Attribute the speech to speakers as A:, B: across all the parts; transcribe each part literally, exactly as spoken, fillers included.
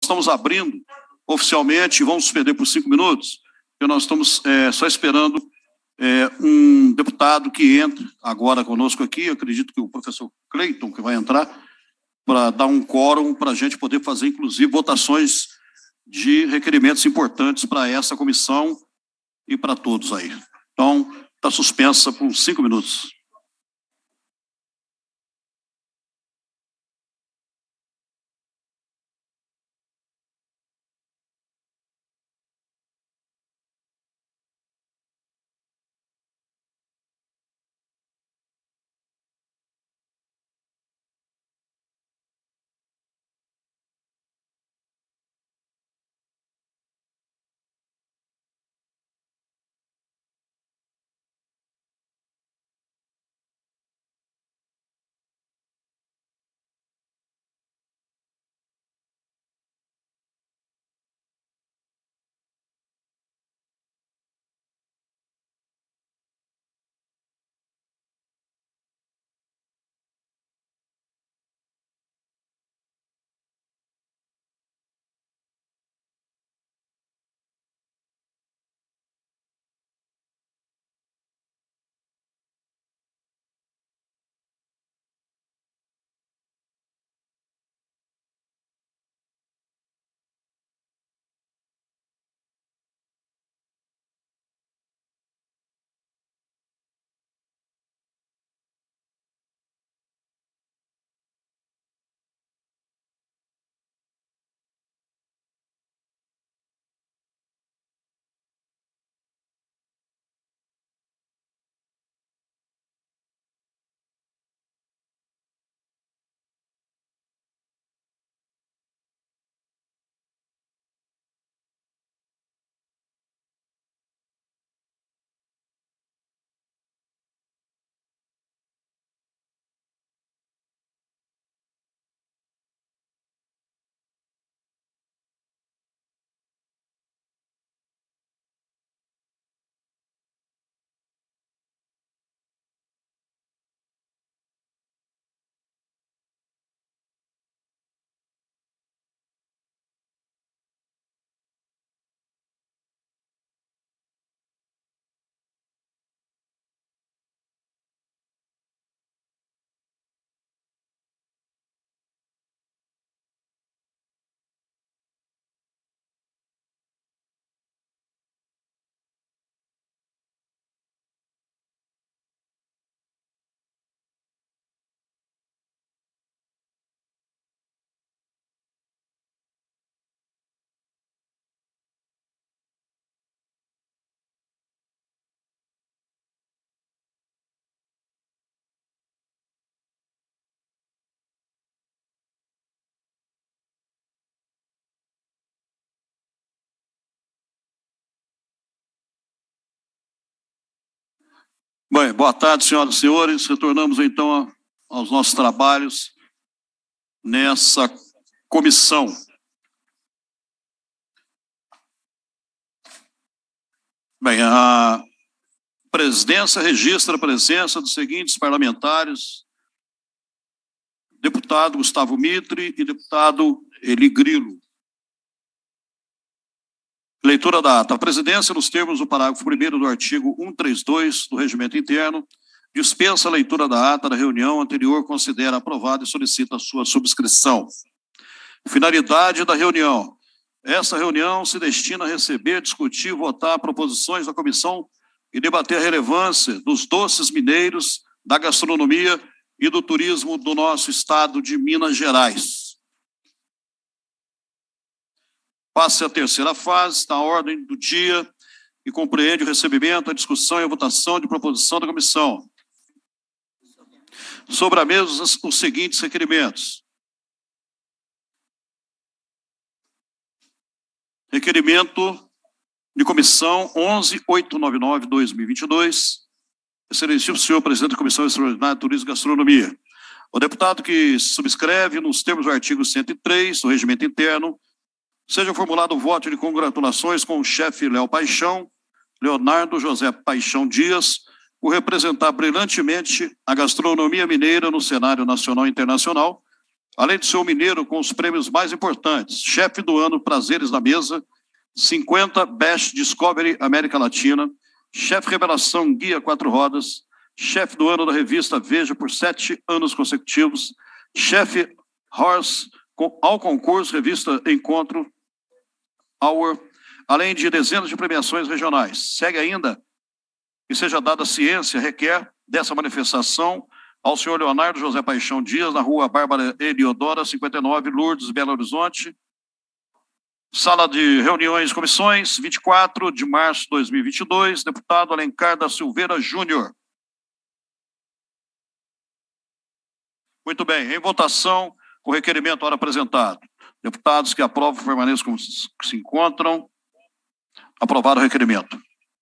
A: estamos abrindo oficialmente, vamos suspender por cinco minutos, porque nós estamos é, só esperando é, um deputado que entre agora conosco aqui, eu acredito que o professor Cleiton, que vai entrar, para dar um quórum para a gente poder fazer, inclusive, votações de requerimentos importantes para essa comissão e para todos aí. Então, está suspensa por cinco minutos. Bem, boa tarde, senhoras e senhores. Retornamos, então, aos nossos trabalhos nessa comissão. Bem, a presidência registra a presença dos seguintes parlamentares: deputado Gustavo Mitre e deputado Eli Grilo. Leitura da ata. A presidência, nos termos do parágrafo primeiro do artigo cento e trinta e dois do Regimento Interno, dispensa a leitura da ata da reunião anterior, considera aprovada e solicita a sua subscrição. Finalidade da reunião. Essa reunião se destina a receber, discutir e votar proposições da comissão e debater a relevância dos doces mineiros, da gastronomia e do turismo do nosso estado de Minas Gerais. Passe a terceira fase, na ordem do dia, e compreende o recebimento, a discussão e a votação de proposição da comissão. Sobre a mesa, os seguintes requerimentos. Requerimento de comissão onze mil oitocentos e noventa e nove barra dois mil e vinte e dois. Excelentíssimo senhor presidente da Comissão Extraordinária de Turismo e Gastronomia. O deputado que subscreve, nos termos do artigo cento e três do Regimento Interno, seja formulado o voto de congratulações com o chefe Léo Paixão, Leonardo José Paixão Dias, por representar brilhantemente a gastronomia mineira no cenário nacional e internacional, além de ser o mineiro com os prêmios mais importantes, chefe do ano Prazeres na Mesa, cinquenta Best Discovery América Latina, chefe revelação Guia Quatro Rodas, chefe do ano da revista Veja por sete anos consecutivos, chefe Horse ao concurso, revista Encontro, Hour, além de dezenas de premiações regionais. Segue ainda que seja dada a ciência, requer dessa manifestação ao senhor Leonardo José Paixão Dias, na rua Bárbara Eliodora, cinquenta e nove, Lourdes, Belo Horizonte. Sala de reuniões e comissões, vinte e quatro de março de dois mil e vinte e dois, deputado Alencar da Silveira Júnior. Muito bem, em votação, o requerimento ora apresentado. Deputados que aprovam permaneçam como se encontram. Aprovado o requerimento.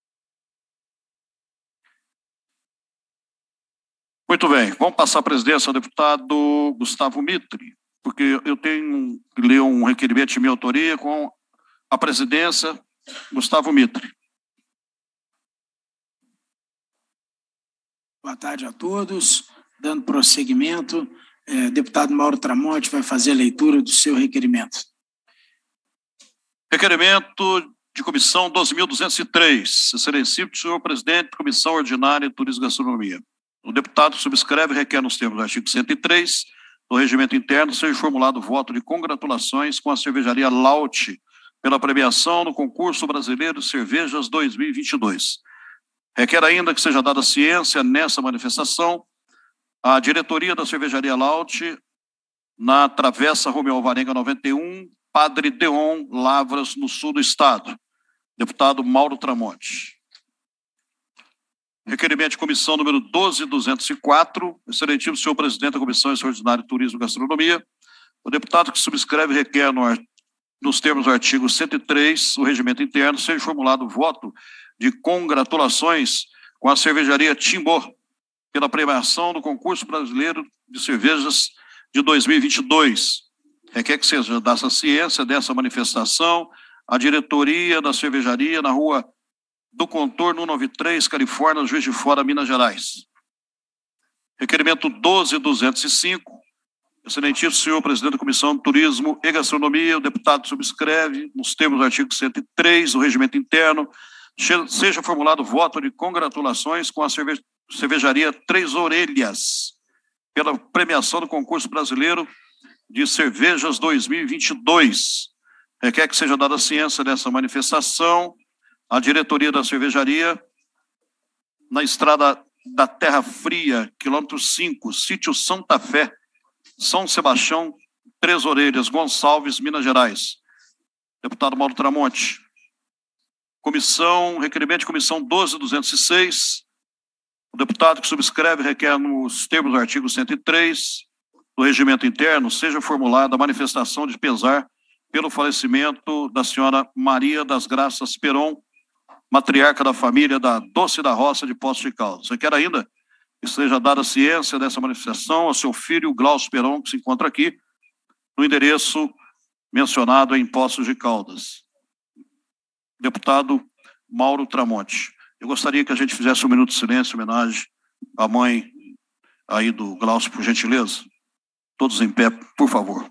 A: Muito bem, vamos passar a presidência ao deputado Gustavo Mitre, porque eu tenho que ler um requerimento de minha autoria com a presidência, Gustavo Mitre.
B: Boa tarde a todos. Dando prosseguimento, eh, deputado Mauro Tramonte vai fazer a leitura do seu requerimento.
A: Requerimento de comissão doze mil duzentos e três. Excelentíssimo senhor presidente, comissão ordinária de Turismo e Gastronomia. O deputado subscreve e requer nos termos do artigo cento e três do regimento interno seja formulado voto de congratulações com a cervejaria Laut pela premiação no concurso brasileiro de cervejas dois mil e vinte e dois. Requer ainda que seja dada ciência nessa manifestação a diretoria da cervejaria Laut na Travessa Romeu Alvarenga noventa e um, Padre Deon, Lavras, no sul do estado. Deputado Mauro Tramonte. Requerimento de comissão número doze mil duzentos e quatro, excelentíssimo senhor presidente da Comissão Extraordinária de Turismo e Gastronomia. O deputado que subscreve requer, no, nos termos do artigo cento e três, o regimento interno, seja formulado voto de congratulações com a cervejaria Timbó pela premiação do concurso brasileiro de cervejas de dois mil e vinte e dois. Requer que seja dada ciência dessa manifestação a diretoria da cervejaria na rua do Contorno cento e noventa e três, Califórnia, Juiz de Fora, Minas Gerais. Requerimento doze mil duzentos e cinco. Excelentíssimo senhor presidente da Comissão de Turismo e Gastronomia, o deputado subscreve, nos termos do artigo cento e três do regimento interno, seja formulado voto de congratulações com a cerve cervejaria Três Orelhas pela premiação do concurso brasileiro de cervejas dois mil e vinte e dois. Requer que seja dada ciência dessa manifestação a diretoria da cervejaria na estrada da Terra Fria, quilômetro cinco, sítio Santa Fé, São Sebastião, Três Orelhas, Gonçalves, Minas Gerais. Deputado Mauro Tramonte. Comissão, requerimento de comissão doze mil duzentos e seis. O deputado que subscreve requer nos termos do artigo cento e três do regimento interno seja formulada a manifestação de pesar pelo falecimento da senhora Maria das Graças Peron, matriarca da família da Doce da Roça de Poços de Caldas. Você quer ainda que seja dada ciência dessa manifestação ao seu filho Glaucio Peron, que se encontra aqui, no endereço mencionado em Poços de Caldas. Deputado Mauro Tramonte. Eu gostaria que a gente fizesse um minuto de silêncio em homenagem à mãe aí do Glaucio, por gentileza. Todos em pé, por favor.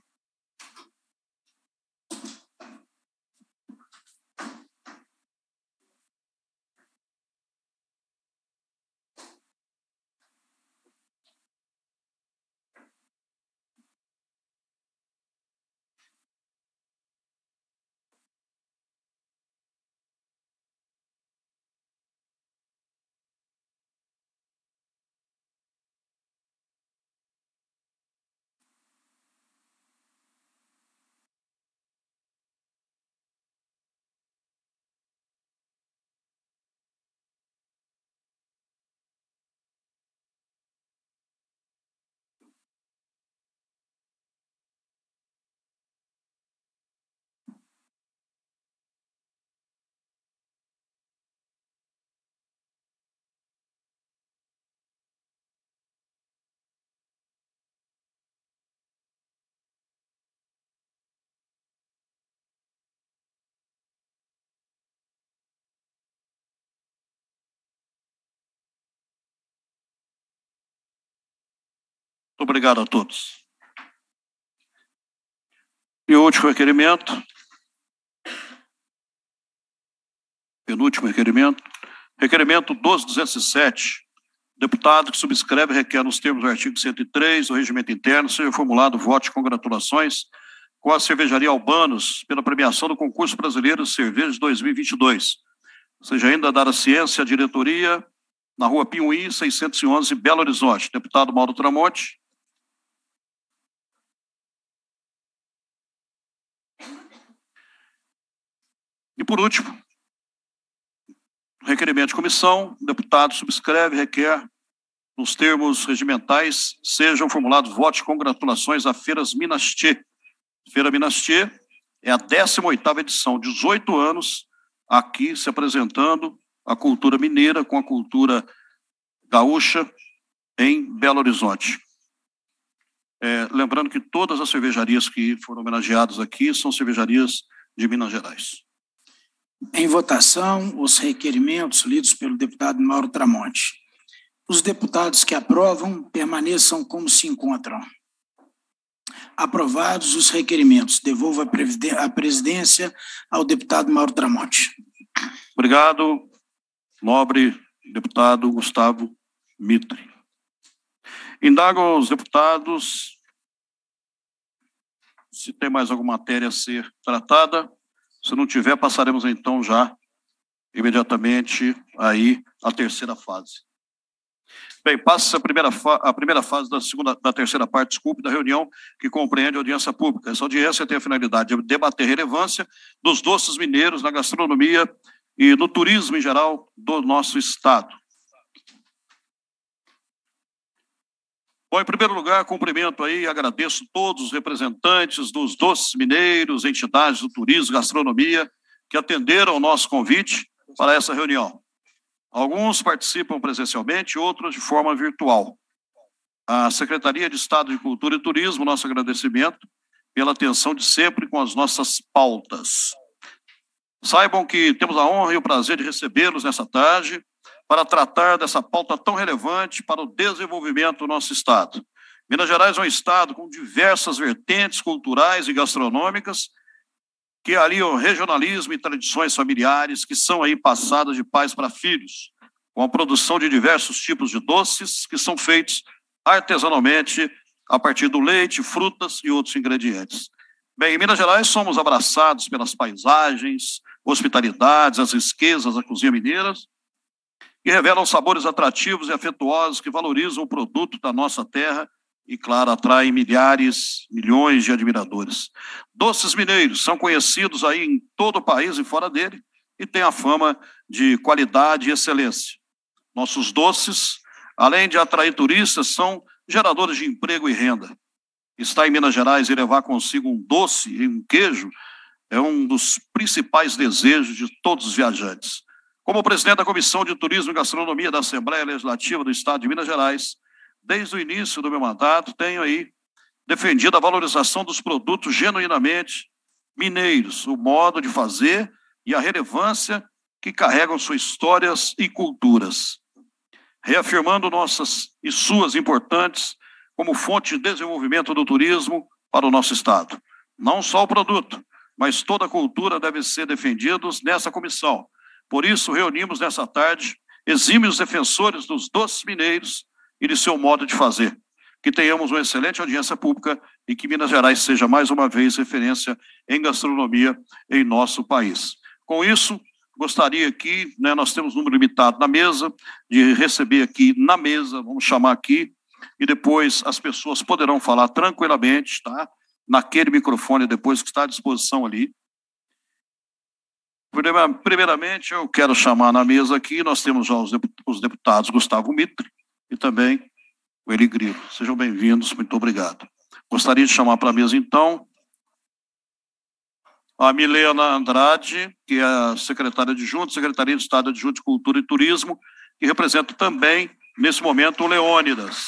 A: Muito obrigado a todos. E o último requerimento, penúltimo requerimento, requerimento doze mil duzentos e sete, deputado que subscreve requer nos termos do artigo cento e três do Regimento Interno seja formulado voto de congratulações com a cervejaria Albanos pela premiação do concurso brasileiro de cerveja de dois mil e vinte e dois. Seja ainda dada ciência à diretoria na rua Piuí, seiscentos e onze, Belo Horizonte. Deputado Mauro Tramonte. E por último, requerimento de comissão, o deputado subscreve, requer, nos termos regimentais, sejam formulados votos de congratulações à Feiras Minastê. Feira Minastê é a décima oitava edição, dezoito anos aqui se apresentando a cultura mineira com a cultura gaúcha em Belo Horizonte. É, lembrando que todas as cervejarias que foram homenageadas aqui são cervejarias de Minas Gerais.
B: Em votação, os requerimentos lidos pelo deputado Mauro Tramonte. Os deputados que aprovam permaneçam como se encontram. Aprovados os requerimentos. Devolvo a presidência ao deputado Mauro Tramonte.
A: Obrigado, nobre deputado Gustavo Mitre. Indago aos deputados se tem mais alguma matéria a ser tratada. Se não tiver, passaremos então já imediatamente aí a terceira fase. Bem, passa a primeira, a primeira fase da, segunda, da terceira parte, desculpe, da reunião que compreende a audiência pública. Essa audiência tem a finalidade de debater a relevância dos doces mineiros na gastronomia e no turismo em geral do nosso estado. Bom, em primeiro lugar, cumprimento aí e agradeço todos os representantes dos doces mineiros, entidades do turismo, gastronomia, que atenderam ao nosso convite para essa reunião. Alguns participam presencialmente, outros de forma virtual. A Secretaria de Estado de Cultura e Turismo, nosso agradecimento pela atenção de sempre com as nossas pautas. Saibam que temos a honra e o prazer de recebê-los nessa tarde para tratar dessa pauta tão relevante para o desenvolvimento do nosso estado. Minas Gerais é um estado com diversas vertentes culturais e gastronômicas que aliam regionalismo e tradições familiares que são aí passadas de pais para filhos, com a produção de diversos tipos de doces que são feitos artesanalmente a partir do leite, frutas e outros ingredientes. Bem, em Minas Gerais somos abraçados pelas paisagens, hospitalidades, as riquezas da cozinha mineira, que revelam sabores atrativos e afetuosos que valorizam o produto da nossa terra e, claro, atraem milhares, milhões de admiradores. Doces mineiros são conhecidos aí em todo o país e fora dele e têm a fama de qualidade e excelência. Nossos doces, além de atrair turistas, são geradores de emprego e renda. Estar em Minas Gerais e levar consigo um doce e um queijo é um dos principais desejos de todos os viajantes. Como presidente da Comissão de Turismo e Gastronomia da Assembleia Legislativa do Estado de Minas Gerais, desde o início do meu mandato, tenho aí defendido a valorização dos produtos genuinamente mineiros, o modo de fazer e a relevância que carregam suas histórias e culturas, reafirmando nossas e suas importantes como fonte de desenvolvimento do turismo para o nosso estado. Não só o produto, mas toda a cultura deve ser defendidos nessa comissão. Por isso, reunimos nessa tarde exímios defensores dos doces mineiros e de seu modo de fazer. Que tenhamos uma excelente audiência pública e que Minas Gerais seja mais uma vez referência em gastronomia em nosso país. Com isso, gostaria aqui, né, nós temos um número limitado na mesa, de receber aqui na mesa, vamos chamar aqui, e depois as pessoas poderão falar tranquilamente, tá? Naquele microfone depois que está à disposição ali. Primeiramente, eu quero chamar na mesa aqui, nós temos já os deputados Gustavo Mitre e também o Eli Grilo. Sejam bem-vindos, muito obrigado. Gostaria de chamar para a mesa, então, a Milena Andrade, que é a secretária adjunta, Secretaria de Estado adjunta de Cultura e Turismo, que representa também, nesse momento, o Leônidas.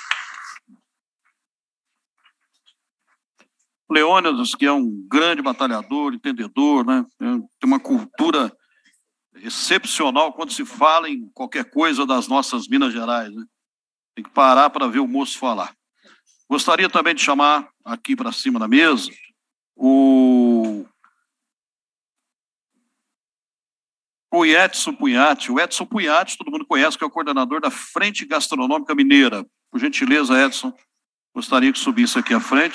A: Leônidas, que é um grande batalhador, entendedor, né? Tem uma cultura excepcional quando se fala em qualquer coisa das nossas Minas Gerais, né? Tem que parar para ver o moço falar. Gostaria também de chamar aqui para cima da mesa o, o Edson Punhati. O Edson Punhati, todo mundo conhece, que é o coordenador da Frente Gastronômica Mineira. Por gentileza, Edson, gostaria que subisse aqui à frente.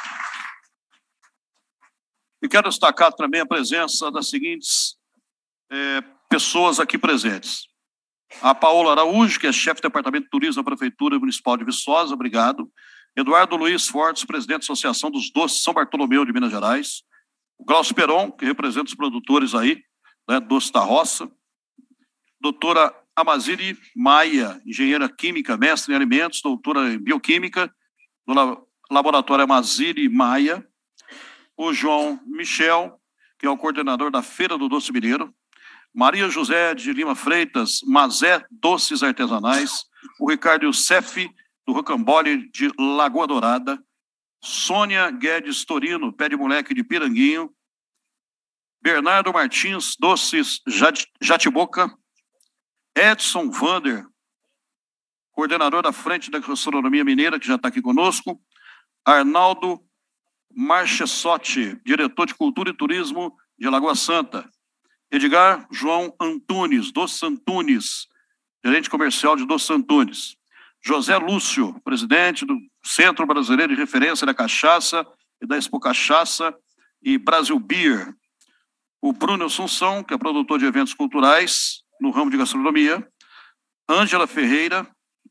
A: E quero destacar também a presença das seguintes é, pessoas aqui presentes. A Paola Araújo, que é chefe do Departamento de Turismo da Prefeitura Municipal de Viçosa, obrigado. Eduardo Luiz Fortes, presidente da Associação dos Doces São Bartolomeu de Minas Gerais. O Glaucio Peron, que representa os produtores aí, né, Doce da Roça. Doutora Amaziri Maia, engenheira química, mestre em alimentos, doutora em bioquímica, do Laboratório Amaziri Maia. O João Michel, que é o coordenador da Feira do Doce Mineiro. Maria José de Lima Freitas, Mazé Doces Artesanais. O Ricardo Youssef, do Rocambole de Lagoa Dourada. Sônia Guedes Torino, Pé de Moleque de Piranguinho. Bernardo Martins, Doces Jatiboca. Edson Vander, coordenador da Frente da Gastronomia Mineira, que já está aqui conosco. Arnaldo Marchessotti, diretor de Cultura e Turismo de Lagoa Santa. Edgar João Antunes, Doces Antunes, gerente comercial de Doces Antunes. José Lúcio, presidente do Centro Brasileiro de Referência da Cachaça e da Expo Cachaça e Brasil Beer. O Bruno Assunção, que é produtor de eventos culturais no ramo de gastronomia. Ângela Ferreira,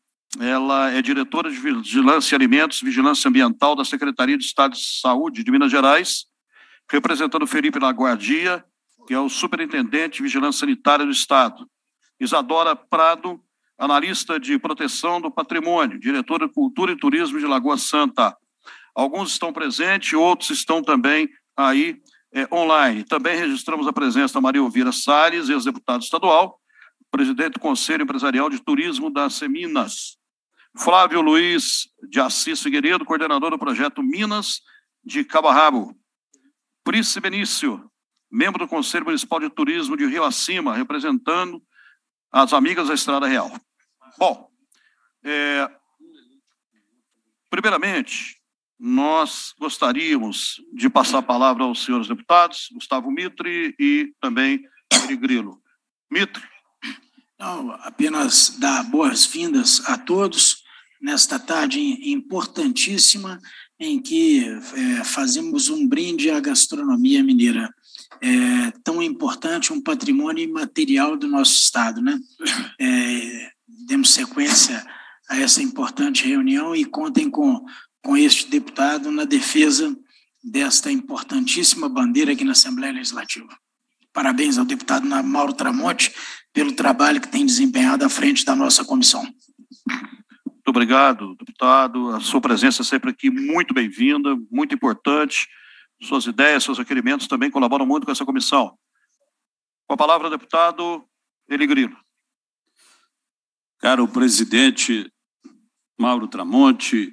A: ela é diretora de Vigilância e Alimentos, Vigilância Ambiental da Secretaria de Estado de Saúde de Minas Gerais, representando Felipe Laguardia, que é o superintendente de Vigilância Sanitária do Estado. Isadora Prado, analista de proteção do patrimônio, diretora de Cultura e Turismo de Lagoa Santa. Alguns estão presentes, outros estão também aí é, online. Também registramos a presença da Maria Elvira Salles, ex-deputada estadual, presidente do Conselho Empresarial de Turismo da Seminas. Flávio Luiz de Assis Figueiredo, coordenador do projeto Minas de Cabo Rabo. Príncipe Benício, membro do Conselho Municipal de Turismo de Rio Acima, representando as amigas da Estrada Real. Bom, é, primeiramente, nós gostaríamos de passar a palavra aos senhores deputados, Gustavo Mitre e também Eli Grilo. Mitre.
B: Não, apenas dar boas-vindas a todos nesta tarde importantíssima em que é, fazemos um brinde à gastronomia mineira. É tão importante, um patrimônio imaterial do nosso Estado, né? É, demos sequência a essa importante reunião e contem com, com este deputado na defesa desta importantíssima bandeira aqui na Assembleia Legislativa. Parabéns ao deputado Mauro Tramonte pelo trabalho que tem desempenhado à frente da nossa comissão.
A: Muito obrigado, deputado. A sua presença é sempre aqui muito bem-vinda, muito importante. Suas ideias, seus requerimentos também colaboram muito com essa comissão. Com a palavra, deputado Eli Grilo.
C: Caro presidente Mauro Tramonte,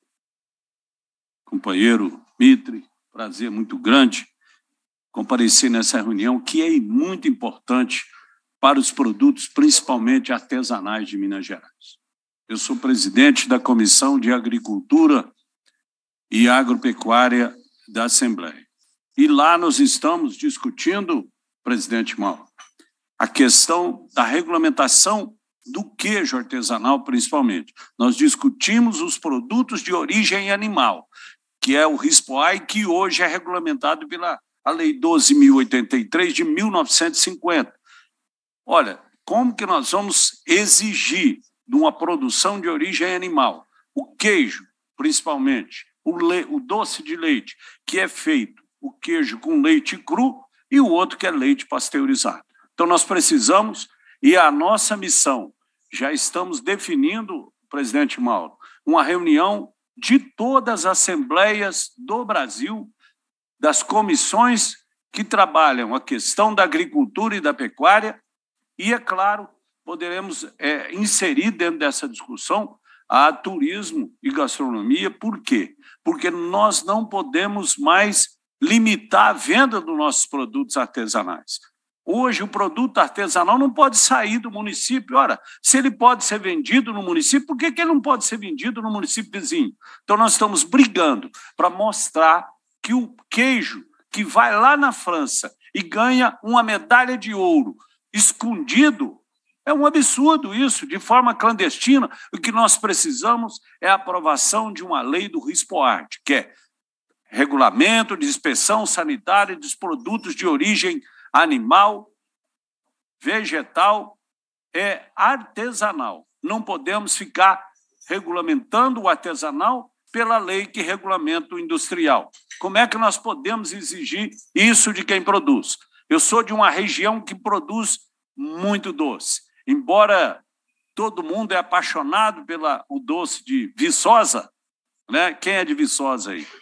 C: companheiro Mitre, prazer muito grande comparecer nessa reunião, que é muito importante para os produtos, principalmente artesanais de Minas Gerais. Eu sou presidente da Comissão de Agricultura e Agropecuária da Assembleia. E lá nós estamos discutindo, presidente Mauro, a questão da regulamentação do queijo artesanal, principalmente. Nós discutimos os produtos de origem animal, que é o RISPOAI, que hoje é regulamentado pela a Lei doze mil e oitenta e três de mil novecentos e cinquenta. Olha, como que nós vamos exigir de uma produção de origem animal, o queijo, principalmente, o, le, o doce de leite, que é feito o queijo com leite cru e o outro que é leite pasteurizado. Então, nós precisamos, e a nossa missão, já estamos definindo, presidente Mauro, uma reunião de todas as assembleias do Brasil, das comissões que trabalham a questão da agricultura e da pecuária, e, é claro, poderemos é, inserir dentro dessa discussão a turismo e gastronomia. Por quê? Porque nós não podemos mais limitar a venda dos nossos produtos artesanais. Hoje, o produto artesanal não pode sair do município. Ora, se ele pode ser vendido no município, por que que ele não pode ser vendido no município vizinho? Então, nós estamos brigando para mostrar que o queijo que vai lá na França e ganha uma medalha de ouro escondido, é um absurdo isso, de forma clandestina. O que nós precisamos é a aprovação de uma lei do RISPOART, que é Regulamento de Inspeção Sanitária dos Produtos de Origem Animal, Vegetal e Artesanal. Não podemos ficar regulamentando o artesanal pela lei que regulamenta o industrial. Como é que nós podemos exigir isso de quem produz? Eu sou de uma região que produz muito doce. Embora todo mundo é apaixonado pelo doce de Viçosa, né? Quem é de Viçosa aí?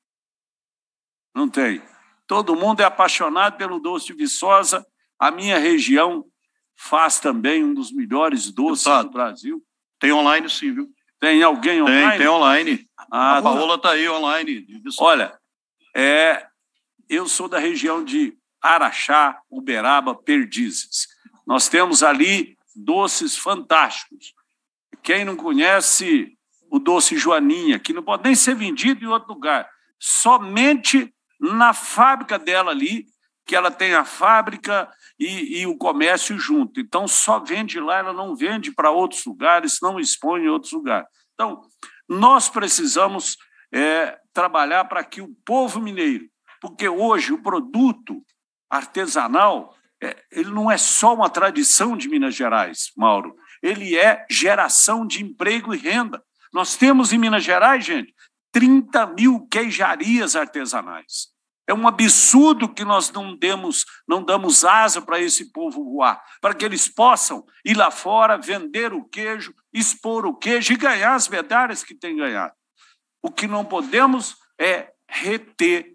C: Não tem. Todo mundo é apaixonado pelo doce de Viçosa. A minha região faz também um dos melhores doces Deputado, do Brasil.
A: Tem online sim, viu?
C: Tem alguém online?
A: Tem, tem online.
C: Ah,
A: a Paola está aí online.
C: Olha, é, eu sou da região de Araxá, Uberaba, Perdizes. Nós temos ali doces fantásticos. Quem não conhece o doce Joaninha, que não pode nem ser vendido em outro lugar, somente na fábrica dela ali, que ela tem a fábrica e, e o comércio junto. Então, só vende lá, ela não vende para outros lugares, não expõe em outros lugares. Então, nós precisamos é, trabalhar para que o povo mineiro, porque hoje o produto artesanal, é, ele não é só uma tradição de Minas Gerais, Mauro, ele é geração de emprego e renda. Nós temos em Minas Gerais, gente, trinta mil queijarias artesanais. É um absurdo que nós não demos, não damos asa para esse povo voar, para que eles possam ir lá fora, vender o queijo, expor o queijo e ganhar as medalhas que têm ganhado. O que não podemos é reter,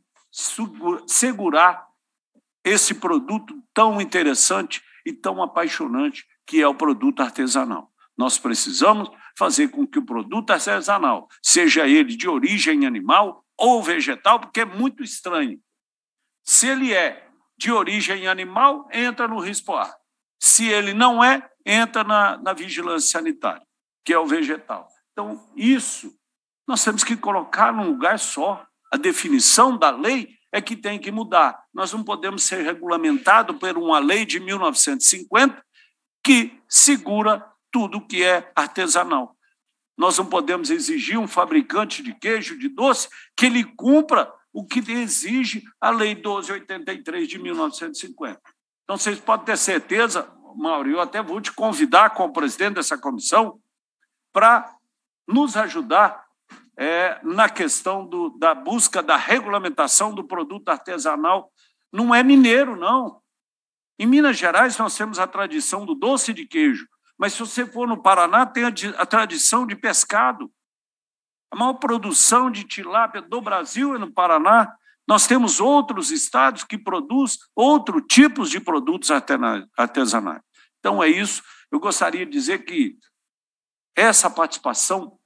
C: segurar esse produto tão interessante e tão apaixonante que é o produto artesanal. Nós precisamos fazer com que o produto artesanal, seja ele de origem animal ou vegetal, porque é muito estranho. Se ele é de origem animal, entra no RISPOART. Se ele não é, entra na, na vigilância sanitária, que é o vegetal. Então, isso nós temos que colocar num lugar só. A definição da lei é que tem que mudar. Nós não podemos ser regulamentados por uma lei de mil novecentos e cinquenta que segura tudo que é artesanal. Nós não podemos exigir um fabricante de queijo, de doce, que ele cumpra o que exige a Lei doze oitenta e três de mil novecentos e cinquenta. Então, vocês podem ter certeza, Mauro, eu até vou te convidar como presidente dessa comissão para nos ajudar é, na questão do, da busca da regulamentação do produto artesanal. Não é mineiro, não. Em Minas Gerais, nós temos a tradição do doce de queijo, mas se você for no Paraná, tem a, a tradição de pescado. A maior produção de tilápia do Brasil é no Paraná. Nós temos outros estados que produzem outros tipos de produtos artesanais. Então, é isso. Eu gostaria de dizer que essa participação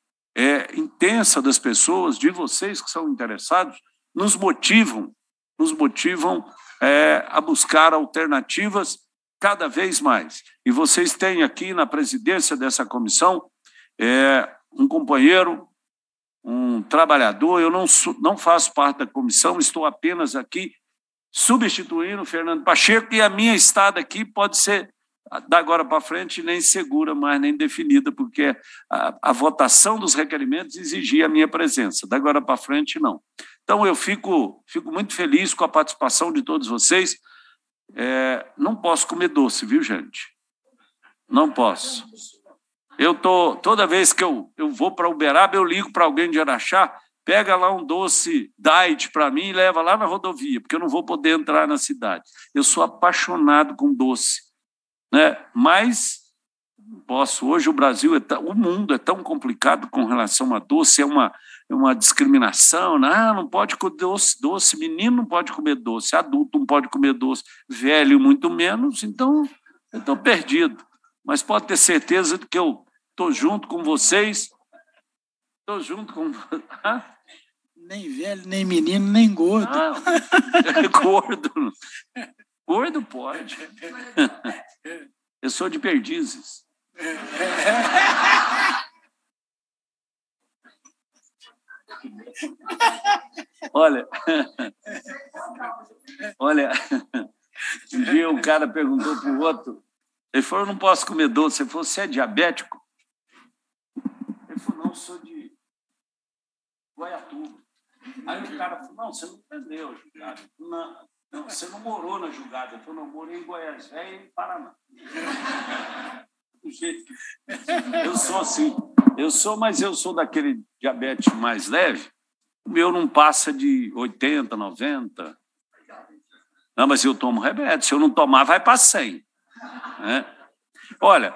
C: é, intensa das pessoas, de vocês que são interessados, nos motivam, nos motivam é, a buscar alternativas cada vez mais. E vocês têm aqui na presidência dessa comissão é, um companheiro, um trabalhador. Eu não, não faço parte da comissão, estou apenas aqui substituindo o Fernando Pacheco, e a minha estada aqui pode ser, da agora para frente, nem segura mais, nem definida, porque a, a votação dos requerimentos exigia a minha presença. Da agora para frente, não. Então, eu fico, fico muito feliz com a participação de todos vocês. É, não posso comer doce, viu, gente? Não posso. Eu tô, toda vez que eu, eu vou para Uberaba, eu ligo para alguém de Araxá, pega lá um doce diet para mim e leva lá na rodovia, porque eu não vou poder entrar na cidade. Eu sou apaixonado com doce, né? Mas posso. Hoje o Brasil, é tão, o mundo é tão complicado com relação a doce, é uma, é uma discriminação, né? Ah, não pode comer doce, doce, menino não pode comer doce, adulto não pode comer doce, velho muito menos, então eu estou perdido. Mas pode ter certeza de que eu estou junto com vocês, estou junto com...
B: Nem velho, nem menino, nem gordo.
C: Ah, gordo. Gordo pode. Eu sou de Perdizes. Olha, olha, um dia um cara perguntou para o outro, ele falou, eu não posso comer doce. Ele falou, você é diabético? Ele falou, não, eu sou de Goiatuba. Aí o cara falou, não, você não entendeu a julgada. Não, não, você não morou na julgada. Ele falou, não, eu morei em Goiás Velho e em Paraná. Do jeito que... Eu sou assim. Eu sou, mas eu sou daquele diabetes mais leve. O meu não passa de oitenta, noventa. Não, mas eu tomo remédio. Se eu não tomar, vai para cem. É. Olha,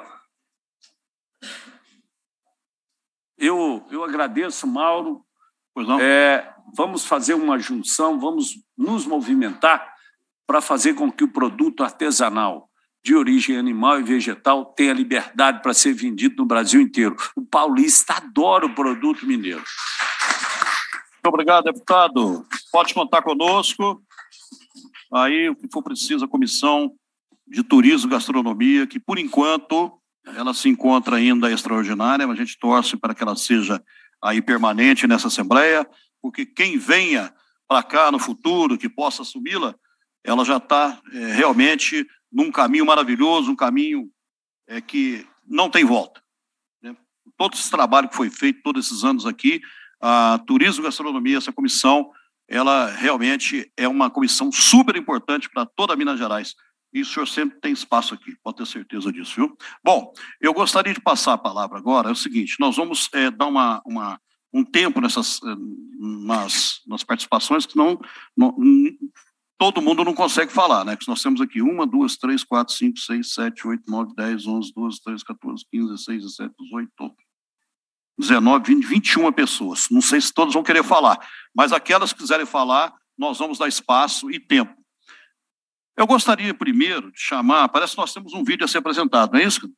C: eu, eu agradeço, Mauro. Pois não? É, vamos fazer uma junção, vamos nos movimentar para fazer com que o produto artesanal de origem animal e vegetal tenha liberdade para ser vendido no Brasil inteiro. O paulista adora o produto mineiro.
A: Muito obrigado, deputado. Pode contar conosco. Aí, o que for preciso, a Comissão de Turismo e Gastronomia, que, por enquanto, ela se encontra ainda extraordinária, mas a gente torce para que ela seja aí permanente nessa Assembleia, porque quem venha para cá no futuro, que possa assumi-la, ela já está é, realmente num caminho maravilhoso, um caminho é, que não tem volta. Né? Todo esse trabalho que foi feito todos esses anos aqui, a Turismo e Gastronomia, essa comissão, ela realmente é uma comissão super importante para toda Minas Gerais. E o senhor sempre tem espaço aqui, pode ter certeza disso, viu? Bom, eu gostaria de passar a palavra agora, é o seguinte, nós vamos é, dar uma, uma, um tempo nessas nas, nas participações, que não, não, todo mundo não consegue falar, né? Que nós temos aqui uma, duas, três, quatro, cinco, seis, sete, oito, nove, dez, onze, doze, treze, quatorze, quinze, dezesseis, dezessete, dezoito, dezenove, vinte, vinte e uma pessoas. Não sei se todos vão querer falar, mas aquelas que quiserem falar, nós vamos dar espaço e tempo. Eu gostaria primeiro de chamar, parece que nós temos um vídeo a ser apresentado, não é isso?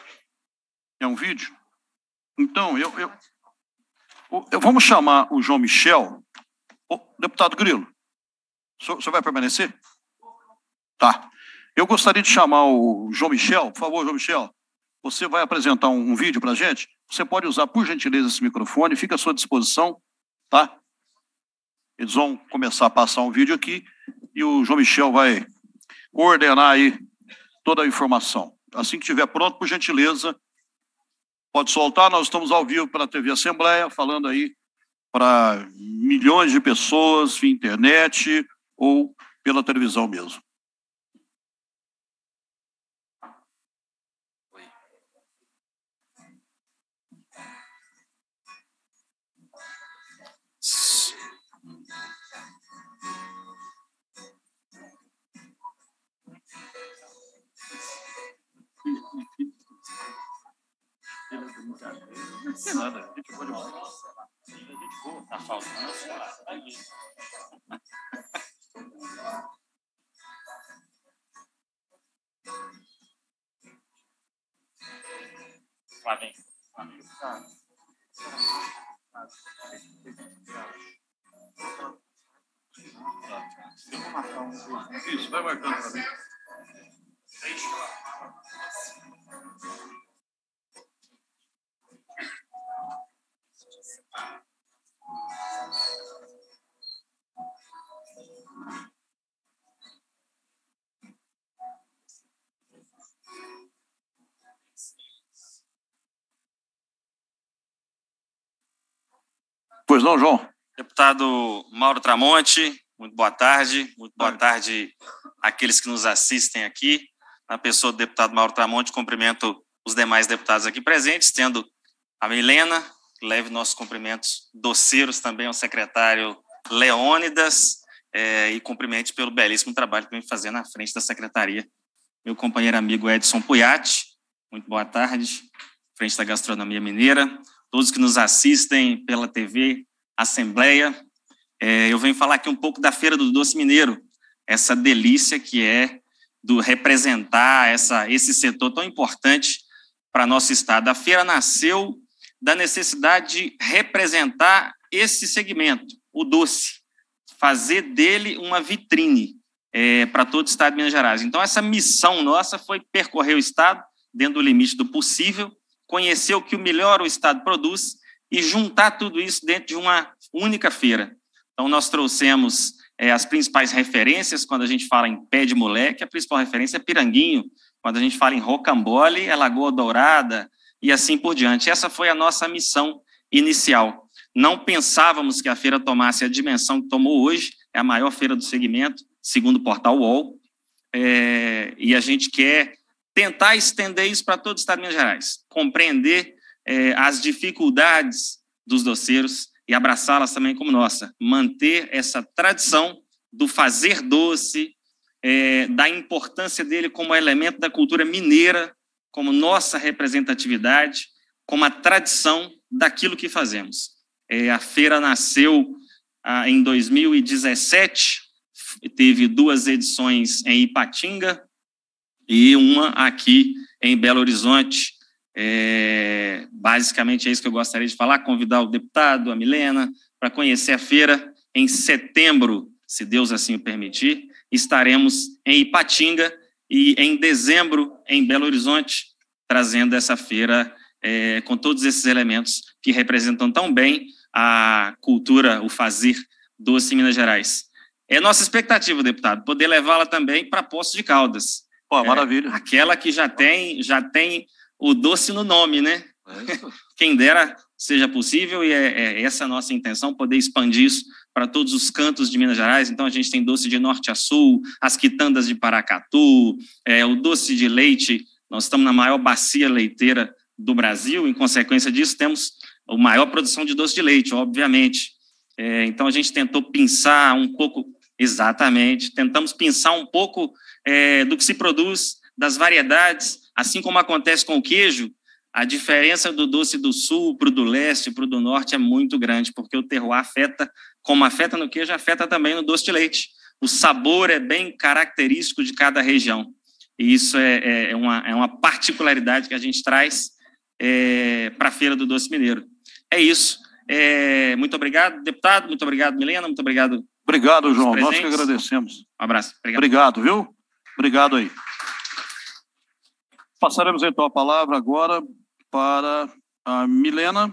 A: É um vídeo? Então, eu, eu, eu vamos chamar o João Michel. Ô, deputado Grilo, o senhor, o senhor vai permanecer? Tá. Eu gostaria de chamar o João Michel, por favor, João Michel, você vai apresentar um, um vídeo para a gente? Você pode usar, por gentileza, esse microfone, fica à sua disposição, tá? Eles vão começar a passar um vídeo aqui e o João Michel vai coordenar aí toda a informação. Assim que estiver pronto, por gentileza, pode soltar. Nós estamos ao vivo pela T V Assembleia, falando aí para milhões de pessoas via internet ou pela televisão mesmo. Não tem nada, a gente pode falar. A gente boa, tá faltando, sei lá, tá aí. Lá vem. Isso, vai marcando para mim. Deixa lá. Pois não, João?
D: Deputado Mauro Tramonte, muito boa tarde. Muito boa tarde àqueles que nos assistem aqui. Na pessoa do deputado Mauro Tramonte, cumprimento os demais deputados aqui presentes, tendo a Milena, que leve nossos cumprimentos doceiros também ao secretário Leônidas, é, e cumprimente pelo belíssimo trabalho que vem fazendo à frente da secretaria. Meu companheiro amigo Edson Puyatti, muito boa tarde, frente da Gastronomia Mineira. Todos que nos assistem pela T V Assembleia. É, eu venho falar aqui um pouco da Feira do Doce Mineiro, essa delícia que é do representar essa, esse setor tão importante para nosso estado. A feira nasceu da necessidade de representar esse segmento, o doce, fazer dele uma vitrine é, para todo o estado de Minas Gerais. Então, essa missão nossa foi percorrer o estado dentro do limite do possível, conhecer o que o melhor o estado produz e juntar tudo isso dentro de uma única feira. Então, nós trouxemos é, as principais referências quando a gente fala em pé de moleque, a principal referência é Piranguinho, quando a gente fala em rocambole, é Lagoa Dourada, e assim por diante. Essa foi a nossa missão inicial. Não pensávamos que a feira tomasse a dimensão que tomou hoje, é a maior feira do segmento, segundo o portal U O L, é, e a gente quer tentar estender isso para todo o estado de Minas Gerais, compreender é, as dificuldades dos doceiros e abraçá-las também como nossa, manter essa tradição do fazer doce, é, da importância dele como elemento da cultura mineira, como nossa representatividade, como a tradição daquilo que fazemos. É, a feira nasceu ah, em dois mil e dezessete, teve duas edições em Ipatinga e uma aqui em Belo Horizonte. É, basicamente é isso que eu gostaria de falar, convidar o deputado, a Milena, para conhecer a feira. Em setembro, se Deus assim o permitir, estaremos em Ipatinga e em dezembro em Belo Horizonte, trazendo essa feira é, com todos esses elementos que representam tão bem a cultura, o fazer doce em Minas Gerais. É nossa expectativa, deputado, poder levá-la também para Poços de Caldas.
A: Pô, maravilha.
D: É, aquela que já tem, já tem o doce no nome, né? É. Quem dera seja possível, e é, é essa a nossa intenção, poder expandir isso para todos os cantos de Minas Gerais. Então, a gente tem doce de norte a sul, as quitandas de Paracatu, é, o doce de leite. Nós estamos na maior bacia leiteira do Brasil, em consequência disso, temos a maior produção de doce de leite, obviamente. É, então, a gente tentou pensar um pouco, exatamente, tentamos pensar um pouco é, do que se produz, das variedades, assim como acontece com o queijo. A diferença do doce do sul para o do leste, para o do norte, é muito grande, porque o terroir afeta, como afeta no queijo, afeta também no doce de leite. O sabor é bem característico de cada região. E isso é, é, uma, é uma particularidade que a gente traz é, para a Feira do Doce Mineiro. É isso. É, muito obrigado, deputado. Muito obrigado, Milena. Muito obrigado.
A: Obrigado, João. Nós que agradecemos.
D: Um abraço. Obrigado,
A: obrigado viu? Obrigado aí. Passaremos então a palavra agora para a Milena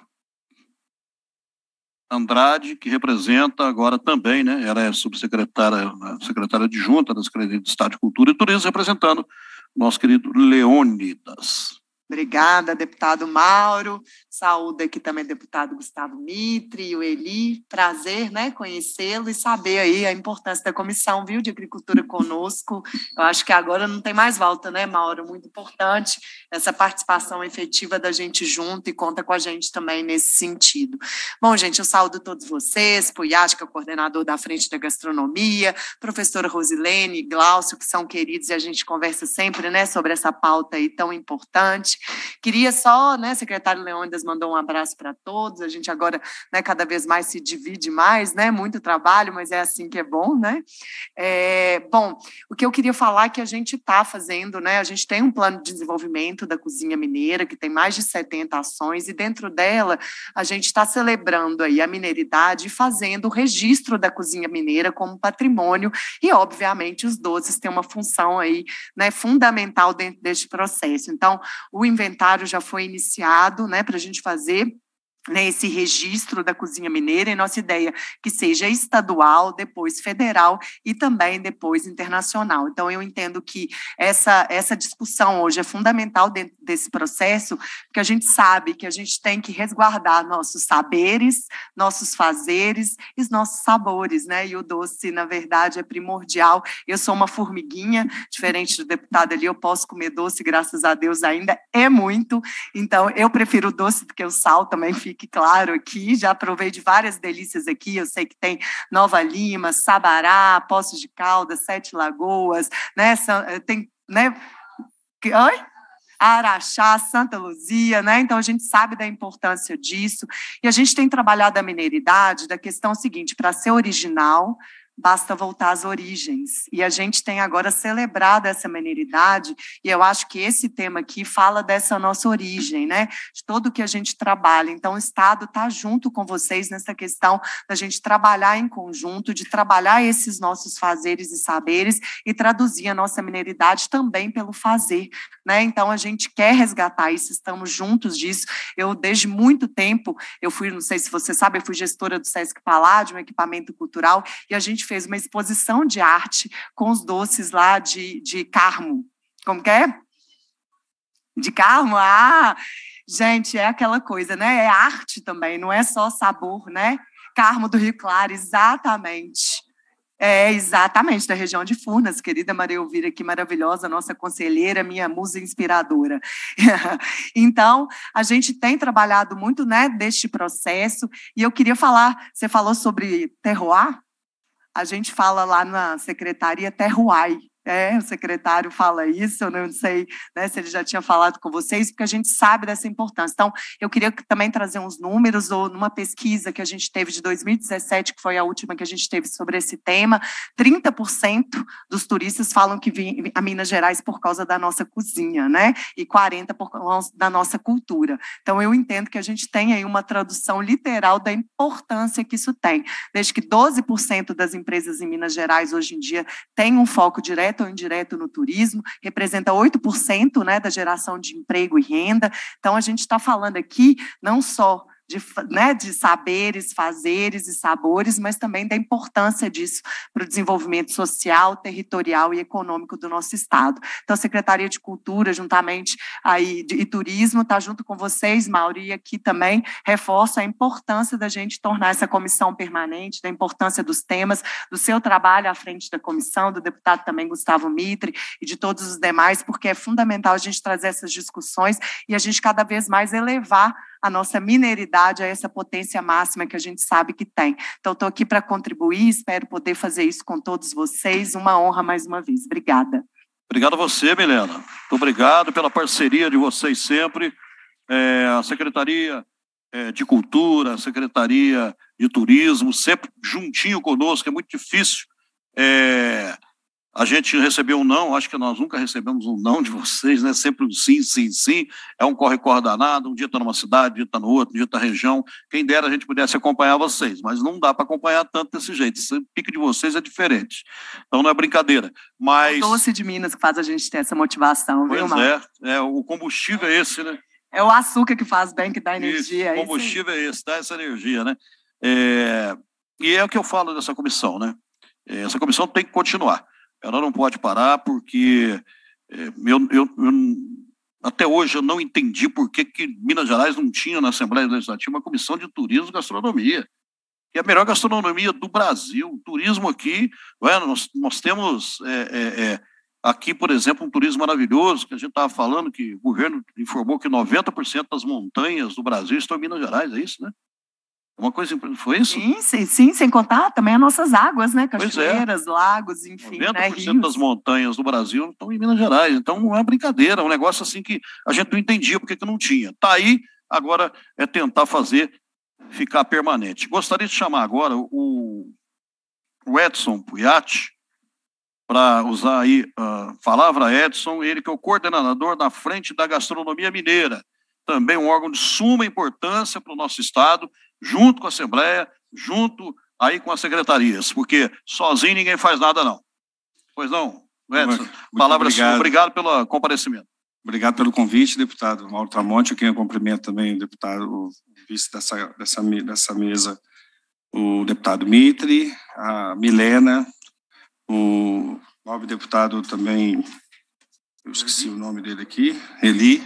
A: Andrade, que representa agora também, né? Ela é subsecretária, secretária adjunta da Secretaria de Estado de Cultura e Turismo, representando nosso querido Leônidas.
E: Obrigada, deputado Mauro. Saúdo aqui também o deputado Gustavo Mitre e o Eli. Prazer, né, conhecê-lo e saber aí a importância da comissão, viu, de agricultura conosco. Eu acho que agora não tem mais volta, né, Mauro? Muito importante essa participação efetiva da gente junto e conta com a gente também nesse sentido. Bom, gente, eu saúdo todos vocês, Puiati, que é o coordenador da Frente da Gastronomia, professora Rosilene e Glaucio, que são queridos e a gente conversa sempre, né, sobre essa pauta aí tão importante. Queria só, né, secretário Leônidas mandou um abraço para todos, a gente agora, né, cada vez mais se divide mais, né, muito trabalho, mas é assim que é bom, né. É, bom, o que eu queria falar é que a gente está fazendo, né, a gente tem um plano de desenvolvimento da cozinha mineira, que tem mais de setenta ações, e dentro dela a gente está celebrando aí a mineiridade e fazendo o registro da cozinha mineira como patrimônio, e obviamente os doces têm uma função aí, né, fundamental dentro deste processo. Então, o inventário já foi iniciado, né, para a gente fazer, né, esse registro da cozinha mineira, e nossa ideia que seja estadual, depois federal e também depois internacional. Então, eu entendo que essa, essa discussão hoje é fundamental dentro desse processo, porque a gente sabe que a gente tem que resguardar nossos saberes, nossos fazeres e os nossos sabores, né? E o doce, na verdade, é primordial. Eu sou uma formiguinha, diferente do deputado ali, eu posso comer doce, graças a Deus ainda é muito, então eu prefiro o doce do que o sal, também fica fique claro aqui, já provei de várias delícias aqui, eu sei que tem Nova Lima, Sabará, Poços de Caldas, Sete Lagoas, né, tem, né, oi? Araxá, Santa Luzia, né? Então a gente sabe da importância disso, e a gente tem trabalhado a mineiridade da questão seguinte, para ser original, basta voltar às origens. E a gente tem agora celebrado essa mineridade, e eu acho que esse tema aqui fala dessa nossa origem, né? De todo o que a gente trabalha. Então, o Estado está junto com vocês nessa questão da gente trabalhar em conjunto, de trabalhar esses nossos fazeres e saberes e traduzir a nossa mineridade também pelo fazer, né? Então, a gente quer resgatar isso, estamos juntos disso. Eu, desde muito tempo, eu fui, não sei se você sabe, eu fui gestora do Sesc Paládio, um equipamento cultural, e a gente fez uma exposição de arte com os doces lá de, de Carmo. Como que é? De Carmo? Ah, gente, é aquela coisa, né? É arte também, não é só sabor, né? Carmo do Rio Claro, exatamente. É, exatamente, da região de Furnas, querida Maria Elvira, que maravilhosa, nossa conselheira, minha musa inspiradora. Então, a gente tem trabalhado muito, né, deste processo, e eu queria falar, você falou sobre terroir? A gente fala lá na secretaria terroir. É, o secretário fala isso, eu não sei, né, se ele já tinha falado com vocês, porque a gente sabe dessa importância. Então, eu queria também trazer uns números, ou numa pesquisa que a gente teve de dois mil e dezessete, que foi a última que a gente teve sobre esse tema, trinta por cento dos turistas falam que vêm a Minas Gerais por causa da nossa cozinha, né, e quarenta por causa da nossa cultura. Então, eu entendo que a gente tem aí uma tradução literal da importância que isso tem. Desde que doze por cento das empresas em Minas Gerais, hoje em dia, têm um foco direto ou indireto no turismo, representa oito por cento, né, da geração de emprego e renda. Então, a gente está falando aqui não só de, né, de saberes, fazeres e sabores, mas também da importância disso para o desenvolvimento social, territorial e econômico do nosso Estado. Então, a Secretaria de Cultura, juntamente aí, de, e Turismo, está junto com vocês, Mauro, e aqui também reforça a importância da gente tornar essa comissão permanente, da importância dos temas, do seu trabalho à frente da comissão, do deputado também Gustavo Mitre e de todos os demais, porque é fundamental a gente trazer essas discussões e a gente cada vez mais elevar a nossa mineridade a essa potência máxima que a gente sabe que tem. Então, estou aqui para contribuir, espero poder fazer isso com todos vocês. Uma honra mais uma vez. Obrigada.
A: Obrigado a você, Milena. Muito obrigado pela parceria de vocês sempre. É, a Secretaria é, de Cultura, a Secretaria de Turismo, sempre juntinho conosco, é muito difícil. É, A gente recebeu um não, acho que nós nunca recebemos um não de vocês, né? Sempre um sim, sim, sim. É um corre-corre danado, um dia está numa cidade, um dia está no outro, um dia está na região. Quem dera a gente pudesse acompanhar vocês, mas não dá para acompanhar tanto desse jeito. O pique de vocês é diferente. Então não é brincadeira. Mas...
E: O doce de Minas que faz a gente ter essa motivação,
A: pois
E: viu, Marcos?
A: é, é, o combustível é esse, né?
E: É o açúcar que faz bem, que dá energia.
A: Isso, o combustível é esse, dá essa energia, né? É, e é o que eu falo dessa comissão, né? Essa comissão tem que continuar. Ela não pode parar, porque é, eu, eu, eu, até hoje eu não entendi por que, que Minas Gerais não tinha na Assembleia Legislativa uma comissão de turismo e gastronomia, que é a melhor gastronomia do Brasil. O turismo aqui, ué, nós, nós temos é, é, é, aqui, por exemplo, um turismo maravilhoso, que a gente estava falando, que o governo informou que noventa por cento das montanhas do Brasil estão em Minas Gerais, é isso, né? Uma coisa, foi isso?
E: Sim, sim, sim, sem contar também as nossas águas, né? Cachoeiras,
A: é.
E: lagos, enfim,
A: noventa por cento, né?
E: Rios.
A: Das montanhas do Brasil estão em Minas Gerais, então não é brincadeira, é um negócio assim que a gente não entendia porque que não tinha. Está aí, agora é tentar fazer ficar permanente. Gostaria de chamar agora o, o Edson Puyat, para usar aí a palavra Edson, ele que é o coordenador da Frente da Gastronomia Mineira, também um órgão de suma importância para o nosso Estado, junto com a Assembleia, junto aí com as secretarias, porque sozinho ninguém faz nada, não. Pois não, Edson, muito palavra
F: obrigado.
A: Sua. Obrigado pelo comparecimento.
F: Obrigado pelo convite, deputado Mauro Tramonte, a quem eu cumprimento também o deputado, o vice dessa, dessa, dessa mesa, o deputado Mitre, a Milena, o nobre deputado também, eu esqueci o nome dele aqui, Eli.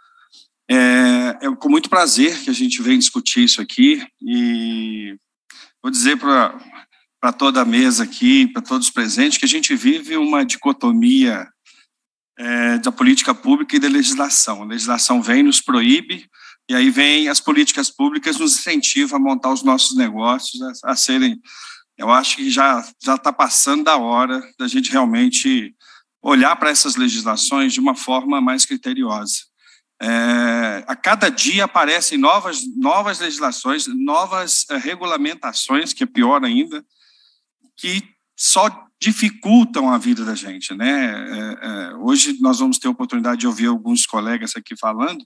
F: É, é com muito prazer que a gente vem discutir isso aqui e vou dizer para toda a mesa aqui, para todos os presentes, que a gente vive uma dicotomia é, da política pública e da legislação. A legislação vem, nos proíbe, e aí vem as políticas públicas nos incentivam a montar os nossos negócios, a, a serem... Eu acho que já já está passando da hora da gente realmente olhar para essas legislações de uma forma mais criteriosa. É, a cada dia aparecem novas, novas legislações, novas é, regulamentações, que é pior ainda, que só dificultam a vida da gente, né? É, é, hoje nós vamos ter a oportunidade de ouvir alguns colegas aqui falando,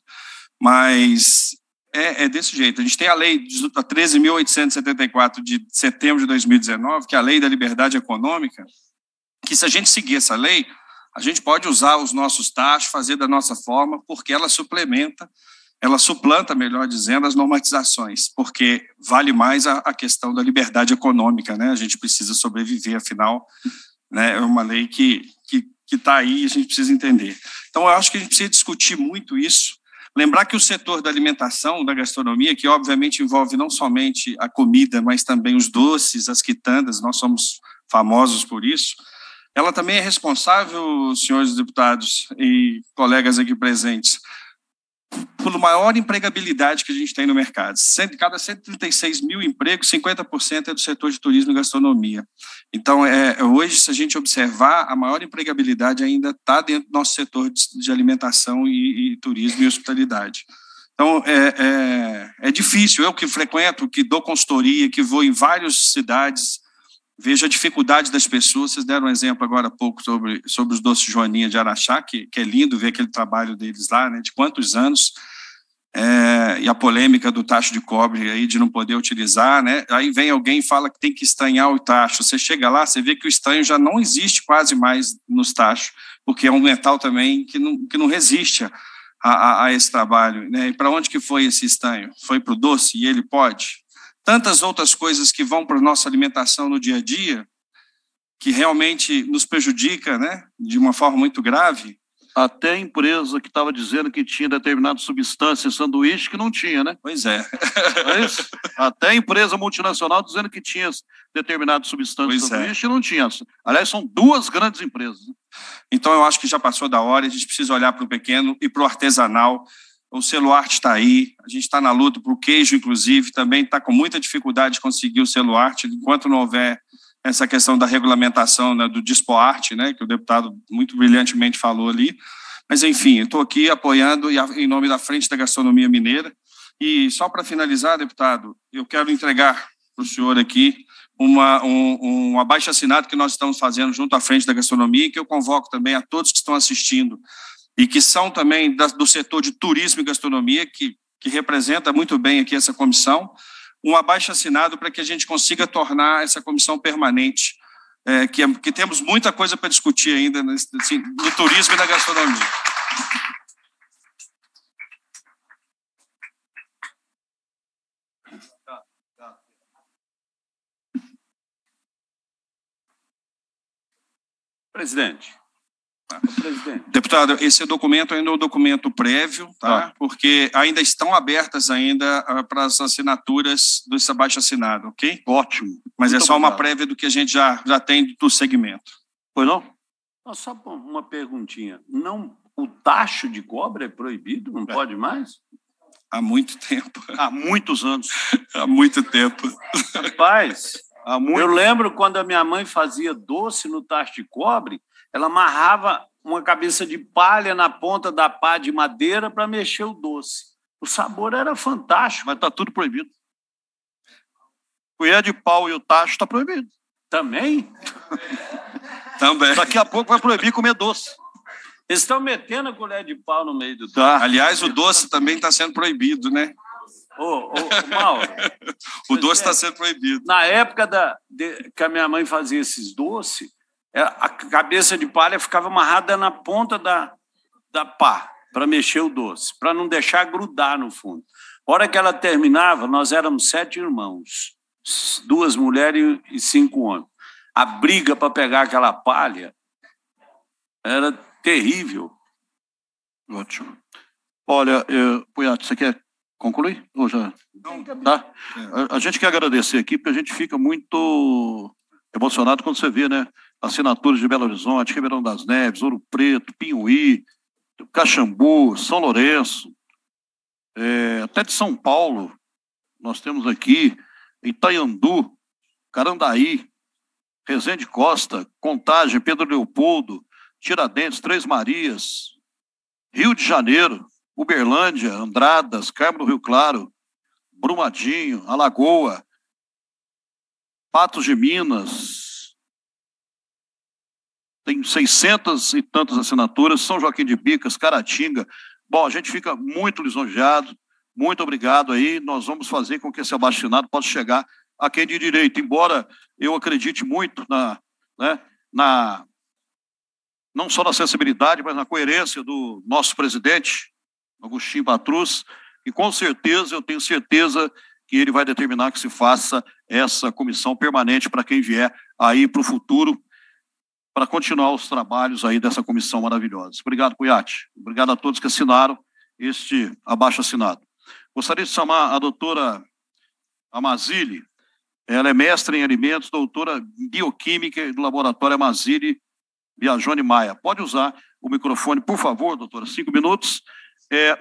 F: mas é, é desse jeito. A gente tem a lei treze mil oitocentos e setenta e quatro de setembro de dois mil e dezenove, que é a lei da liberdade econômica, que se a gente seguir essa lei, a gente pode usar os nossos taxos, fazer da nossa forma, porque ela suplementa, ela suplanta, melhor dizendo, as normatizações, porque vale mais a, a questão da liberdade econômica, né? A gente precisa sobreviver, afinal, né? É uma lei que que que está aí e a gente precisa entender. Então, eu acho que a gente precisa discutir muito isso. Lembrar que o setor da alimentação, da gastronomia, que obviamente envolve não somente a comida, mas também os doces, as quitandas, nós somos famosos por isso, ela também é responsável, senhores deputados e colegas aqui presentes, por maior empregabilidade que a gente tem no mercado. Cada cento e trinta e seis mil empregos, cinquenta por cento é do setor de turismo e gastronomia. Então, é, hoje, se a gente observar, a maior empregabilidade ainda está dentro do nosso setor de, de alimentação e, e turismo e hospitalidade. Então, é, é, é difícil. Eu que frequento, que dou consultoria, que vou em várias cidades, vejo a dificuldade das pessoas. Vocês deram um exemplo agora há pouco sobre, sobre os doces Joaninha de Araxá, que, que é lindo ver aquele trabalho deles lá, né, de quantos anos, é, e a polêmica do tacho de cobre aí, de não poder utilizar, né? Aí vem alguém e fala que tem que estanhar o tacho. Você chega lá, você vê que o estanho já não existe quase mais nos tachos, porque é um metal também que não, que não resiste a, a, a esse trabalho, né? E para onde que foi esse estanho? Foi para o doce e ele pode? Tantas outras coisas que vão para a nossa alimentação no dia a dia, que realmente nos prejudica, né, de uma forma muito grave.
A: Até a empresa que estava dizendo que tinha determinada substância em sanduíche que não tinha, né?
F: Pois é.
A: É isso? Até a empresa multinacional dizendo que tinha determinada substância em sanduíche e não tinha. Aliás, são duas grandes empresas.
F: Então, eu acho que já passou da hora, a gente precisa olhar para o pequeno e para o artesanal. O Celuarte está aí, a gente está na luta para o queijo, inclusive, também está com muita dificuldade de conseguir o Celuarte, enquanto não houver essa questão da regulamentação, né, do Dispoarte, né, que o deputado muito brilhantemente falou ali. Mas, enfim, eu estou aqui apoiando em nome da Frente da Gastronomia Mineira. E só para finalizar, deputado, eu quero entregar para o senhor aqui uma, um, um abaixo-assinado que nós estamos fazendo junto à Frente da Gastronomia, que eu convoco também a todos que estão assistindo e que são também da, do setor de turismo e gastronomia, que, que representa muito bem aqui essa comissão, um abaixo-assinado para que a gente consiga tornar essa comissão permanente, é, que, é, que temos muita coisa para discutir ainda nesse, assim, no turismo e na gastronomia.
C: Presidente. Presidente.
F: Deputado, esse documento ainda é um documento prévio, tá? Ah. Porque ainda estão abertas ainda uh, para as assinaturas desse abaixo-assinado, ok?
A: Ótimo.
F: Mas
A: Muito
F: é só
A: obrigado.
F: Uma prévia do que a gente já, já tem do segmento.
A: Pois não?
C: Não, só uma perguntinha. Não, o tacho de cobre é proibido? Não é. Pode mais?
F: Há muito tempo.
A: Há muitos anos.
F: Há muito tempo.
C: Rapaz, há muito... eu lembro quando a minha mãe fazia doce no tacho de cobre, ela amarrava uma cabeça de palha na ponta da pá de madeira para mexer o doce. O sabor era fantástico.
A: Mas está tudo proibido. O colher de pau e o tacho está proibido.
C: Também?
F: Também.
A: Daqui a pouco vai proibir comer doce.
C: Eles estão metendo a colher de pau no meio do doce.
F: Tá. Aliás, o doce também está sendo proibido, né?
C: Ô, ô, ô Mauro.
F: O doce está sendo proibido.
C: Na época da, de, que a minha mãe fazia esses doces, a cabeça de palha ficava amarrada na ponta da, da pá para mexer o doce, para não deixar grudar no fundo. A hora que ela terminava, nós éramos sete irmãos, duas mulheres e cinco homens. A briga para pegar aquela palha era terrível.
A: Ótimo. Olha, eu, Punhati, você quer concluir? Ou já?
F: Não.
A: Tá? A, a gente quer agradecer aqui, porque a gente fica muito emocionado quando você vê, né? Assinaturas de Belo Horizonte, Ribeirão das Neves, Ouro Preto, Pinhuí, Caxambu, São Lourenço, é, até de São Paulo, nós temos aqui Itaiandu, Carandaí, Resende Costa, Contagem, Pedro Leopoldo, Tiradentes, Três Marias, Rio de Janeiro, Uberlândia, Andradas, Carmo do Rio Claro, Brumadinho, Alagoa, Patos de Minas, tem seiscentas e tantas assinaturas, São Joaquim de Bicas, Caratinga. Bom, a gente fica muito lisonjeado, muito obrigado aí, nós vamos fazer com que esse abaixo-assinado possa chegar a quem de direito, embora eu acredite muito na, né, na, não só na sensibilidade, mas na coerência do nosso presidente, Agostinho Patrus, e com certeza, eu tenho certeza que ele vai determinar que se faça essa comissão permanente para quem vier aí para o futuro, para continuar os trabalhos aí dessa comissão maravilhosa. Obrigado, Cuyate. Obrigado a todos que assinaram este abaixo-assinado. Gostaria de chamar a doutora Amazile, ela é mestre em alimentos, doutora em bioquímica do laboratório Amazile Biagione Maia. Pode usar o microfone, por favor, doutora, cinco minutos. É,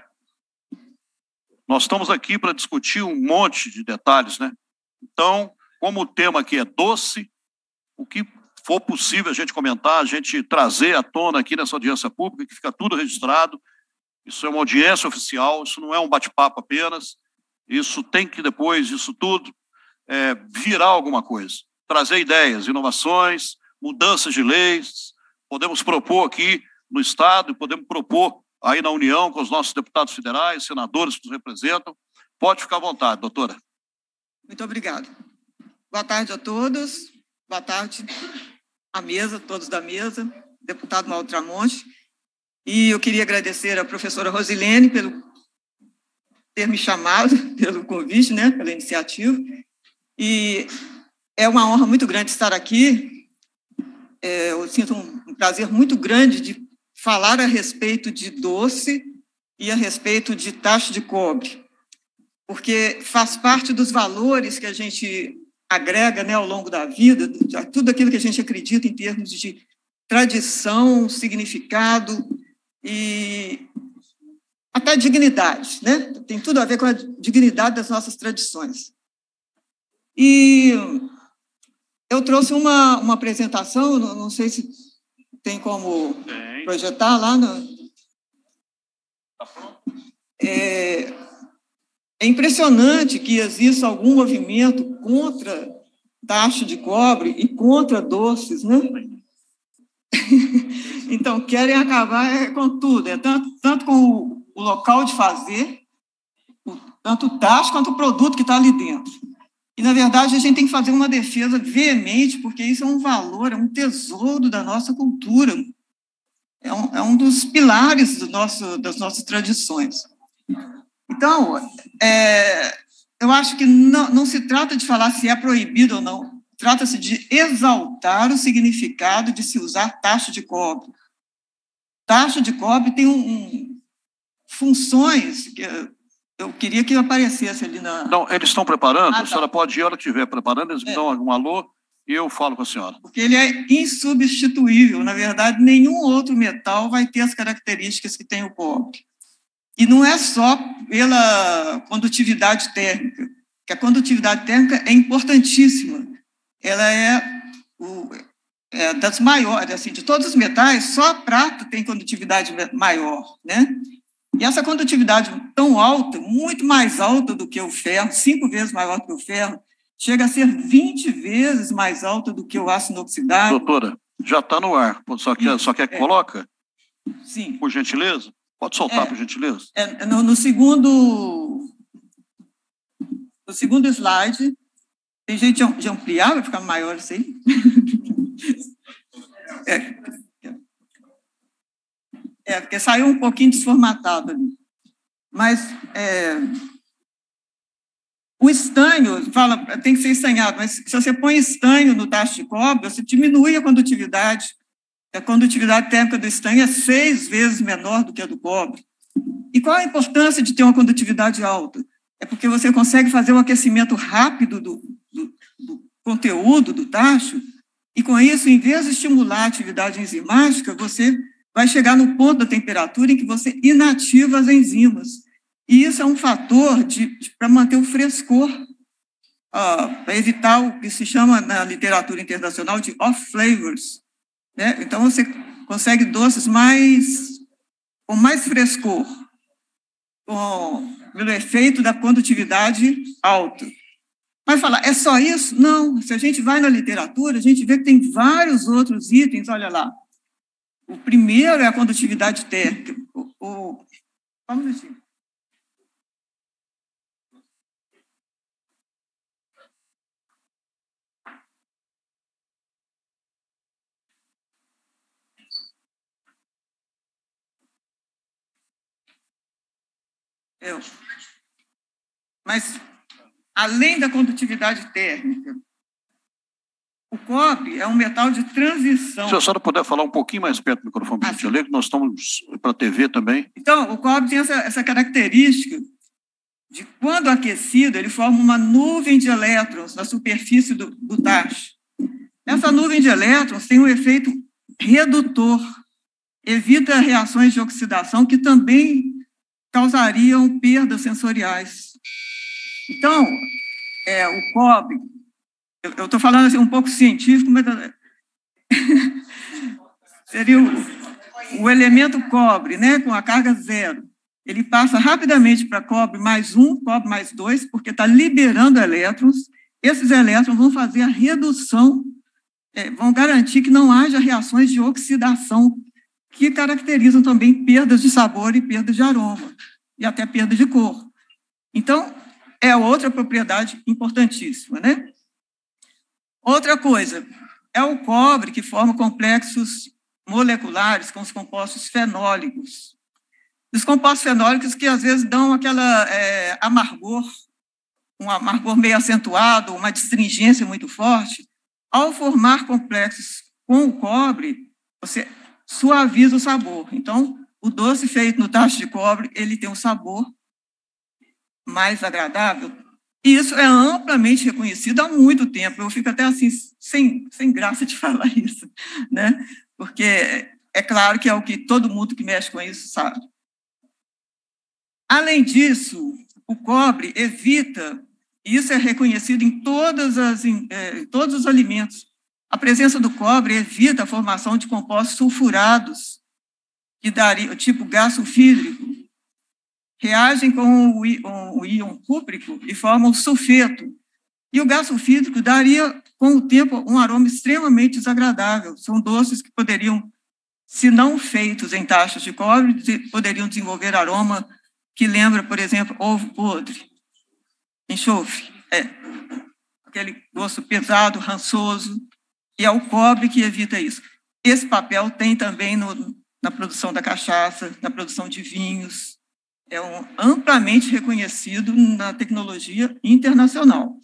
A: nós estamos aqui para discutir um monte de detalhes, né? Então, como o tema aqui é doce, o que for possível a gente comentar, a gente trazer à tona aqui nessa audiência pública, que fica tudo registrado. Isso é uma audiência oficial, isso não é um bate-papo apenas, isso tem que depois, isso tudo, é, virar alguma coisa. Trazer ideias, inovações, mudanças de leis, podemos propor aqui no Estado e podemos propor aí na União com os nossos deputados federais, senadores que nos representam. Pode ficar à vontade, doutora.
G: Muito obrigada. Boa tarde a todos, boa tarde à mesa, todos da mesa, deputado Mauro Tramonte. E eu queria agradecer à professora Rosilene pelo ter me chamado, pelo convite, né, pela iniciativa. E é uma honra muito grande estar aqui. É, eu sinto um prazer muito grande de falar a respeito de doce e a respeito de taxa de cobre, porque faz parte dos valores que a gente agrega, né, ao longo da vida, tudo aquilo que a gente acredita em termos de tradição, significado e até dignidade, né? Tem tudo a ver com a dignidade das nossas tradições. E eu trouxe uma, uma apresentação, não, não sei se tem como tem. projetar lá. No...
A: Tá pronto?
G: É, é impressionante que exista algum movimento contra taxa de cobre e contra doces, né? Então, querem acabar com tudo, é tanto, tanto com o, o local de fazer, o, tanto o taxa quanto o produto que está ali dentro. E, na verdade, a gente tem que fazer uma defesa veemente, porque isso é um valor, é um tesouro da nossa cultura, é um, é um dos pilares do nosso, das nossas tradições. Então, é, eu acho que não, não se trata de falar se é proibido ou não, trata-se de exaltar o significado de se usar taxa de cobre. Taxa de cobre tem um, um, funções que eu queria que aparecesse ali na...
A: Não, eles estão preparando,
G: ah,
A: a senhora
G: tá.
A: pode ir, a hora que estiver preparando, eles me
G: é.
A: dão um alô e eu falo com a senhora.
G: Porque ele é insubstituível, na verdade, nenhum outro metal vai ter as características que tem o cobre. E não é só pela condutividade térmica, que a condutividade térmica é importantíssima. Ela é, o, é das maiores, assim, de todos os metais, só a prata tem condutividade maior, né? E essa condutividade tão alta, muito mais alta do que o ferro, cinco vezes maior do que o ferro, chega a ser vinte vezes mais alta do que o aço inoxidável.
A: Doutora, já está no ar, só quer, só quer que é. coloca?
G: Sim.
A: Por gentileza? Pode soltar,
G: é,
A: por gentileza?
G: É, no, no, segundo, no segundo slide, tem jeito de ampliar, vai ficar maior isso aí? É, é, porque saiu um pouquinho desformatado ali. Mas é, o estanho, fala, tem que ser estanhado, mas se você põe estanho no tacho de cobre, você diminui a condutividade. A condutividade térmica do estanho é seis vezes menor do que a do cobre. E qual a importância de ter uma condutividade alta? É porque você consegue fazer um aquecimento rápido do, do, do conteúdo do tacho, e com isso, em vez de estimular a atividade enzimática, você vai chegar no ponto da temperatura em que você inativa as enzimas. E isso é um fator para manter o frescor, uh, para evitar o que se chama na literatura internacional de off-flavors. Né? Então, você consegue doces mais, com mais frescor, com, pelo efeito da condutividade alta. Mas falar, é só isso? Não. Se a gente vai na literatura, a gente vê que tem vários outros itens, olha lá. O primeiro é a condutividade térmica. O, o, só um minutinho. Eu. Mas, além da condutividade térmica, o cobre é um metal de transição.
A: Se a senhora puder falar um pouquinho mais perto do microfone, ah, que nós estamos para a T V também.
G: Então, o cobre tem essa, essa característica de, quando aquecido, ele forma uma nuvem de elétrons na superfície do, do tacho. Essa nuvem de elétrons tem um efeito redutor, evita reações de oxidação que também causariam perdas sensoriais. Então, é, o cobre, eu estou falando assim, um pouco científico, mas seria o, o elemento cobre, né, com a carga zero. Ele passa rapidamente para cobre mais um, cobre mais dois, porque está liberando elétrons. Esses elétrons vão fazer a redução, é, vão garantir que não haja reações de oxidação, que caracterizam também perdas de sabor e perdas de aroma, e até perda de cor. Então, é outra propriedade importantíssima, né? Outra coisa, é o cobre que forma complexos moleculares com os compostos fenólicos. Os compostos fenólicos que, às vezes, dão aquela é, amargor, um amargor meio acentuado, uma astringência muito forte. Ao formar complexos com o cobre, você suaviza o sabor. Então, o doce feito no tacho de cobre, ele tem um sabor mais agradável. E isso é amplamente reconhecido há muito tempo. Eu fico até assim, sem, sem graça de falar isso, né? Porque é claro que é o que todo mundo que mexe com isso sabe. Além disso, o cobre evita, e isso é reconhecido em, todas as, em, em todos os alimentos, a presença do cobre evita a formação de compostos sulfurados, que daria, tipo gás sulfídrico, reagem com o, com o íon cúprico e formam sulfeto. E o gás sulfídrico daria, com o tempo, um aroma extremamente desagradável. São doces que poderiam, se não feitos em taxas de cobre, poderiam desenvolver aroma que lembra, por exemplo, ovo podre, enxofre. É, aquele gosto pesado, rançoso, e é o cobre que evita isso. Esse papel tem também no, na produção da cachaça, na produção de vinhos, é um, amplamente reconhecido na tecnologia internacional.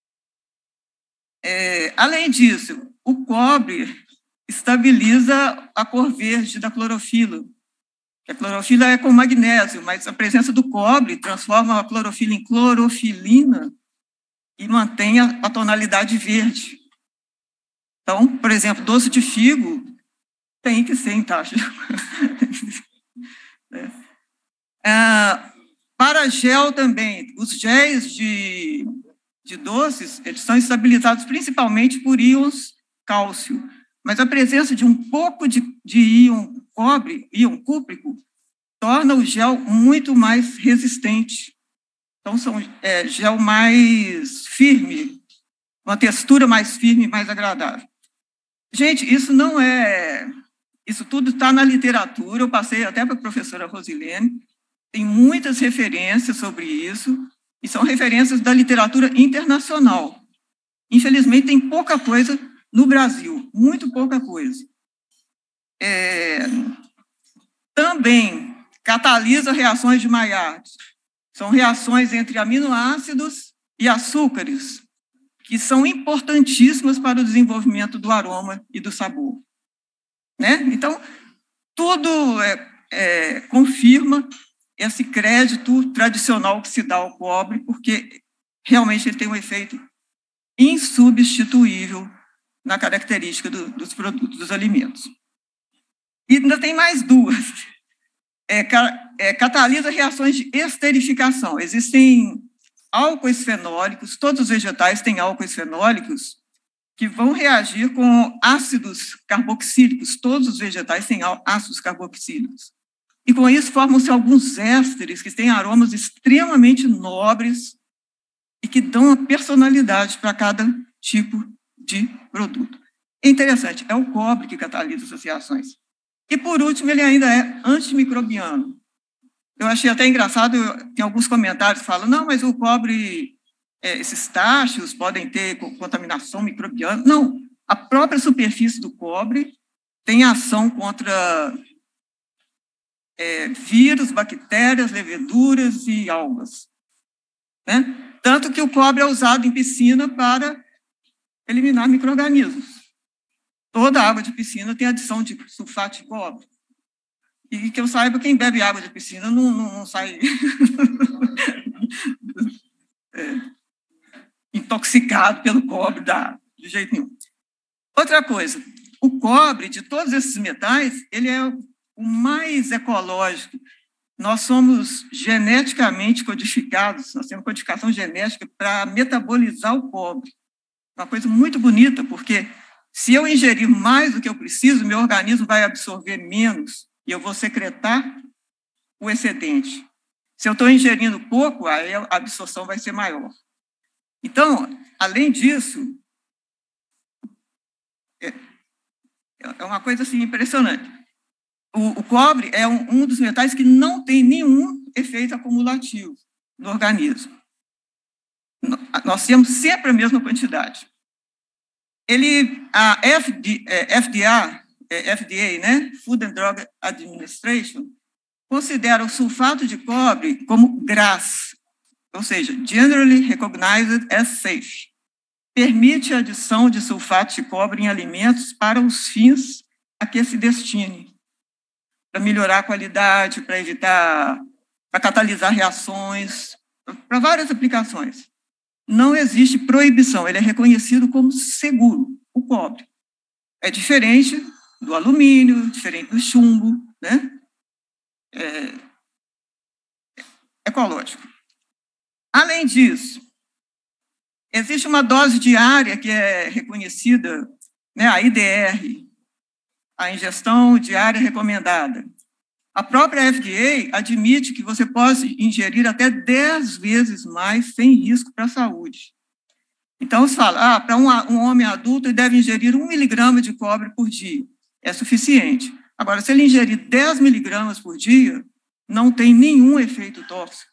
G: É, além disso, o cobre estabiliza a cor verde da clorofila. A clorofila é com magnésio, mas a presença do cobre transforma a clorofila em clorofilina e mantém a, a tonalidade verde. Então, por exemplo, doce de figo tem que ser em taxa. é. ah, para gel também, os géis de, de doces, eles são estabilizados principalmente por íons cálcio, mas a presença de um pouco de, de íon cobre, íon cúprico, torna o gel muito mais resistente. Então, são é, gel mais firme, uma textura mais firme e mais agradável. Gente, isso não é... Isso tudo está na literatura, eu passei até para a professora Rosilene, tem muitas referências sobre isso, e são referências da literatura internacional. Infelizmente, tem pouca coisa no Brasil, muito pouca coisa. É, também catalisa reações de Maillard. São reações entre aminoácidos e açúcares, que são importantíssimas para o desenvolvimento do aroma e do sabor. Né? Então, tudo é, é, confirma esse crédito tradicional que se dá ao cobre, porque realmente ele tem um efeito insubstituível na característica do, dos produtos, dos alimentos. E ainda tem mais duas. É, é, catalisa reações de esterificação. Existem álcoois fenólicos, todos os vegetais têm álcoois fenólicos que vão reagir com ácidos carboxílicos. Todos os vegetais têm ácidos carboxílicos. E com isso formam-se alguns ésteres que têm aromas extremamente nobres e que dão a personalidade para cada tipo de produto. É interessante, é o cobre que catalisa essas reações. E, por último, ele ainda é antimicrobiano. Eu achei até engraçado, tem alguns comentários que falam, não, mas o cobre, é, esses tachos podem ter contaminação microbiana. Não, a própria superfície do cobre tem ação contra é, vírus, bactérias, leveduras e algas. Né? Tanto que o cobre é usado em piscina para eliminar micro-organismos. Toda água de piscina tem adição de sulfato de cobre. E que eu saiba, quem bebe água de piscina não, não, não sai é, intoxicado pelo cobre da, de jeito nenhum. Outra coisa, o cobre, de todos esses metais, ele é o mais ecológico. Nós somos geneticamente codificados, nós temos codificação genética para metabolizar o cobre. Uma coisa muito bonita, porque se eu ingerir mais do que eu preciso, meu organismo vai absorver menos e eu vou secretar o excedente. Se eu estou ingerindo pouco, aí a absorção vai ser maior. Então, além disso, é, é uma coisa assim, impressionante. O, o cobre é um, um dos metais que não tem nenhum efeito acumulativo no organismo. Nós temos sempre a mesma quantidade. Ele, a F D A, F D A, F D A, né, Food and Drug Administration, considera o sulfato de cobre como G R A S, ou seja, Generally Recognized as Safe. Permite a adição de sulfato de cobre em alimentos para os fins a que se destine, para melhorar a qualidade, para evitar, para catalisar reações, para várias aplicações. Não existe proibição, ele é reconhecido como seguro, o cobre. É diferente do alumínio, diferente do chumbo, né? É ecológico. Além disso, existe uma dose diária que é reconhecida, né, a I D R, a ingestão diária recomendada. A própria F D A admite que você pode ingerir até dez vezes mais sem risco para a saúde. Então, se fala, ah, para um, um homem adulto, ele deve ingerir um miligrama de cobre por dia. É suficiente. Agora, se ele ingerir dez miligramas por dia, não tem nenhum efeito tóxico.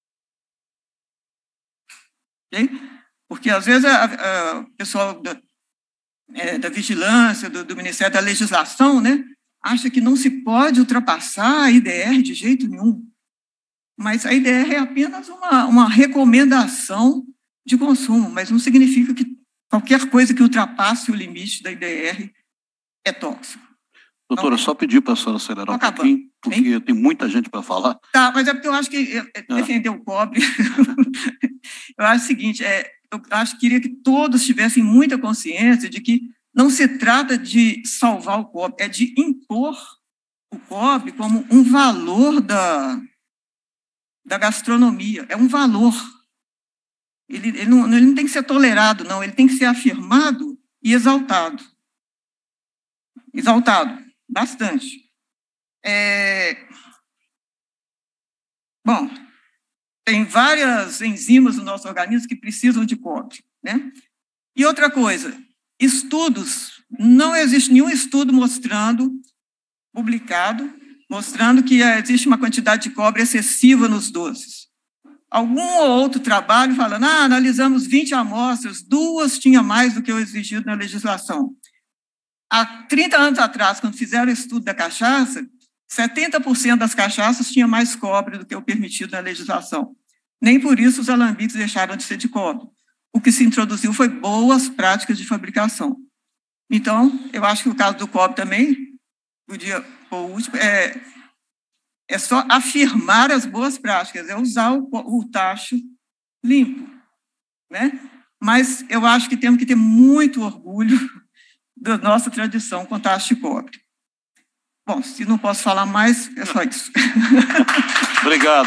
G: Okay? Porque, às vezes, o pessoal da, é, da vigilância, do, do Ministério da Legislação, né, acha que não se pode ultrapassar a I D R de jeito nenhum. Mas a I D R é apenas uma, uma recomendação de consumo, mas não significa que qualquer coisa que ultrapasse o limite da I D R é tóxico.
A: Doutora, então, só pedir para a senhora acelerar um pouquinho, porque hein? Tem muita gente para falar.
G: Tá, mas é porque eu acho que é. defender o cobre, eu acho o seguinte, é, eu acho que queria que todos tivessem muita consciência de que não se trata de salvar o cobre, é de impor o cobre como um valor da, da gastronomia, é um valor. Ele, ele, não, ele não tem que ser tolerado, não, ele tem que ser afirmado e exaltado. Exaltado, bastante. É, bom, tem várias enzimas no nosso organismo que precisam de cobre, né? E outra coisa, estudos, não existe nenhum estudo mostrando, publicado, mostrando que existe uma quantidade de cobre excessiva nos doces. Algum ou outro trabalho falando, ah, analisamos vinte amostras, duas tinha mais do que o exigido na legislação. Há trinta anos atrás, quando fizeram o estudo da cachaça, setenta por cento das cachaças tinha mais cobre do que o permitido na legislação. Nem por isso os alambiques deixaram de ser de cobre. O que se introduziu foi boas práticas de fabricação. Então, eu acho que o caso do cobre também, podia, o último, é, é só afirmar as boas práticas, é usar o, o tacho limpo, né? Mas eu acho que temos que ter muito orgulho da nossa tradição com tacho de cobre. Bom, se não posso falar mais, é só isso.
A: Obrigado.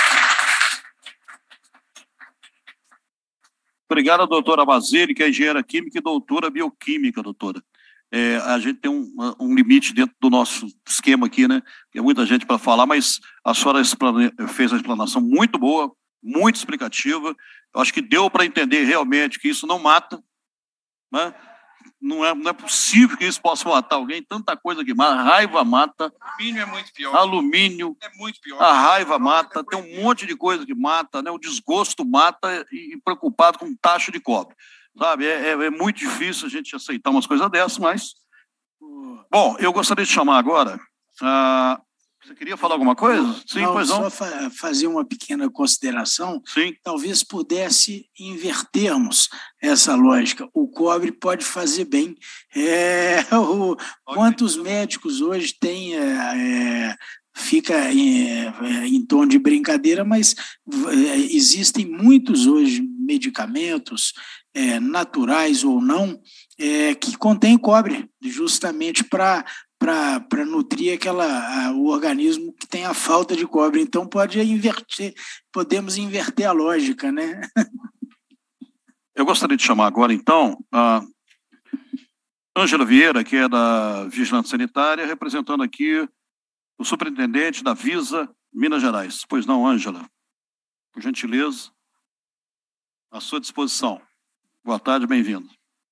A: Obrigado, doutora Basile, que é engenheira química e doutora bioquímica, doutora. É, a gente tem um, um limite dentro do nosso esquema aqui, né? Tem muita gente para falar, mas a senhora fez a explanação muito boa, muito explicativa. Eu acho que deu para entender realmente que isso não mata, né? Não é, não é possível que isso possa matar alguém. Tanta coisa que mata. A raiva mata.
F: Alumínio é muito pior.
A: Alumínio.
F: É muito pior.
A: A raiva mata. Tem um monte de coisa que mata, né? O desgosto mata e, e preocupado com taxa de cobre. Sabe? É, é, é muito difícil a gente aceitar umas coisas dessas, mas... Bom, eu gostaria de chamar agora... Ah, você queria falar alguma coisa? Sim,
B: não,
A: pois não.
B: Só fa fazer uma pequena consideração.
A: Sim.
B: Talvez pudesse invertermos essa lógica. O cobre pode fazer bem. É, o, quantos médicos hoje têm... É, é, fica em, é, em tom de brincadeira, mas é, existem muitos hoje medicamentos, é, naturais ou não, é, que contêm cobre, justamente para para nutrir aquela, a, o organismo que tem a falta de cobre. Então, pode inverter, podemos inverter a lógica, né?
A: Eu gostaria de chamar agora, então, a Ângela Vieira, que é da Vigilância Sanitária, representando aqui o superintendente da Visa Minas Gerais. Pois não, Ângela? Por gentileza, à sua disposição. Boa tarde, bem-vindo.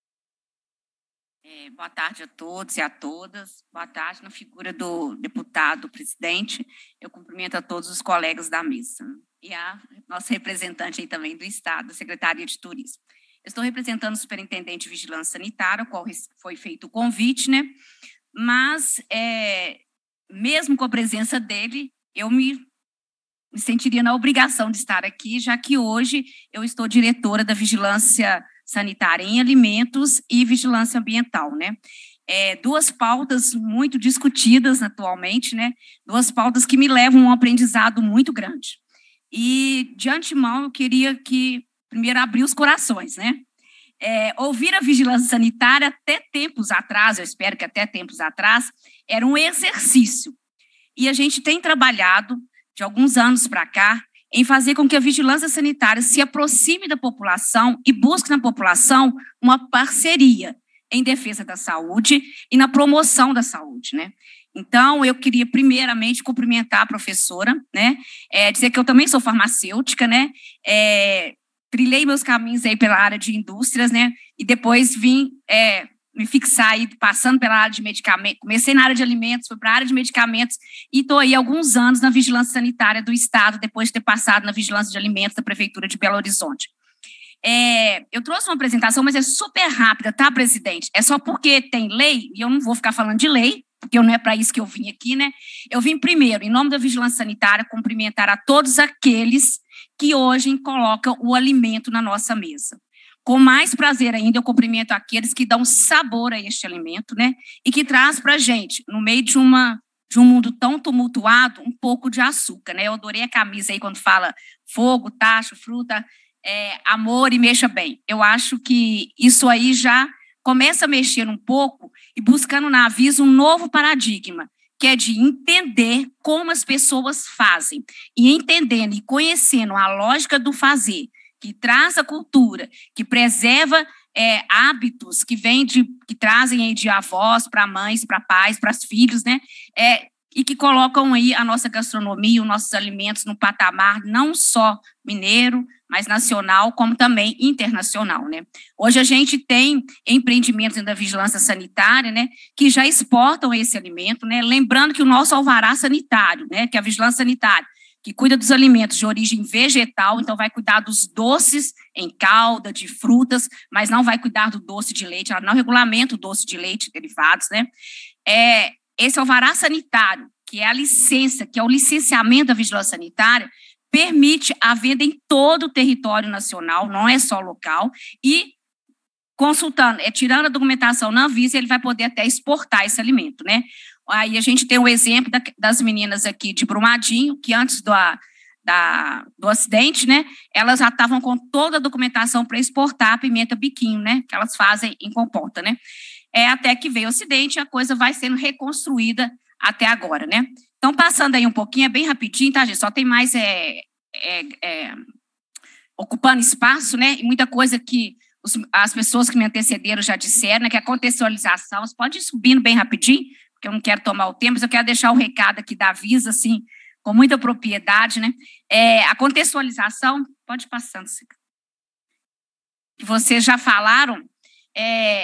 H: É, boa tarde a todos e a todas. Boa tarde na figura do deputado presidente. Eu cumprimento a todos os colegas da mesa. E a nossa representante aí também do Estado, da Secretaria de Turismo. Eu estou representando o superintendente de Vigilância Sanitária, ao qual foi feito o convite, né? Mas, é, mesmo com a presença dele, eu me, me sentiria na obrigação de estar aqui, já que hoje eu estou diretora da Vigilância Sanitária em Alimentos e Vigilância Ambiental, né? É, duas pautas muito discutidas atualmente, né? Duas pautas que me levam a um aprendizado muito grande. E, de antemão, eu queria que, primeiro, abrir os corações, né? É, ouvir a vigilância sanitária até tempos atrás, eu espero que até tempos atrás, era um exercício. E a gente tem trabalhado, de alguns anos para cá, em fazer com que a vigilância sanitária se aproxime da população e busque na população uma parceria em defesa da saúde e na promoção da saúde, né? Então, eu queria primeiramente cumprimentar a professora, né? É, dizer que eu também sou farmacêutica, né? É, trilhei meus caminhos aí pela área de indústrias, né? E depois vim é, me fixar aí, passando pela área de medicamentos, comecei na área de alimentos, fui para a área de medicamentos e estou aí há alguns anos na vigilância sanitária do Estado, depois de ter passado na vigilância de alimentos da Prefeitura de Belo Horizonte. É, eu trouxe uma apresentação, mas é super rápida, tá, presidente? É só porque tem lei, e eu não vou ficar falando de lei, porque não é para isso que eu vim aqui, né? Eu vim primeiro, em nome da vigilância sanitária, cumprimentar a todos aqueles que hoje colocam o alimento na nossa mesa. Com mais prazer ainda, eu cumprimento aqueles que dão sabor a este alimento, né? E que traz para a gente, no meio de, uma, de um mundo tão tumultuado, um pouco de açúcar, né? Eu adorei a camisa aí quando fala fogo, tacho, fruta, é, amor e mexa bem. Eu acho que isso aí já começa a mexer um pouco e buscando na Visa um novo paradigma, que é de entender como as pessoas fazem. E entendendo e conhecendo a lógica do fazer, que traz a cultura, que preserva é, hábitos que vêm de, que trazem aí de avós para mães, para pais, para filhos, né? É, e que colocam aí a nossa gastronomia, os nossos alimentos no patamar não só mineiro, mas nacional, como também internacional, né? Hoje a gente tem empreendimentos da vigilância sanitária, né, que já exportam esse alimento, né? Lembrando que o nosso alvará sanitário, né, que é a vigilância sanitária, que cuida dos alimentos de origem vegetal, então vai cuidar dos doces em calda, de frutas, mas não vai cuidar do doce de leite, ela não regulamenta o doce de leite e derivados, né? É, esse alvará sanitário, que é a licença, que é o licenciamento da vigilância sanitária, permite a venda em todo o território nacional, não é só local, e consultando, é, tirando a documentação na Anvisa, ele vai poder até exportar esse alimento, né? Aí a gente tem o exemplo da, das meninas aqui de Brumadinho, que antes do, da, do acidente, né, elas já estavam com toda a documentação para exportar a pimenta biquinho, né, que elas fazem em comporta, né? É, até que veio o acidente, a coisa vai sendo reconstruída até agora, né? Então, passando aí um pouquinho, é bem rapidinho, tá, gente? Só tem mais é, é, é, ocupando espaço, né? E muita coisa que os, as pessoas que me antecederam já disseram, né? Que é a contextualização. Você pode ir subindo bem rapidinho, porque eu não quero tomar o tempo, mas eu quero deixar o recado aqui da Visa, assim, com muita propriedade, né? É, a contextualização, pode ir passando, que vocês já falaram, é,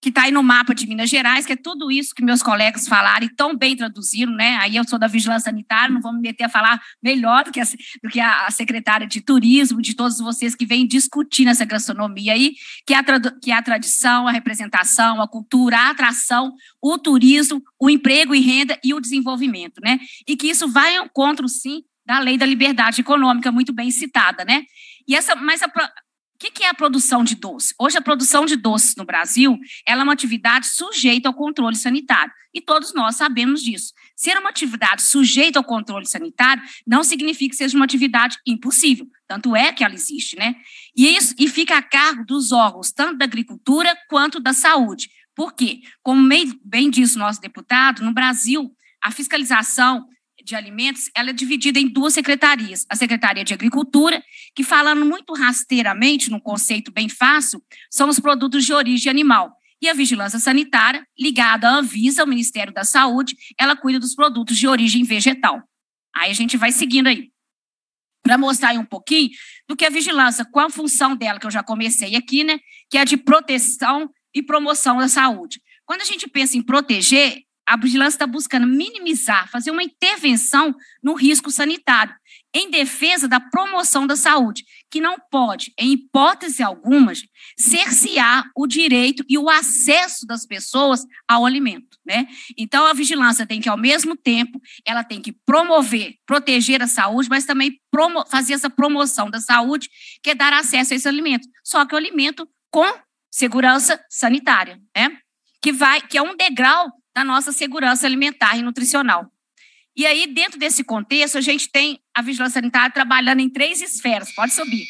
H: que está aí no mapa de Minas Gerais, que é tudo isso que meus colegas falaram e tão bem traduziram, né? Aí eu sou da Vigilância Sanitária, não vou me meter a falar melhor do que a, do que a, a secretária de Turismo, de todos vocês que vêm discutindo essa gastronomia aí, que é, a, que é a tradição, a representação, a cultura, a atração, o turismo, o emprego e renda e o desenvolvimento, né? E que isso vai ao encontro, sim, da Lei da Liberdade Econômica, muito bem citada, né? E essa, mas a O que, que é a produção de doce? Hoje, a produção de doces no Brasil ela é uma atividade sujeita ao controle sanitário. E todos nós sabemos disso. Ser uma atividade sujeita ao controle sanitário não significa que seja uma atividade impossível. Tanto é que ela existe, né? E, isso, e fica a cargo dos órgãos, tanto da agricultura quanto da saúde. Por quê? Como bem, bem disse o nosso deputado, no Brasil, a fiscalização de alimentos, ela é dividida em duas secretarias. A Secretaria de Agricultura, que falando muito rasteiramente, num conceito bem fácil, são os produtos de origem animal. E a Vigilância Sanitária, ligada à Anvisa, ao Ministério da Saúde, ela cuida dos produtos de origem vegetal. Aí a gente vai seguindo aí. Para mostrar aí um pouquinho do que a vigilância, qual a função dela, que eu já comecei aqui, né? Que é de proteção e promoção da saúde. Quando a gente pensa em proteger, a vigilância está buscando minimizar, fazer uma intervenção no risco sanitário, em defesa da promoção da saúde, que não pode, em hipótese alguma, cercear o direito e o acesso das pessoas ao alimento, né? Então, a vigilância tem que, ao mesmo tempo, ela tem que promover, proteger a saúde, mas também promo- fazer essa promoção da saúde, que é dar acesso a esse alimento. Só que o alimento com segurança sanitária, né? Que, vai, que é um degrau da nossa segurança alimentar e nutricional. E aí, dentro desse contexto, a gente tem a vigilância sanitária trabalhando em três esferas, pode subir.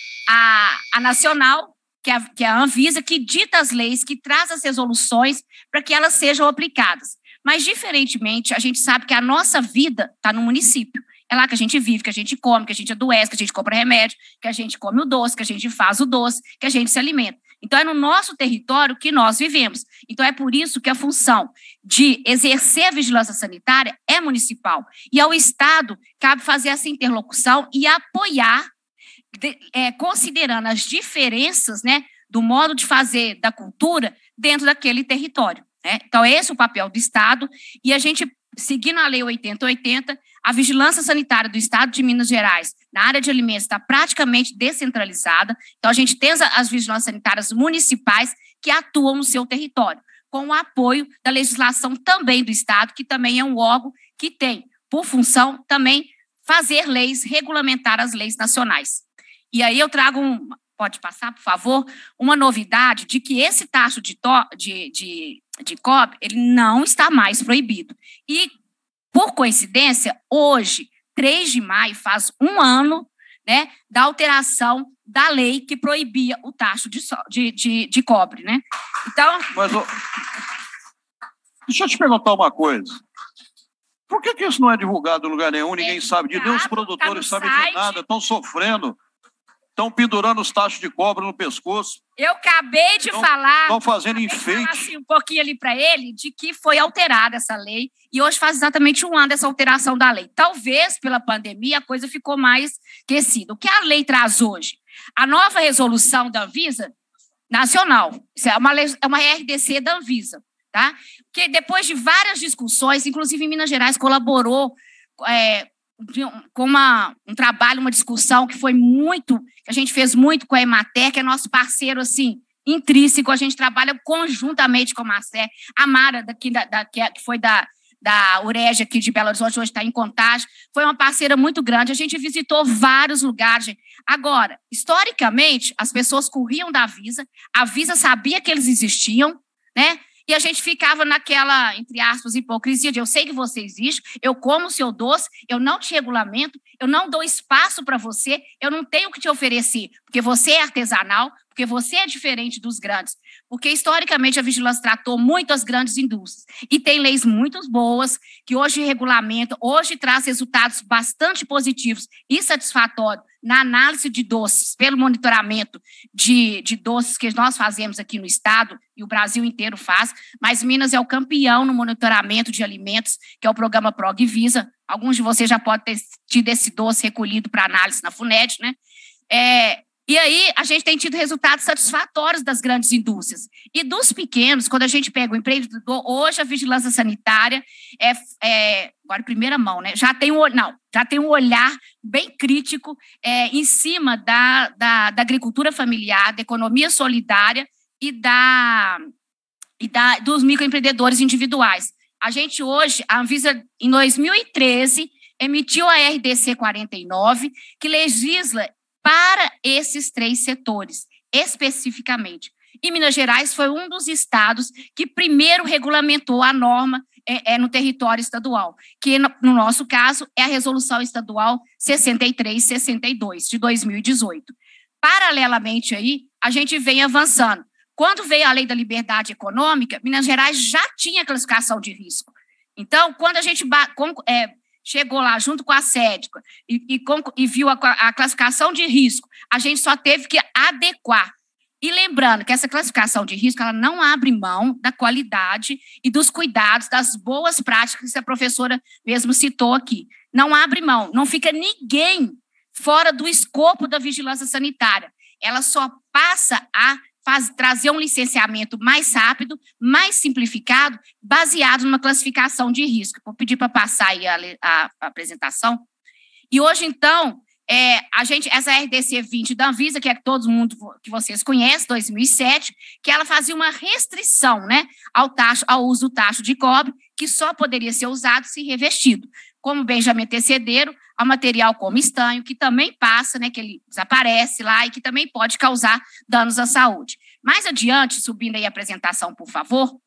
H: A, a nacional, que é a, que é a Anvisa, que dita as leis, que traz as resoluções para que elas sejam aplicadas. Mas, diferentemente, a gente sabe que a nossa vida está no município. É lá que a gente vive, que a gente come, que a gente adoece, que a gente compra remédio, que a gente come o doce, que a gente faz o doce, que a gente se alimenta. Então, é no nosso território que nós vivemos. Então, é por isso que a função de exercer a vigilância sanitária é municipal. E ao Estado cabe fazer essa interlocução e apoiar, de, é, considerando as diferenças, né, do modo de fazer da cultura dentro daquele território, né? Então, esse é o papel do Estado. E a gente, seguindo a Lei oitenta oitenta, a vigilância sanitária do Estado de Minas Gerais, na área de alimentos, está praticamente descentralizada. Então, a gente tem as vigilâncias sanitárias municipais que atuam no seu território, com o apoio da legislação também do Estado, que também é um órgão que tem, por função, também fazer leis, regulamentar as leis nacionais. E aí eu trago, um, pode passar, por favor, uma novidade de que esse tacho de, to, de, de, de cobre, ele não está mais proibido. E, por coincidência, hoje, três de maio, faz um ano, né, da alteração da lei que proibia o tacho de, so, de, de, de cobre, né? Então...
A: Mas, ó, deixa eu te perguntar uma coisa. Por que, que isso não é divulgado em lugar nenhum? Ninguém é sabe disso, nem os produtores tá sabem de nada, estão sofrendo, estão pendurando os tachos de cobre no pescoço.
H: Eu acabei de
A: tão,
H: falar...
A: Estão fazendo enfeite.
H: Falar assim, um pouquinho ali para ele, de que foi alterada essa lei, e hoje faz exatamente um ano dessa alteração da lei. Talvez, pela pandemia, a coisa ficou mais aquecida. O que a lei traz hoje? A nova resolução da Anvisa nacional, isso é uma, é uma R D C da Anvisa, tá? Que depois de várias discussões, inclusive em Minas Gerais colaborou é, com uma, um trabalho, uma discussão que foi muito, que a gente fez muito com a Emater, que é nosso parceiro, assim, intrínseco, a gente trabalha conjuntamente com a Macer, a Mara, daqui, da, da, que foi da, da UREG aqui de Belo Horizonte, hoje está em Contagem, foi uma parceira muito grande, a gente visitou vários lugares. Agora, historicamente, as pessoas corriam da Avisa, a Avisa sabia que eles existiam, né? E a gente ficava naquela, entre aspas, hipocrisia de eu sei que você existe, eu como o seu doce, eu não te regulamento, eu não dou espaço para você, eu não tenho o que te oferecer, porque você é artesanal, porque você é diferente dos grandes. Porque, historicamente, a vigilância tratou muito as grandes indústrias. E tem leis muito boas, que hoje regulamentam, hoje traz resultados bastante positivos e satisfatórios na análise de doces, pelo monitoramento de, de doces que nós fazemos aqui no Estado, e o Brasil inteiro faz, mas Minas é o campeão no monitoramento de alimentos, que é o programa PROG-Visa. Alguns de vocês já podem ter tido esse doce recolhido para análise na FUNED, né? É, E aí, a gente tem tido resultados satisfatórios das grandes indústrias. E dos pequenos, quando a gente pega o empreendedor, hoje a vigilância sanitária é, é agora, em primeira mão, né? Já tem um, não, já tem um olhar bem crítico é, em cima da, da, da agricultura familiar, da economia solidária e, da, e da, dos microempreendedores individuais. A gente hoje, a Anvisa, em dois mil e treze, emitiu a R D C quarenta e nove, que legisla para esses três setores, especificamente. E Minas Gerais foi um dos estados que primeiro regulamentou a norma é, é, no território estadual, que, no, no nosso caso, é a Resolução Estadual sessenta e três sessenta e dois, de dois mil e dezoito. Paralelamente aí, a gente vem avançando. Quando veio a Lei da Liberdade Econômica, Minas Gerais já tinha classificação de risco. Então, quando a gente... É, chegou lá junto com a SEDCA e, e, e viu a, a classificação de risco, a gente só teve que adequar. E lembrando que essa classificação de risco, ela não abre mão da qualidade e dos cuidados, das boas práticas que a professora mesmo citou aqui. Não abre mão, não fica ninguém fora do escopo da vigilância sanitária. Ela só passa a Faz, trazer um licenciamento mais rápido, mais simplificado, baseado numa classificação de risco. Vou pedir para passar aí a, a, a apresentação. E hoje, então, é, a gente, essa R D C vinte da Anvisa, que é que todo mundo que vocês conhecem, dois mil e sete, que ela fazia uma restrição, né, ao, tacho, ao uso do tacho de cobre, que só poderia ser usado se revestido. Como bem já me antecederam, há material como estanho, que também passa, né, que ele desaparece lá e que também pode causar danos à saúde. Mais adiante, subindo aí a apresentação, por favor,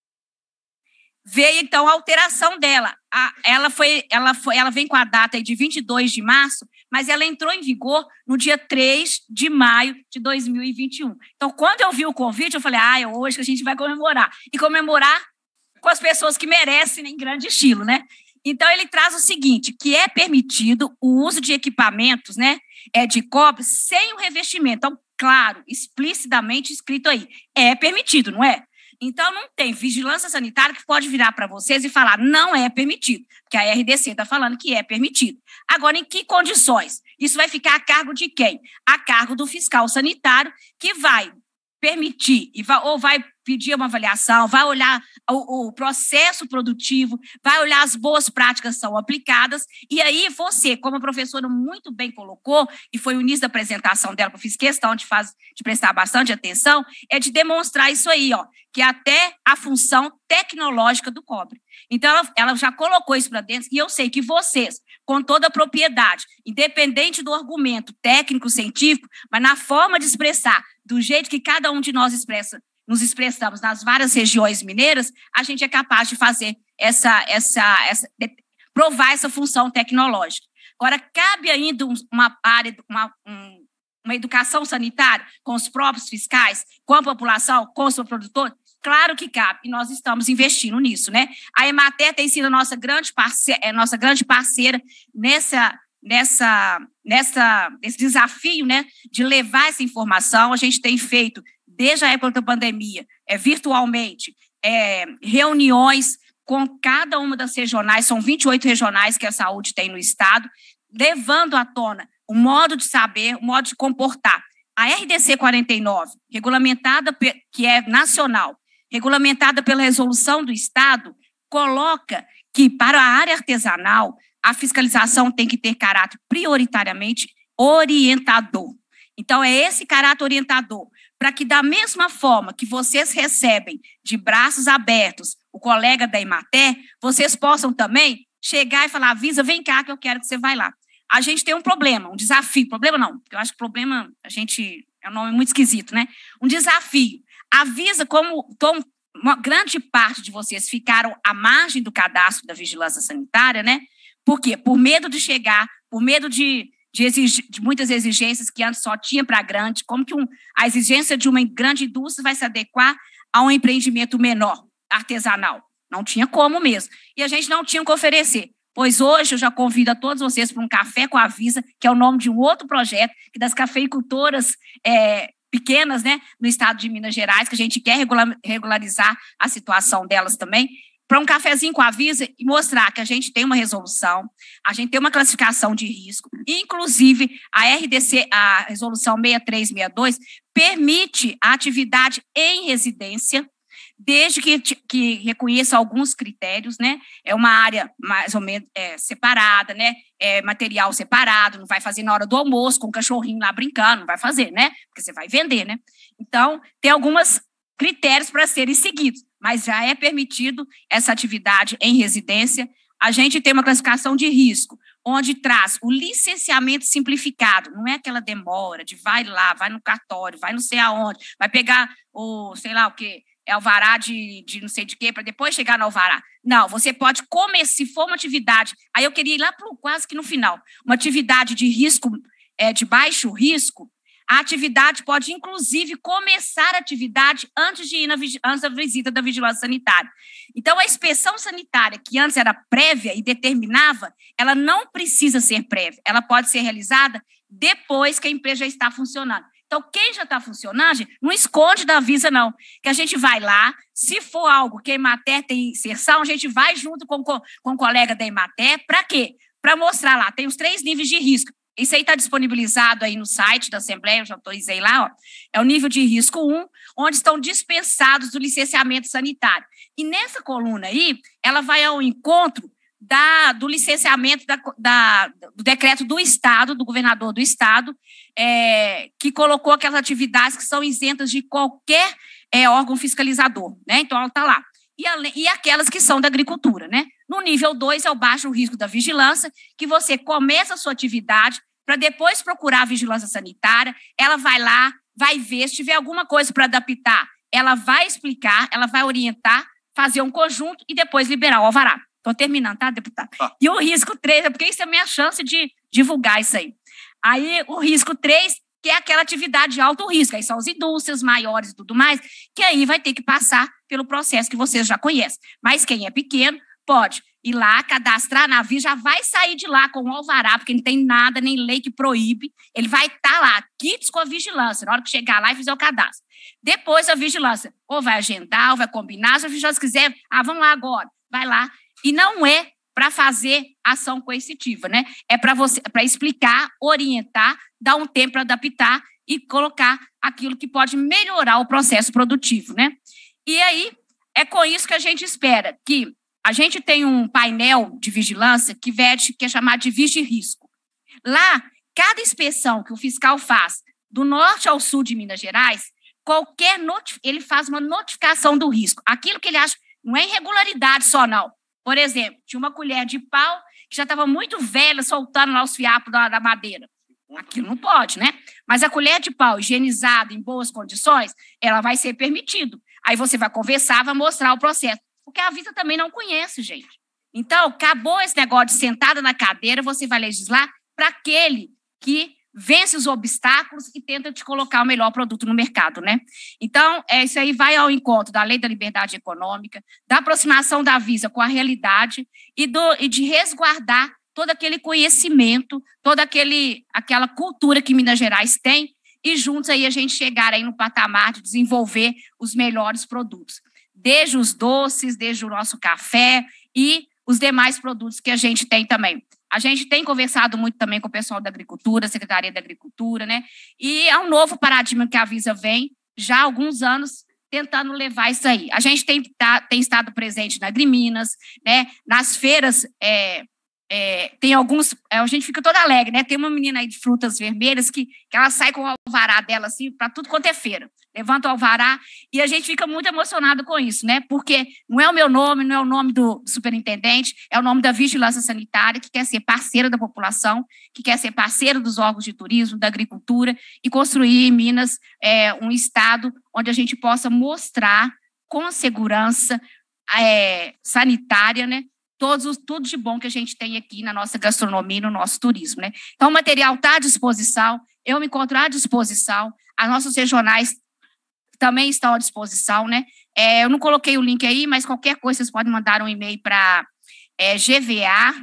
H: veio, então, a alteração dela. A, ela, foi, ela, foi, ela vem com a data aí de vinte e dois de março, mas ela entrou em vigor no dia três de maio de dois mil e vinte e um. Então, quando eu vi o convite, eu falei, ah, é hoje que a gente vai comemorar. E comemorar com as pessoas que merecem, em grande estilo, né? Então, ele traz o seguinte, que é permitido o uso de equipamentos, né, é, de cobre sem o revestimento. Então, claro, explicitamente escrito aí, é permitido, não é? Então, não tem vigilância sanitária que pode virar para vocês e falar, não é permitido, porque a R D C está falando que é permitido. Agora, em que condições? Isso vai ficar a cargo de quem? A cargo do fiscal sanitário, que vai permitir, e vai, ou vai pedir uma avaliação, vai olhar o, o processo produtivo, vai olhar as boas práticas que são aplicadas, e aí você, como a professora muito bem colocou, e foi o início da apresentação dela, que eu fiz questão de, faz, de prestar bastante atenção, é de demonstrar isso aí, ó, que é até a função tecnológica do cobre. Então, ela, ela já colocou isso para dentro, e eu sei que vocês, com toda a propriedade, independente do argumento técnico, científico, mas na forma de expressar, do jeito que cada um de nós expressa, nos expressamos nas várias regiões mineiras, a gente é capaz de fazer essa, essa, essa de, provar essa função tecnológica. Agora, cabe ainda uma área, uma, um, uma educação sanitária com os próprios fiscais, com a população, com os produtores? Claro que cabe, e nós estamos investindo nisso, né? A Emater tem sido a nossa grande parceira, é nossa grande parceira nessa, nessa, nessa, nesse desafio, né, de levar essa informação. A gente tem feito, desde a época da pandemia, é, virtualmente, é, reuniões com cada uma das regionais, são vinte e oito regionais que a saúde tem no estado, levando à tona o modo de saber, o modo de comportar. A R D C quarenta e nove, regulamentada, que é nacional, regulamentada pela resolução do Estado, coloca que, para a área artesanal, a fiscalização tem que ter caráter prioritariamente orientador. Então, é esse caráter orientador, para que, da mesma forma que vocês recebem de braços abertos o colega da Emater, vocês possam também chegar e falar, Avisa, vem cá que eu quero que você vá lá. A gente tem um problema, um desafio. Problema não, porque eu acho que problema, a gente, é um nome muito esquisito, né? Um desafio. Avisa, como tom, uma grande parte de vocês ficaram à margem do cadastro da vigilância sanitária, né? Por quê? Por medo de chegar, por medo de, de, exig, de muitas exigências que antes só tinha para grande, como que um, a exigência de uma grande indústria vai se adequar a um empreendimento menor, artesanal? Não tinha como mesmo. E a gente não tinha o que oferecer. Pois hoje eu já convido a todos vocês para um Café com a Avisa, que é o nome de um outro projeto, que das cafeicultoras é, pequenas, né, no estado de Minas Gerais, que a gente quer regular, regularizar a situação delas também. para um cafezinho com a Visa e mostrar que a gente tem uma resolução, a gente tem uma classificação de risco, inclusive a R D C, a resolução seis três seis dois, permite a atividade em residência, desde que, que reconheça alguns critérios, né? É uma área mais ou menos é, separada, né? É material separado, não vai fazer na hora do almoço com o cachorrinho lá brincando, não vai fazer, né? Porque você vai vender, né? Então, tem alguns critérios para serem seguidos, mas já é permitido essa atividade em residência. A gente tem uma classificação de risco, onde traz o licenciamento simplificado, não é aquela demora de vai lá, vai no cartório, vai não sei aonde, vai pegar o, sei lá o quê, é alvará de, de não sei de quê, para depois chegar no alvará. Não, você pode começar, se for uma atividade, aí eu queria ir lá pro, quase que no final, uma atividade de risco, é, de baixo risco, a atividade pode, inclusive, começar a atividade antes de ir na, antes da visita da vigilância sanitária. Então, a inspeção sanitária, que antes era prévia e determinava, ela não precisa ser prévia, ela pode ser realizada depois que a empresa já está funcionando. Então, quem já está funcionando, gente, não esconde da Visa, não. Que a gente vai lá, se for algo que a Emater tem inserção, a gente vai junto com, com, com o colega da Emater, para quê? Para mostrar lá, tem os três níveis de risco. Isso aí está disponibilizado aí no site da Assembleia, eu já autorizei lá, ó. É o nível de risco um, onde estão dispensados do licenciamento sanitário. E nessa coluna aí, ela vai ao encontro Da, do licenciamento da, da, do decreto do Estado, do governador do Estado, é, que colocou aquelas atividades que são isentas de qualquer é, órgão fiscalizador, né? Então, ela está lá. E, a, e aquelas que são da agricultura, né? No nível dois é o baixo risco da vigilância, que você começa a sua atividade para depois procurar a vigilância sanitária, ela vai lá, vai ver, se tiver alguma coisa para adaptar, ela vai explicar, ela vai orientar, fazer um conjunto e depois liberar o alvará. Estou terminando, tá, deputado? Ah. E o risco três, é porque isso é a minha chance de divulgar isso aí. Aí, o risco três, que é aquela atividade de alto risco, aí são as indústrias maiores e tudo mais, que aí vai ter que passar pelo processo que vocês já conhecem. Mas quem é pequeno, pode ir lá, cadastrar na Visa, já vai sair de lá com o alvará, porque não tem nada, nem lei que proíbe, ele vai estar tá lá, kits com a vigilância, na hora que chegar lá e fizer o cadastro. Depois a vigilância, ou vai agendar, ou vai combinar, se a vigilância quiser, ah, vamos lá agora, vai lá. E não é para fazer ação coercitiva, né? É para você, para explicar, orientar, dar um tempo para adaptar e colocar aquilo que pode melhorar o processo produtivo, né? E aí, é com isso que a gente espera, que a gente tem um painel de vigilância que, vede, que é chamado de Vigi-Risco. Lá, cada inspeção que o fiscal faz, do norte ao sul de Minas Gerais, qualquer notif- ele faz uma notificação do risco. Aquilo que ele acha, não é irregularidade só, não. Por exemplo, tinha uma colher de pau que já estava muito velha, soltando lá os fiapos da, da madeira. Aquilo não pode, né? Mas a colher de pau higienizada, em boas condições, ela vai ser permitido. Aí você vai conversar, vai mostrar o processo. Porque a Visa também não conhece, gente. Então, acabou esse negócio de sentada na cadeira, você vai legislar para aquele que vence os obstáculos e tenta te colocar o melhor produto no mercado, né? Então, é, isso aí vai ao encontro da Lei da Liberdade Econômica, da aproximação da Visa com a realidade e, do, e de resguardar todo aquele conhecimento, toda aquele, aquela cultura que Minas Gerais tem e juntos aí a gente chegar aí no patamar de desenvolver os melhores produtos. Desde os doces, desde o nosso café e os demais produtos que a gente tem também. A gente tem conversado muito também com o pessoal da agricultura, Secretaria da Agricultura, né? E é um novo paradigma que a Visa vem, já há alguns anos, tentando levar isso aí. A gente tem, tá, tem estado presente na Agriminas, né? Nas feiras, é, é, tem alguns... A gente fica toda alegre, né? Tem uma menina aí de frutas vermelhas que, que ela sai com o alvará dela, assim, para tudo quanto é feira. Levanta o alvará e a gente fica muito emocionado com isso, né? Porque não é o meu nome, não é o nome do superintendente, é o nome da vigilância sanitária, que quer ser parceira da população, que quer ser parceiro dos órgãos de turismo, da agricultura e construir em Minas é, um estado onde a gente possa mostrar com segurança é, sanitária, né? Todos os, tudo de bom que a gente tem aqui na nossa gastronomia e no nosso turismo, né? Então, o material está à disposição, eu me encontro à disposição, as nossas regionais também estão à disposição, né? É, eu não coloquei o link aí, mas qualquer coisa vocês podem mandar um e-mail para é, g v a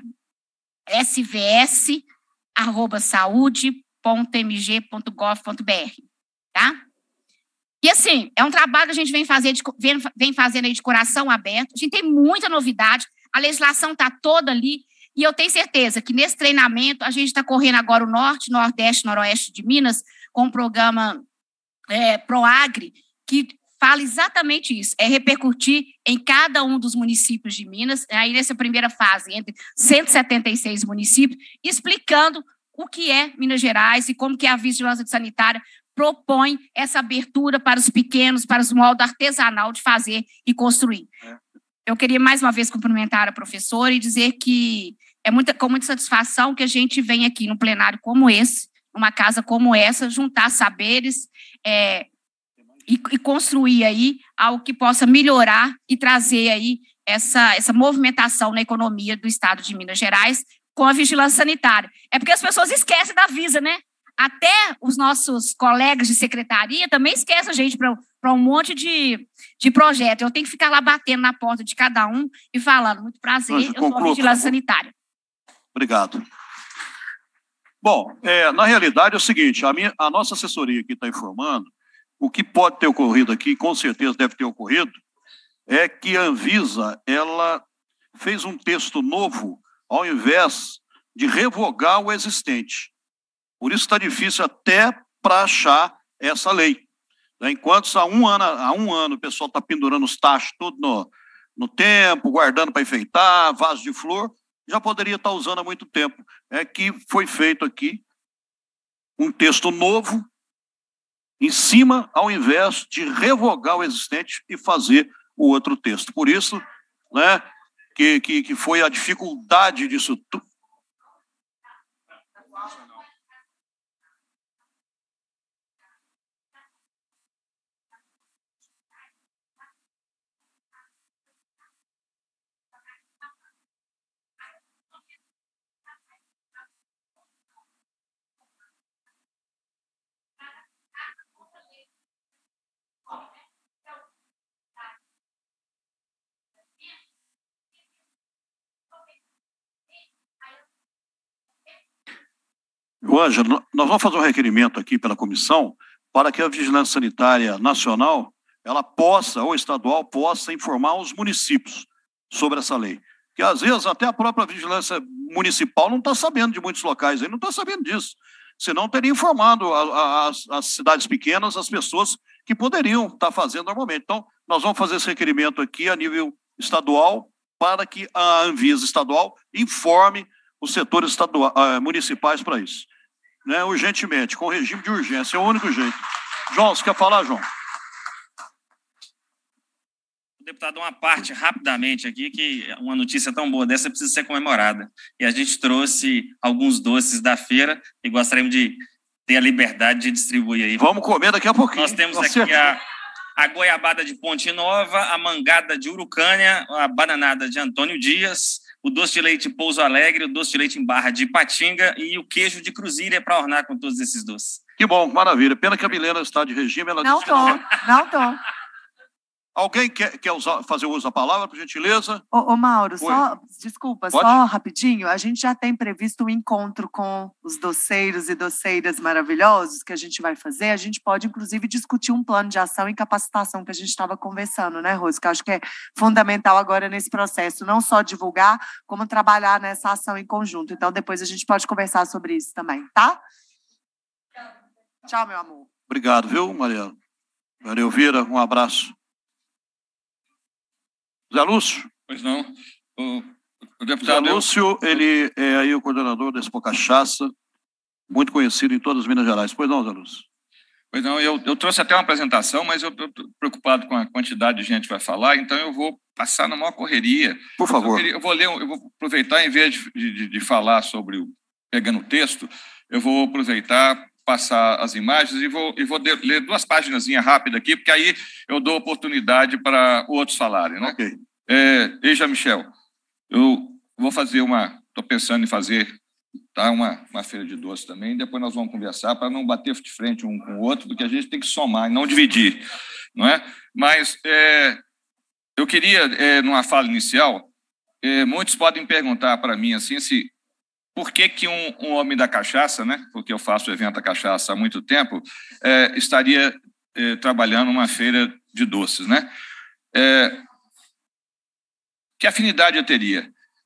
H: s v s arroba saúde ponto m g ponto gov ponto b r, tá? E, assim, é um trabalho que a gente vem, fazer de, vem, vem fazendo aí de coração aberto. A gente tem muita novidade, a legislação está toda ali, e eu tenho certeza que nesse treinamento a gente está correndo agora o Norte, Nordeste, Noroeste de Minas, com o programa é, ProAgri, que fala exatamente isso, é repercutir em cada um dos municípios de Minas, aí nessa primeira fase, entre cento e setenta e seis municípios, explicando o que é Minas Gerais e como que a vigilância sanitária propõe essa abertura para os pequenos, para os modos artesanal de fazer e construir. Eu queria mais uma vez cumprimentar a professora e dizer que é muita, com muita satisfação que a gente vem aqui num plenário como esse, numa casa como essa, juntar saberes, é, E, e construir aí algo que possa melhorar e trazer aí essa, essa movimentação na economia do estado de Minas Gerais com a vigilância sanitária. É porque as pessoas esquecem da Visa, né? Até os nossos colegas de secretaria também esquecem a gente para um monte de, de projeto. Eu tenho que ficar lá batendo na porta de cada um e falando, muito prazer, eu sou a vigilância sanitária.
A: Obrigado. Bom, é, na realidade é o seguinte, a, minha, a nossa assessoria aqui está informando. O que pode ter ocorrido aqui, com certeza deve ter ocorrido, é que a Anvisa ela fez um texto novo ao invés de revogar o existente. Por isso está difícil até para achar essa lei. Enquanto há um ano, há um ano o pessoal está pendurando os tachos tudo no, no tempo, guardando para enfeitar, vaso de flor, já poderia estar usando há muito tempo. É que foi feito aqui um texto novo, em cima, ao invés de revogar o existente e fazer o outro texto. Por isso, né, que, que, que foi a dificuldade disso tudo. Ângelo, nós vamos fazer um requerimento aqui pela comissão para que a Vigilância Sanitária Nacional, ela possa, ou estadual, possa informar os municípios sobre essa lei. Que às vezes até a própria Vigilância Municipal não está sabendo de muitos locais, aí não está sabendo disso. Senão teria informado a, a, as, as cidades pequenas, as pessoas que poderiam estar fazendo normalmente. Então, nós vamos fazer esse requerimento aqui a nível estadual para que a Anvisa estadual informe os setores estaduais, uh, municipais para isso. Né, urgentemente, com regime de urgência, é o único jeito. João, você quer falar, João?
D: Deputado, uma parte rapidamente aqui, que uma notícia tão boa dessa precisa ser comemorada. E a gente trouxe alguns doces da feira e gostaríamos de ter a liberdade de distribuir aí.
A: Vamos comer daqui a pouquinho.
D: Nós temos aqui a, a goiabada de Ponte Nova, a mangada de Urucânia, a bananada de Antônio Dias, o doce de leite Pouso Alegre, o doce de leite em barra de Ipatinga e o queijo de Cruzília para ornar com todos esses doces.
A: Que bom, maravilha. Pena que a Milena está de regime. Ela
E: não estou, não, não estou.
A: Alguém quer, quer usar, fazer uso da palavra, por gentileza?
E: Ô, ô Mauro, só, desculpa, Pode? só rapidinho, a gente já tem previsto um encontro com os doceiros e doceiras maravilhosos que a gente vai fazer, a gente pode, inclusive, discutir um plano de ação e capacitação que a gente estava conversando, né, Rose? Que eu acho que é fundamental agora nesse processo, não só divulgar, como trabalhar nessa ação em conjunto. Então, depois a gente pode conversar sobre isso também, tá? Tchau, meu amor.
A: Obrigado, viu, Mariana? Maria Elvira, um abraço. Zé Lúcio?
I: Pois não. O, o deputado...
A: Zé Lúcio, ele é aí o coordenador da Expo Cachaça, muito conhecido em todas as Minas Gerais. Pois não, Zé Lúcio?
I: Pois não, eu, eu trouxe até uma apresentação, mas eu estou preocupado com a quantidade de gente que vai falar, então eu vou passar na maior correria.
A: Por favor.
I: Eu, queria, eu vou ler, eu vou aproveitar, em vez de, de, de falar sobre o... pegando o texto, eu vou aproveitar, passar as imagens e vou, e vou de, ler duas páginas rápidas aqui, porque aí eu dou oportunidade para outros falarem, né?
A: Ok.
I: É, Eja Michel, eu vou fazer uma... Estou pensando em fazer... Tá, uma, uma feira de doce também, depois nós vamos conversar para não bater de frente um com o outro, porque a gente tem que somar e não dividir, não é? Mas é, eu queria, é, numa fala inicial, é, muitos podem perguntar para mim assim, se, por que, que um, um homem da cachaça, né, porque eu faço o evento da cachaça há muito tempo, é, estaria eh, trabalhando uma feira de doces, né? É, que afinidade eu teria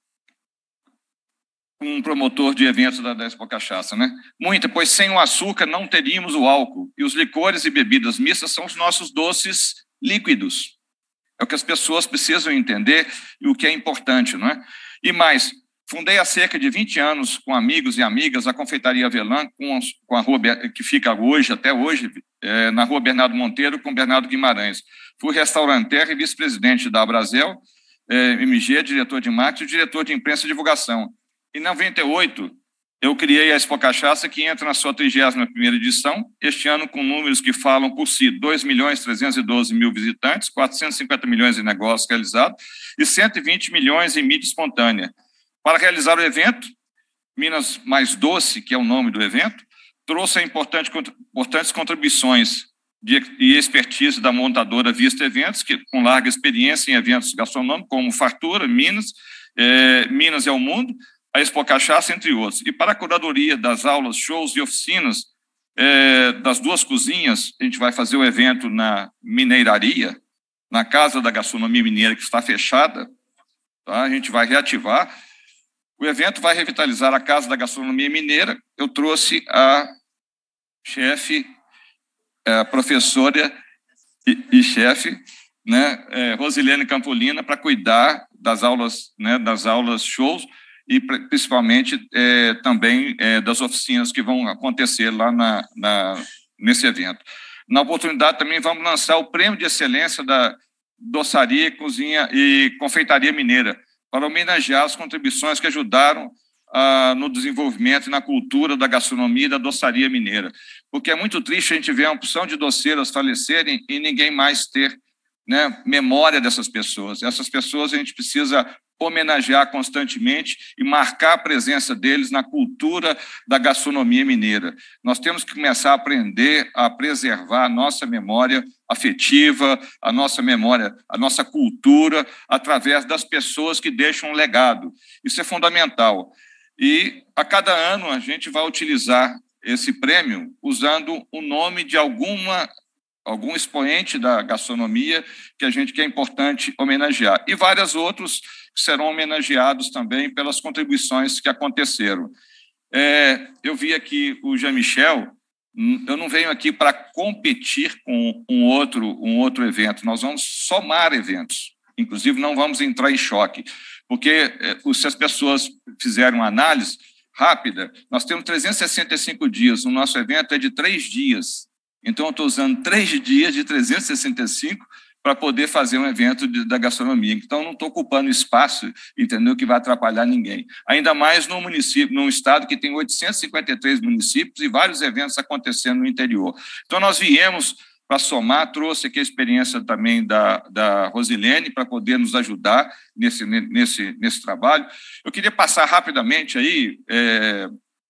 I: com um promotor de eventos da, da Expo Cachaça, né? Muita, pois sem o açúcar não teríamos o álcool, e os licores e bebidas mistas são os nossos doces líquidos. É o que as pessoas precisam entender e o que é importante, não é? E mais, fundei há cerca de vinte anos com amigos e amigas a Confeitaria Avelã, com, com a rua que fica hoje, até hoje, é, na rua Bernardo Monteiro, com Bernardo Guimarães. Fui restauranteiro e vice-presidente da Abrazel, é, M G, diretor de marketing e diretor de imprensa e divulgação. Em noventa e oito, eu criei a Expo Cachaça, que entra na sua trigésima primeira edição, este ano com números que falam por si, dois milhões trezentos e doze mil visitantes, quatrocentos e cinquenta milhões em negócios realizados e cento e vinte milhões em mídia espontânea. Para realizar o evento, Minas Mais Doce, que é o nome do evento, trouxe importante, importantes contribuições de, e expertise da montadora Vista Eventos, que com larga experiência em eventos gastronômicos, como Fartura, Minas, eh, Minas é o Mundo, a Expo Cachaça, entre outros. E para a curadoria das aulas, shows e oficinas eh, das duas cozinhas, a gente vai fazer o evento na Mineiraria, na Casa da Gastronomia Mineira, que está fechada, tá? A gente vai reativar. O evento vai revitalizar a Casa da Gastronomia Mineira. Eu trouxe a chefe, a professora e, e chefe, né, é, Rosilene Campolina, para cuidar das aulas, né, das aulas shows e principalmente é, também é, das oficinas que vão acontecer lá na, na, nesse evento. Na oportunidade também vamos lançar o Prêmio de Excelência da Doçaria, Cozinha e Confeitaria Mineira, para homenagear as contribuições que ajudaram ah, no desenvolvimento e na cultura da gastronomia e da doçaria mineira. Porque é muito triste a gente ver a opção de doceiras falecerem e ninguém mais ter, né, memória dessas pessoas. Essas pessoas a gente precisa homenagear constantemente e marcar a presença deles na cultura da gastronomia mineira. Nós temos que começar a aprender a preservar a nossa memória afetiva, a nossa memória, a nossa cultura, através das pessoas que deixam um legado. Isso é fundamental. E a cada ano a gente vai utilizar esse prêmio usando o nome de alguma algum expoente da gastronomia que a gente que é importante homenagear. E vários outros que serão homenageados também pelas contribuições que aconteceram. É, eu vi aqui o Jean-Michel, eu não venho aqui para competir com um outro, um outro evento, nós vamos somar eventos, inclusive não vamos entrar em choque, porque se as pessoas fizerem uma análise rápida, nós temos trezentos e sessenta e cinco dias, o nosso evento é de três dias, então eu estou usando três dias de trezentos e sessenta e cinco para poder fazer um evento de, da gastronomia. Então, não estou ocupando espaço, entendeu, que vai atrapalhar ninguém. Ainda mais num município, num estado que tem oitocentos e cinquenta e três municípios e vários eventos acontecendo no interior. Então, nós viemos para somar, trouxe aqui a experiência também da, da Rosilene para poder nos ajudar nesse, nesse, nesse trabalho. Eu queria passar rapidamente aí, é,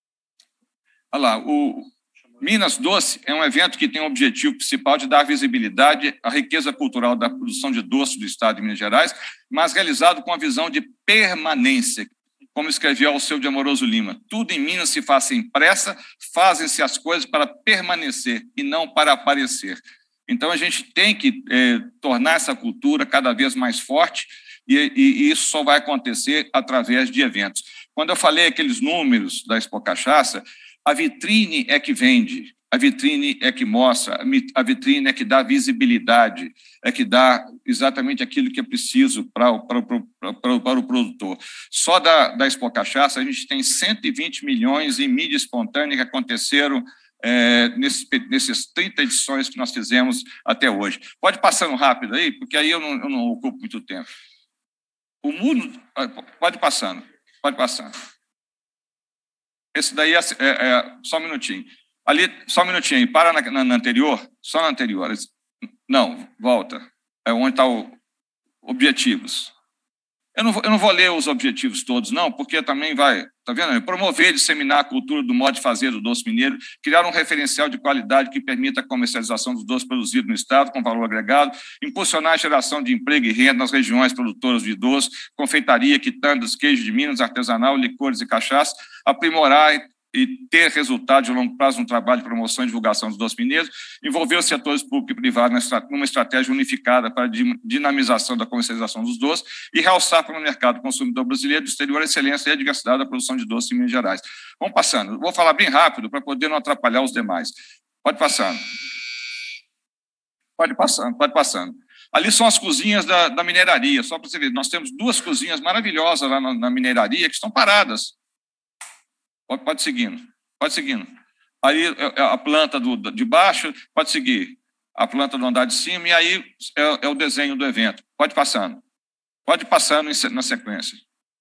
I: olha lá, o Minas Doce é um evento que tem o objetivo principal de dar visibilidade à riqueza cultural da produção de doce do estado de Minas Gerais, mas realizado com a visão de permanência, como escreveu Alceu de Amoroso Lima. Tudo em Minas se faz sem pressa, fazem-se as coisas para permanecer e não para aparecer. Então, a gente tem que é, tornar essa cultura cada vez mais forte e, e, e isso só vai acontecer através de eventos. Quando eu falei aqueles números da Expo Cachaça, a vitrine é que vende, a vitrine é que mostra, a vitrine é que dá visibilidade, é que dá exatamente aquilo que é preciso para, para, para, para o produtor. Só da, da Expo Cachaça, a gente tem cento e vinte milhões em mídia espontânea que aconteceram é, nesses, nesses trinta edições que nós fizemos até hoje. Pode passando rápido aí, porque aí eu não, eu não ocupo muito tempo. O mundo... Pode passando, pode passando. Esse daí é, é, é só um minutinho. Ali, só um minutinho aí. Para na, na, na anterior. Só na anterior. Não, volta. É onde está o objetivos. Eu não, eu não vou ler os objetivos todos, não, porque também vai, tá vendo? Promover e disseminar a cultura do modo de fazer do doce mineiro, criar um referencial de qualidade que permita a comercialização dos doces produzidos no estado com valor agregado, impulsionar a geração de emprego e renda nas regiões produtoras de doce, confeitaria, quitandas, queijo de Minas, artesanal, licores e cachaça, aprimorar e ter resultado de longo prazo no trabalho de promoção e divulgação dos doces mineiros, envolver os setores público e privado numa estratégia unificada para a dinamização da comercialização dos doces e realçar para o mercado consumidor brasileiro do exterior a excelência e a diversidade da produção de doces em Minas Gerais. Vamos passando. Vou falar bem rápido para poder não atrapalhar os demais. Pode passando. Pode passando, pode passando. Ali são as cozinhas da, da mineraria, só para você ver. Nós temos duas cozinhas maravilhosas lá na, na mineraria que estão paradas. Pode, pode seguindo, pode seguindo. Aí a planta do, de baixo, pode seguir. A planta do andar de cima, e aí é, é o desenho do evento. Pode passando. Pode passando na sequência.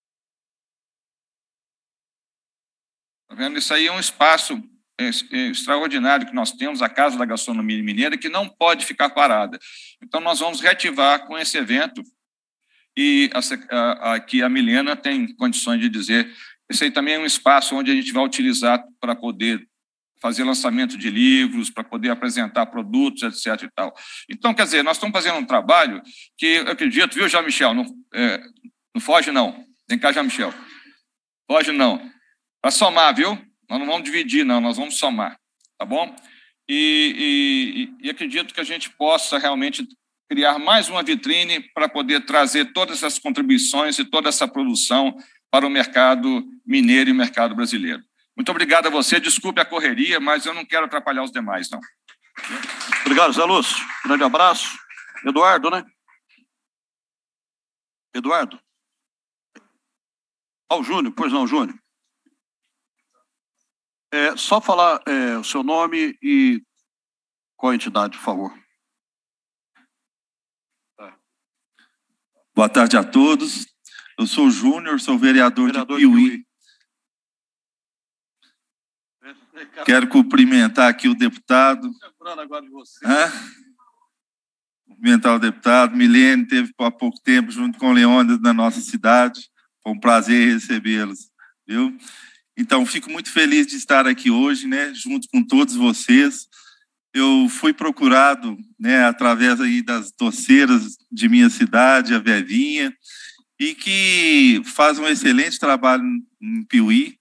I: Está vendo? Isso aí é um espaço extraordinário que nós temos, a Casa da Gastronomia Mineira, que não pode ficar parada. Então, nós vamos reativar com esse evento, e aqui a, a, a Milena tem condições de dizer, esse aí também é um espaço onde a gente vai utilizar para poder fazer lançamento de livros, para poder apresentar produtos, etc e tal. Então, quer dizer, nós estamos fazendo um trabalho que, eu acredito, viu, Jean-Michel, não, é, não foge não, vem cá, Jean-Michel, foge não, para somar, viu? Nós não vamos dividir, não, nós vamos somar, tá bom? E, e, e acredito que a gente possa realmente criar mais uma vitrine para poder trazer todas essas contribuições e toda essa produção para o mercado mineiro e o mercado brasileiro. Muito obrigado a você, desculpe a correria, mas eu não quero atrapalhar os demais, não.
A: Obrigado, Zé Lúcio. Grande abraço. Eduardo, né? Eduardo? Ó, o Júnior, pois não, Júnior. É, só falar é, o seu nome e qual a entidade, por favor.
J: Boa tarde a todos. Eu sou o Júnior, sou vereador, vereador de Piuí. De Piuí. Quero cumprimentar aqui o deputado.
A: Lembrando agora de você.
J: Hã? Cumprimentar o deputado. Milene esteve há pouco tempo junto com o Leônidas na nossa cidade. Foi um prazer recebê-los, viu? Então, fico muito feliz de estar aqui hoje, né, junto com todos vocês. Eu fui procurado, né, através aí das doceiras de minha cidade, a Vevinha, e que faz um excelente trabalho em Piuí.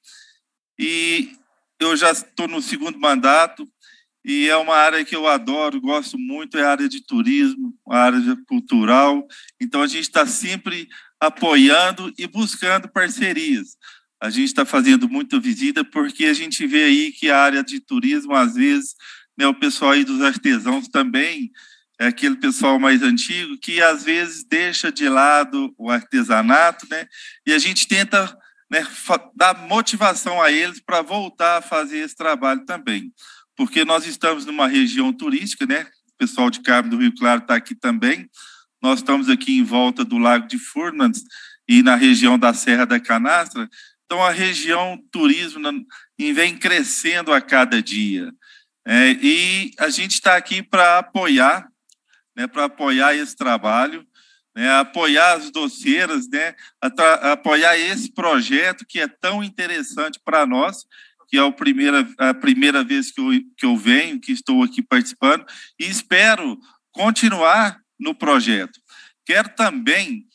J: E eu já estou no segundo mandato, e é uma área que eu adoro, gosto muito, é a área de turismo, a área cultural. Então, a gente está sempre apoiando e buscando parcerias. A gente está fazendo muita visita porque a gente vê aí que a área de turismo, às vezes, né, o pessoal aí dos artesãos também, é aquele pessoal mais antigo que, às vezes, deixa de lado o artesanato, né, e a gente tenta, né, dar motivação a eles para voltar a fazer esse trabalho também. Porque nós estamos numa região turística, né, o pessoal de Carmo do Rio Claro está aqui também, nós estamos aqui em volta do Lago de Furnas e na região da Serra da Canastra. Então, a região turismo vem crescendo a cada dia. É, e a gente está aqui para apoiar, né, para apoiar esse trabalho, né, apoiar as doceiras, né, apoiar esse projeto que é tão interessante para nós, que é a primeira, a primeira vez que eu, que eu venho, que estou aqui participando, e espero continuar no projeto. Quero também,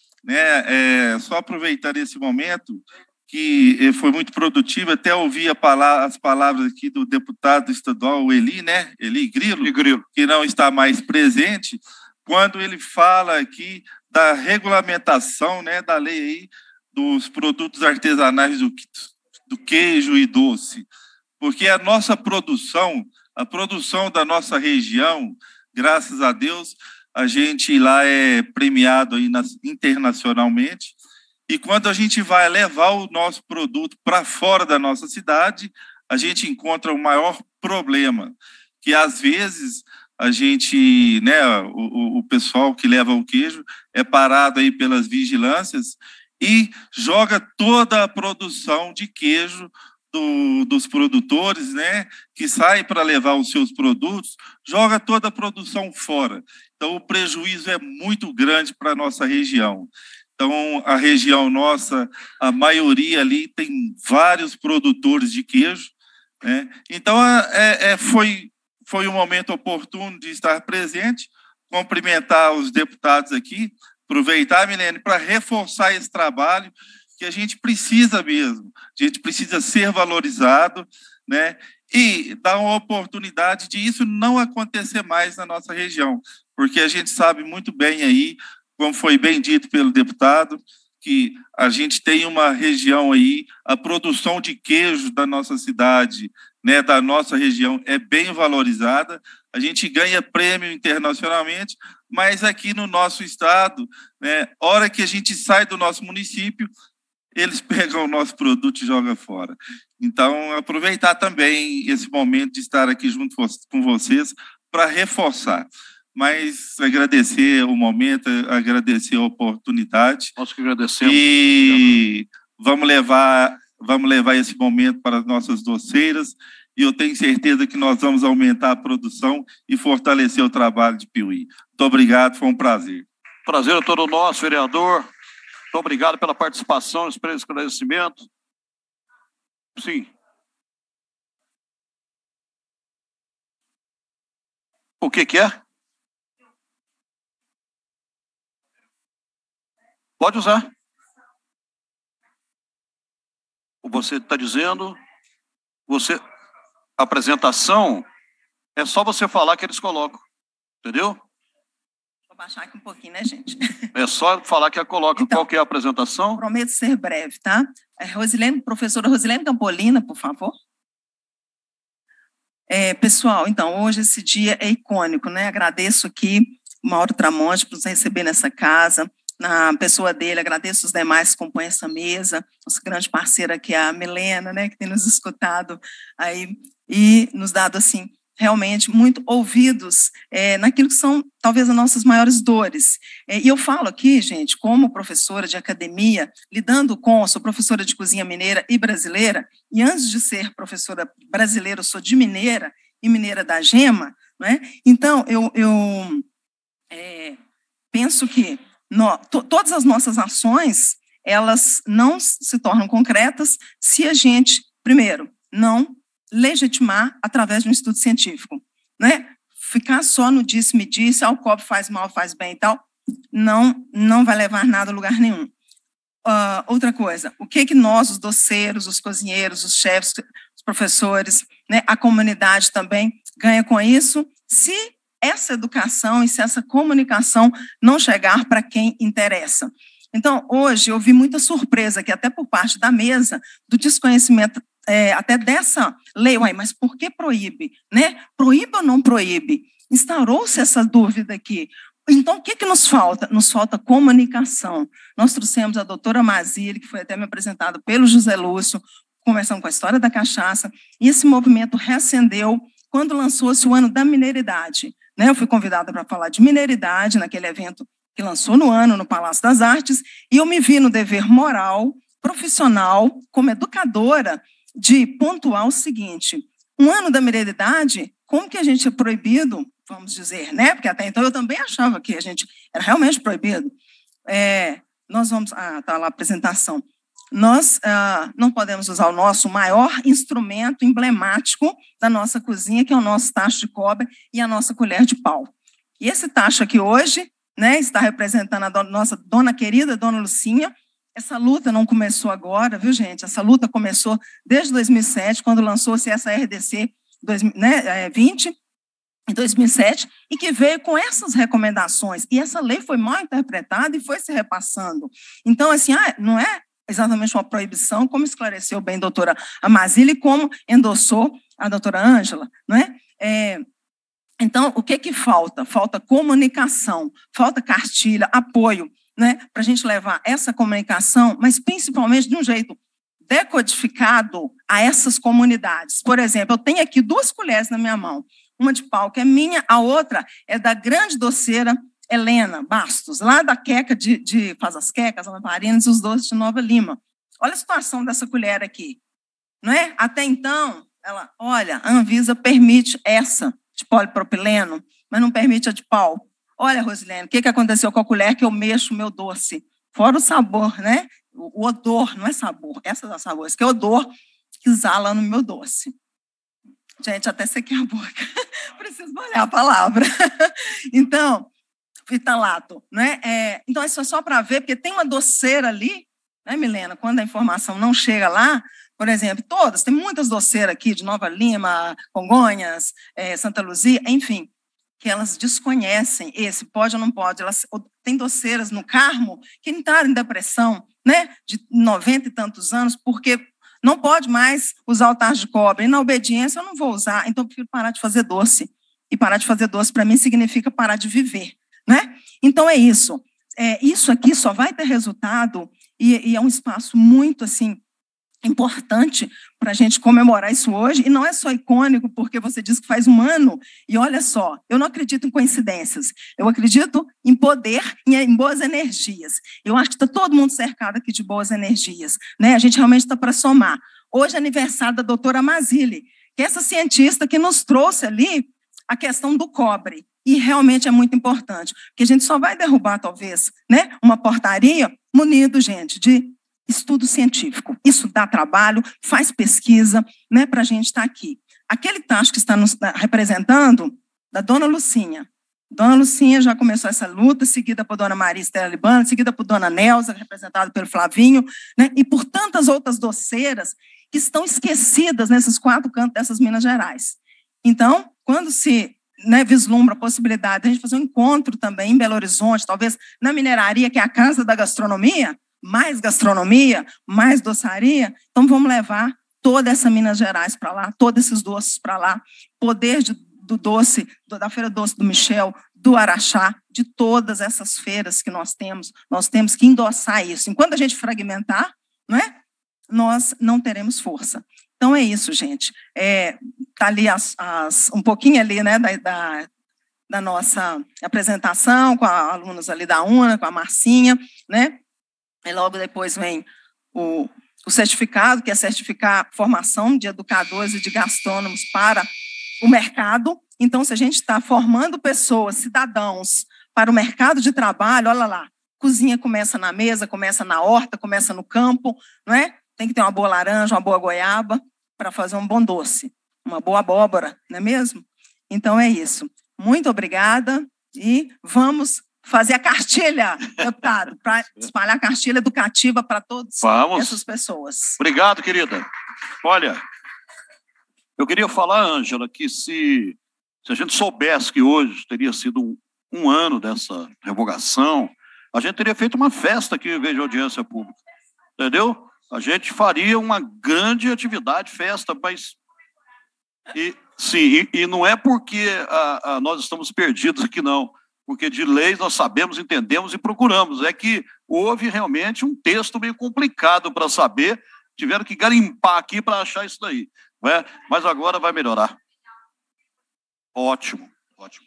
J: né, é, só aproveitar esse momento, que foi muito produtivo, até ouvi a palavra, as palavras aqui do deputado estadual, o Eli, né? Eli Grilo, Eli Grilo, que não está mais presente, quando ele fala aqui da regulamentação, né, da lei aí dos produtos artesanais do, do queijo e doce, porque a nossa produção, a produção da nossa região, graças a Deus, a gente lá é premiado aí nas, internacionalmente. E quando a gente vai levar o nosso produto para fora da nossa cidade, a gente encontra o maior problema, que às vezes a gente, né, o, o pessoal que leva o queijo é parado aí pelas vigilâncias e joga toda a produção de queijo do, dos produtores, né, que saem para levar os seus produtos, joga toda a produção fora. Então, o prejuízo é muito grande para a nossa região. Então, a região nossa, a maioria ali tem vários produtores de queijo, né? Então, é, é, foi, foi um momento oportuno de estar presente, cumprimentar os deputados aqui, aproveitar, Milene, para reforçar esse trabalho, que a gente precisa mesmo, a gente precisa ser valorizado, né? E dar uma oportunidade de isso não acontecer mais na nossa região, porque a gente sabe muito bem aí, como foi bem dito pelo deputado, que a gente tem uma região aí, a produção de queijo da nossa cidade, né, da nossa região, é bem valorizada, a gente ganha prêmio internacionalmente, mas aqui no nosso estado, né, hora que a gente sai do nosso município, eles pegam o nosso produto e jogam fora. Então, aproveitar também esse momento de estar aqui junto com vocês para reforçar. Mas agradecer o momento, agradecer a oportunidade.
A: Nós que agradecemos.
J: E vamos levar, vamos levar esse momento para as nossas doceiras, e eu tenho certeza que nós vamos aumentar a produção e fortalecer o trabalho de Piuí. Muito obrigado, foi um prazer.
A: Prazer é todo nosso, vereador. Muito obrigado pela participação, pelo esclarecimento. Sim. O que que é? Pode usar. Você está dizendo, você, a apresentação, é só você falar que eles colocam, entendeu?
K: Vou baixar aqui um pouquinho, né, gente?
A: É só falar que a coloca.
K: Então,
A: qual que é a apresentação?
K: Prometo ser breve, tá? É Rosilene, professora Rosilene Campolina, por favor. É, pessoal, então, hoje esse dia é icônico, né? Agradeço aqui o Mauro Tramonte por nos receber nessa casa. Na pessoa dele, agradeço os demais que compõem essa mesa, nossa grande parceira aqui, a Milena, né, que tem nos escutado aí e nos dado, assim, realmente muito ouvidos é, naquilo que são, talvez, as nossas maiores dores. É, e eu falo aqui, gente, como professora de academia, lidando com, sou professora de cozinha mineira e brasileira, e antes de ser professora brasileira, eu sou de mineira, e mineira da Gema, né? Então, eu, eu é, penso que No, to, todas as nossas ações, elas não se tornam concretas se a gente, primeiro, não legitimar através de um estudo científico, né? Ficar só no disse-me-disse, ah, o copo faz mal, faz bem e tal, não, não vai levar nada a lugar nenhum. Uh, outra coisa, o que que nós, os doceiros, os cozinheiros, os chefes, os professores, né, a comunidade também ganha com isso, se essa educação e se essa comunicação não chegar para quem interessa. Então, hoje, eu vi muita surpresa aqui, até por parte da mesa, do desconhecimento é, até dessa lei. Uai, mas por que proíbe? Né? Proíbe ou não proíbe? Instaurou-se essa dúvida aqui. Então, o que, que nos falta? Nos falta comunicação. Nós trouxemos a doutora Mazile, que foi até me apresentada pelo José Lúcio, começando com a história da cachaça, e esse movimento reacendeu quando lançou-se o ano da mineiridade. Eu fui convidada para falar de mineiridade naquele evento que lançou no ano no Palácio das Artes, e eu me vi no dever moral, profissional, como educadora, de pontuar o seguinte: um ano da mineiridade, como que a gente é proibido, vamos dizer, né? Porque até então eu também achava que a gente era realmente proibido. É, nós vamos... Ah, está lá a apresentação. Nós ah, não podemos usar o nosso maior instrumento emblemático da nossa cozinha, que é o nosso tacho de cobre e a nossa colher de pau. E esse tacho aqui hoje, né, está representando a dona, nossa dona querida, dona Lucinha. Essa luta não começou agora, viu, gente? Essa luta começou desde dois mil e sete, quando lançou-se essa R D C dois, né, vinte, em dois mil e sete, e que veio com essas recomendações. E essa lei foi mal interpretada e foi se repassando. Então, assim, ah, não é exatamente uma proibição, como esclareceu bem a doutora Amazile, como endossou a doutora Ângela, não é? É, então, o que que falta? Falta comunicação, falta cartilha, apoio, né, para a gente levar essa comunicação, mas principalmente de um jeito decodificado a essas comunidades. Por exemplo, eu tenho aqui duas colheres na minha mão, uma de pau que é minha, a outra é da grande doceira Helena Bastos, lá da Queca de, de Faz as Quecas, Lamparinas e os Doces de Nova Lima. Olha a situação dessa colher aqui, não é? Até então, ela, olha, a Anvisa permite essa de polipropileno, mas não permite a de pau. Olha, Rosilene, o que, que aconteceu com a colher que eu mexo o meu doce? Fora o sabor, né? O, o odor, não é sabor, essa dá sabor, esse que é odor que exala no meu doce. Gente, até sequei a boca. Preciso molhar a palavra. Então, fitalato, né? É, então, isso é só para ver, porque tem uma doceira ali, né, Milena? Quando a informação não chega lá, por exemplo, todas, tem muitas doceiras aqui, de Nova Lima, Congonhas, é, Santa Luzia, enfim, que elas desconhecem esse pode ou não pode. Elas, tem doceiras no Carmo que entraram em depressão, né, de noventa e tantos anos, porque não pode mais usar o tacho de cobre. E na obediência eu não vou usar, então eu prefiro parar de fazer doce. E parar de fazer doce, para mim, significa parar de viver, né? Então, é isso. É, isso aqui só vai ter resultado, e, e é um espaço muito, assim, importante para a gente comemorar isso hoje, e não é só icônico, porque você diz que faz um ano, e olha só, eu não acredito em coincidências, eu acredito em poder e em boas energias. Eu acho que está todo mundo cercado aqui de boas energias, né? A gente realmente está para somar. Hoje é aniversário da doutora Mazili, que é essa cientista que nos trouxe ali a questão do cobre, e realmente é muito importante, porque a gente só vai derrubar, talvez, né, uma portaria munido, gente, de estudo científico. Isso dá trabalho, faz pesquisa, né, para a gente estar aqui. Aquele tacho que está nos representando, da dona Lucinha. Dona Lucinha já começou essa luta, seguida por dona Maria Estela Libano, seguida por dona Nelza, representada pelo Flavinho, né, e por tantas outras doceiras que estão esquecidas nesses quatro cantos dessas Minas Gerais. Então, quando se, né, vislumbra a possibilidade de a gente fazer um encontro também em Belo Horizonte, talvez na mineraria, que é a casa da gastronomia, mais gastronomia, mais doçaria, então vamos levar toda essa Minas Gerais para lá, todos esses doces para lá, poder de, do doce, do, da Feira Doce do Michel, do Araxá, de todas essas feiras que nós temos, nós temos que endossar isso. Enquanto a gente fragmentar, não é? Nós não teremos força. Então é isso, gente. É, tá ali as, as, um pouquinho ali, né, da, da, da nossa apresentação, com a, alunos ali da UNA, com a Marcinha, né? E logo depois vem o, o certificado, que é certificar a formação de educadores e de gastrônomos para o mercado. Então, se a gente está formando pessoas, cidadãos, para o mercado de trabalho, olha lá, cozinha começa na mesa, começa na horta, começa no campo, não é? Tem que ter uma boa laranja, uma boa goiaba, para fazer um bom doce, uma boa abóbora, não é mesmo? Então, é isso. Muito obrigada e vamos fazer a cartilha, deputado, para espalhar a cartilha educativa para todas essas pessoas.
A: Obrigado, querida. Olha, eu queria falar, Ângela, que se, se a gente soubesse que hoje teria sido um, um ano dessa revogação, a gente teria feito uma festa aqui em vez de audiência pública, entendeu? A gente faria uma grande atividade, festa, mas... E, sim, e, e não é porque a, a, nós estamos perdidos aqui, não. Porque de leis nós sabemos, entendemos e procuramos. É que houve realmente um texto meio complicado para saber, tiveram que garimpar aqui para achar isso daí. Né? Mas agora vai melhorar. Ótimo, ótimo.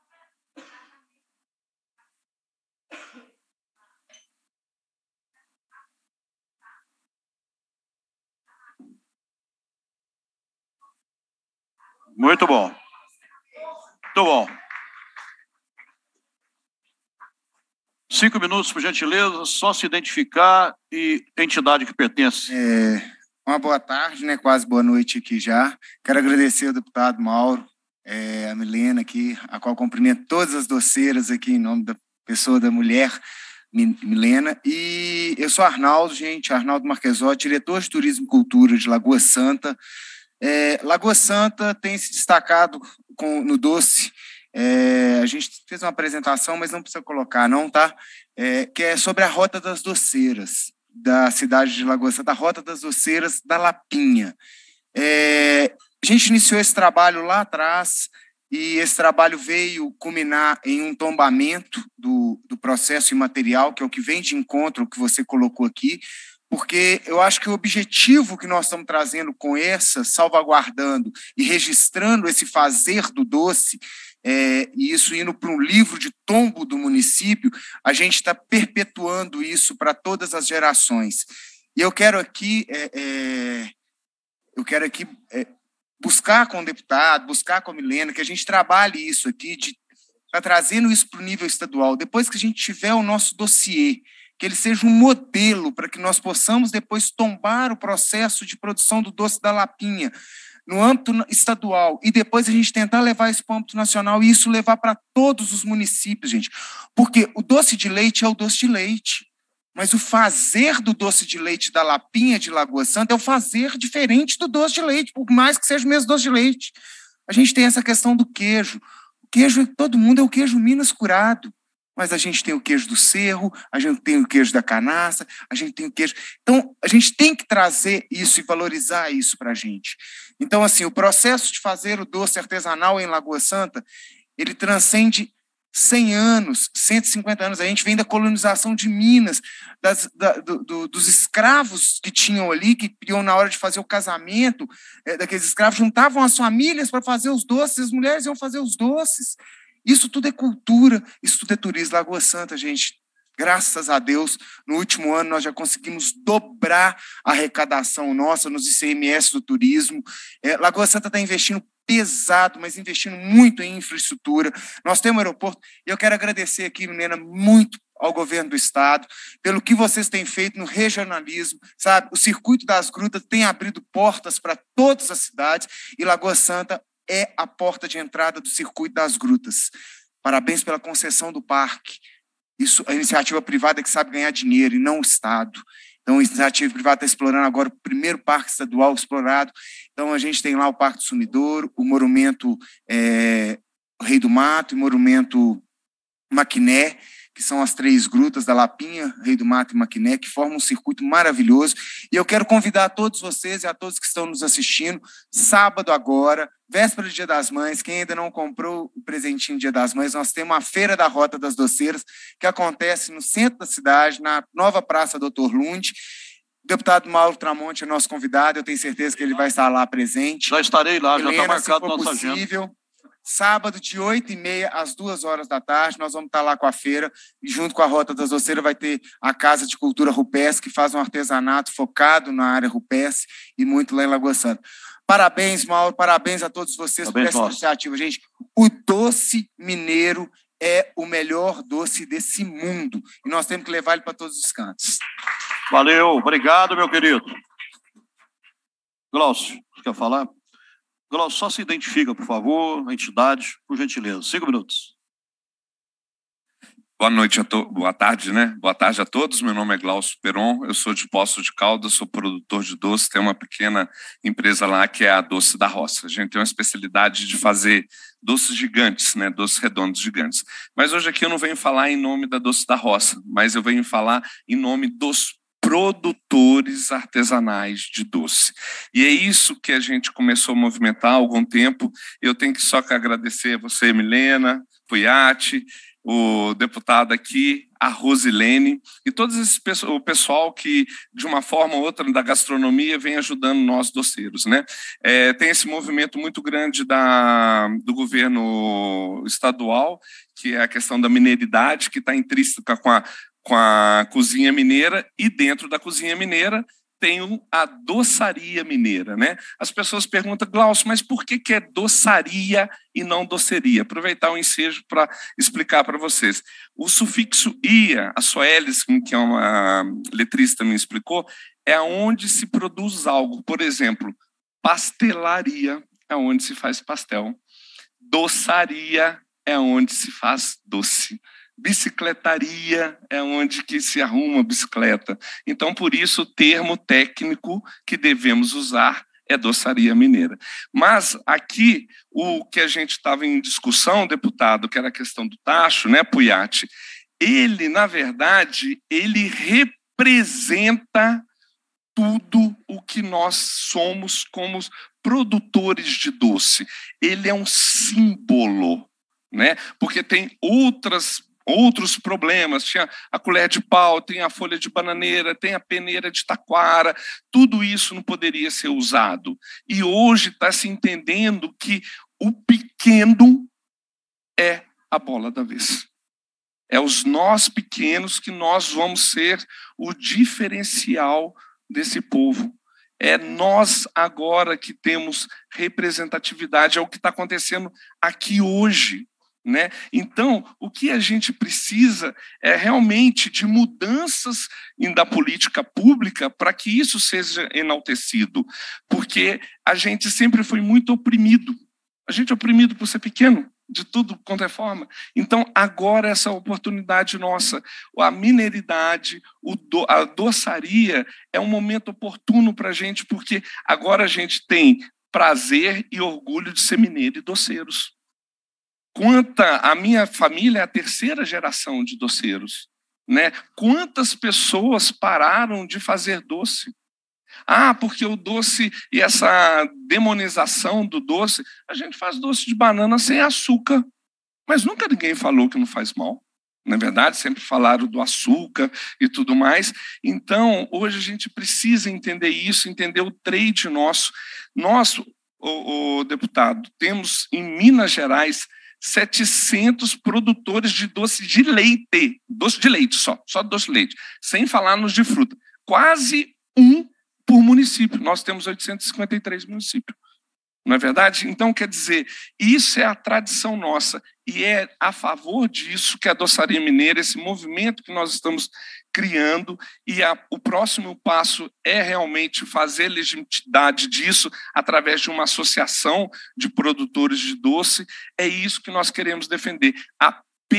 A: Muito bom. Muito bom. Cinco minutos, por gentileza, só se identificar e entidade que pertence.
L: É, uma boa tarde, né? Quase boa noite aqui já. Quero agradecer ao deputado Mauro, é, a Milena aqui, a qual cumprimento todas as doceiras aqui em nome da pessoa da mulher, Milena. E eu sou Arnaldo, gente, Arnaldo Marquesotti, diretor de Turismo e Cultura de Lagoa Santa. É, Lagoa Santa tem se destacado com, no doce. É, a gente fez uma apresentação, mas não precisa colocar, não, tá? É, que é sobre a Rota das Doceiras, da cidade de Lagoa Santa, a Rota das Doceiras da Lapinha. É, a gente iniciou esse trabalho lá atrás, e esse trabalho veio culminar em um tombamento do, do processo imaterial, que é o que vem de encontro ao que você colocou aqui, porque eu acho que o objetivo que nós estamos trazendo com essa, salvaguardando e registrando esse fazer do doce, é, e isso indo para um livro de tombo do município, a gente está perpetuando isso para todas as gerações. E eu quero aqui, é, é, eu quero aqui é, buscar com o deputado, buscar com a Milena, que a gente trabalhe isso aqui, de, tá trazendo isso para o nível estadual. Depois que a gente tiver o nosso dossiê, que ele seja um modelo para que nós possamos depois tombar o processo de produção do doce da Lapinha no âmbito estadual e depois a gente tentar levar isso para o âmbito nacional e isso levar para todos os municípios, gente. Porque o doce de leite é o doce de leite. Mas o fazer do doce de leite da Lapinha de Lagoa Santa é o fazer diferente do doce de leite, por mais que seja o mesmo doce de leite. A gente tem essa questão do queijo. O queijo, todo mundo é o queijo Minas curado. Mas a gente tem o queijo do Cerro, a gente tem o queijo da Canaça, a gente tem o queijo... Então, a gente tem que trazer isso e valorizar isso para a gente. Então, assim, o processo de fazer o doce artesanal em Lagoa Santa, ele transcende cem anos, cento e cinquenta anos. A gente vem da colonização de Minas, das, da, do, do, dos escravos que tinham ali, que iam na hora de fazer o casamento, é, daqueles escravos, juntavam as famílias para fazer os doces, as mulheres iam fazer os doces. Isso tudo é cultura, isso tudo é turismo. Lagoa Santa, gente, graças a Deus, no último ano nós já conseguimos dobrar a arrecadação nossa nos I C M S do turismo. É, Lagoa Santa está investindo pesado, mas investindo muito em infraestrutura. Nós temos um aeroporto, e eu quero agradecer aqui, Milena, muito ao governo do estado, pelo que vocês têm feito no regionalismo, sabe? O Circuito das Grutas tem abrido portas para todas as cidades, e Lagoa Santa é a porta de entrada do Circuito das Grutas. Parabéns pela concessão do parque. Isso, a iniciativa privada que sabe ganhar dinheiro, e não o Estado. Então, a iniciativa privada está explorando agora o primeiro parque estadual explorado. Então, a gente tem lá o Parque do Sumidouro, o Monumento é, Rei do Mato e o Monumento Maquiné, que são as três grutas da Lapinha, Rei do Mato e Maquiné, que formam um circuito maravilhoso. E eu quero convidar a todos vocês e a todos que estão nos assistindo, sábado agora, véspera do Dia das Mães, quem ainda não comprou o presentinho do Dia das Mães, nós temos a Feira da Rota das Doceiras, que acontece no centro da cidade, na nova Praça doutor Lund. O deputado Mauro Tramonte é nosso convidado, eu tenho certeza que ele vai estar lá presente.
A: Já estarei lá,
L: Helena,
A: já está marcado
L: na
A: nossa
L: possível,
A: agenda.
L: Sábado, de oito e meia às duas horas da tarde, nós vamos estar lá com a feira, e junto com a Rota das Doceiras vai ter a Casa de Cultura Rupestre, que faz um artesanato focado na área rupestre, e muito lá em Lagoa Santa. Parabéns, Mauro, parabéns a todos vocês
A: Parabéns,
L: por essa
A: nossa.
L: iniciativa. Gente, o doce mineiro é o melhor doce desse mundo, e nós temos que levar ele para todos os cantos.
A: Valeu, obrigado, meu querido. Glaucio, você quer falar? Glaucio, só se identifica, por favor, a entidade, por gentileza. Cinco minutos.
M: Boa noite a todos, boa tarde, né? Boa tarde a todos. Meu nome é Glaucio Peron, eu sou de Poços de Caldas, sou produtor de doce, tenho uma pequena empresa lá que é a Doce da Roça. A gente tem uma especialidade de fazer doces gigantes, né? Doces redondos gigantes. Mas hoje aqui eu não venho falar em nome da Doce da Roça, mas eu venho falar em nome dos produtores artesanais de doce. E é isso que a gente começou a movimentar há algum tempo. Eu tenho que só que agradecer a você, Milena, Puiati, o deputado aqui, a Rosilene, e todo esse o pessoal que, de uma forma ou outra, da gastronomia, vem ajudando nós doceiros, né? É, tem esse movimento muito grande da, do governo estadual, que é a questão da mineiridade, que está intrínseca com a com a cozinha mineira, e dentro da cozinha mineira tem a doçaria mineira, né? As pessoas perguntam, Glaucio, mas por que que é doçaria e não doceria? Aproveitar o ensejo para explicar para vocês. O sufixo ia, a Soelis, que é uma letrista, me explicou, é onde se produz algo. Por exemplo, pastelaria é onde se faz pastel. Doçaria é onde se faz doce. Bicicletaria é onde que se arruma bicicleta. Então, por isso, o termo técnico que devemos usar é doçaria mineira. Mas aqui, o que a gente estava em discussão, deputado, que era a questão do tacho, né, Puiati, ele, na verdade, ele representa tudo o que nós somos como produtores de doce. Ele é um símbolo, né? Porque tem outras outros problemas, tinha a colher de pau, tem a folha de bananeira, tem a peneira de taquara, tudo isso não poderia ser usado. E hoje está se entendendo que o pequeno é a bola da vez. É os nós pequenos que nós vamos ser o diferencial desse povo. É nós agora que temos representatividade, é o que está acontecendo aqui hoje. Né? Então, o que a gente precisa é realmente de mudanças da política pública para que isso seja enaltecido, porque a gente sempre foi muito oprimido. A gente é oprimido por ser pequeno. de tudo quanto é forma. Então, agora essa oportunidade nossa, a mineiridade, o do, a doçaria é um momento oportuno para a gente, porque agora a gente tem prazer e orgulho de ser mineiro e doceiros. Quanta a minha família é a terceira geração de doceiros, né? Quantas pessoas pararam de fazer doce? Ah, porque o doce e essa demonização do doce, a gente faz doce de banana sem açúcar, mas nunca ninguém falou que não faz mal. Na verdade, sempre falaram do açúcar e tudo mais. Então, hoje a gente precisa entender isso, entender o trade nosso. Nós, o, o deputado, temos em Minas Gerais setecentos produtores de doce de leite, doce de leite só, só doce de leite, sem falar nos de fruta. Quase um por município. Nós temos oitocentos e cinquenta e três municípios. Não é verdade? Então, quer dizer, isso é a tradição nossa e é a favor disso que a Doçaria Mineira, esse movimento que nós estamos criando, e a, o próximo passo é realmente fazer legitimidade disso através de uma associação de produtores de doce. É isso que nós queremos defender, a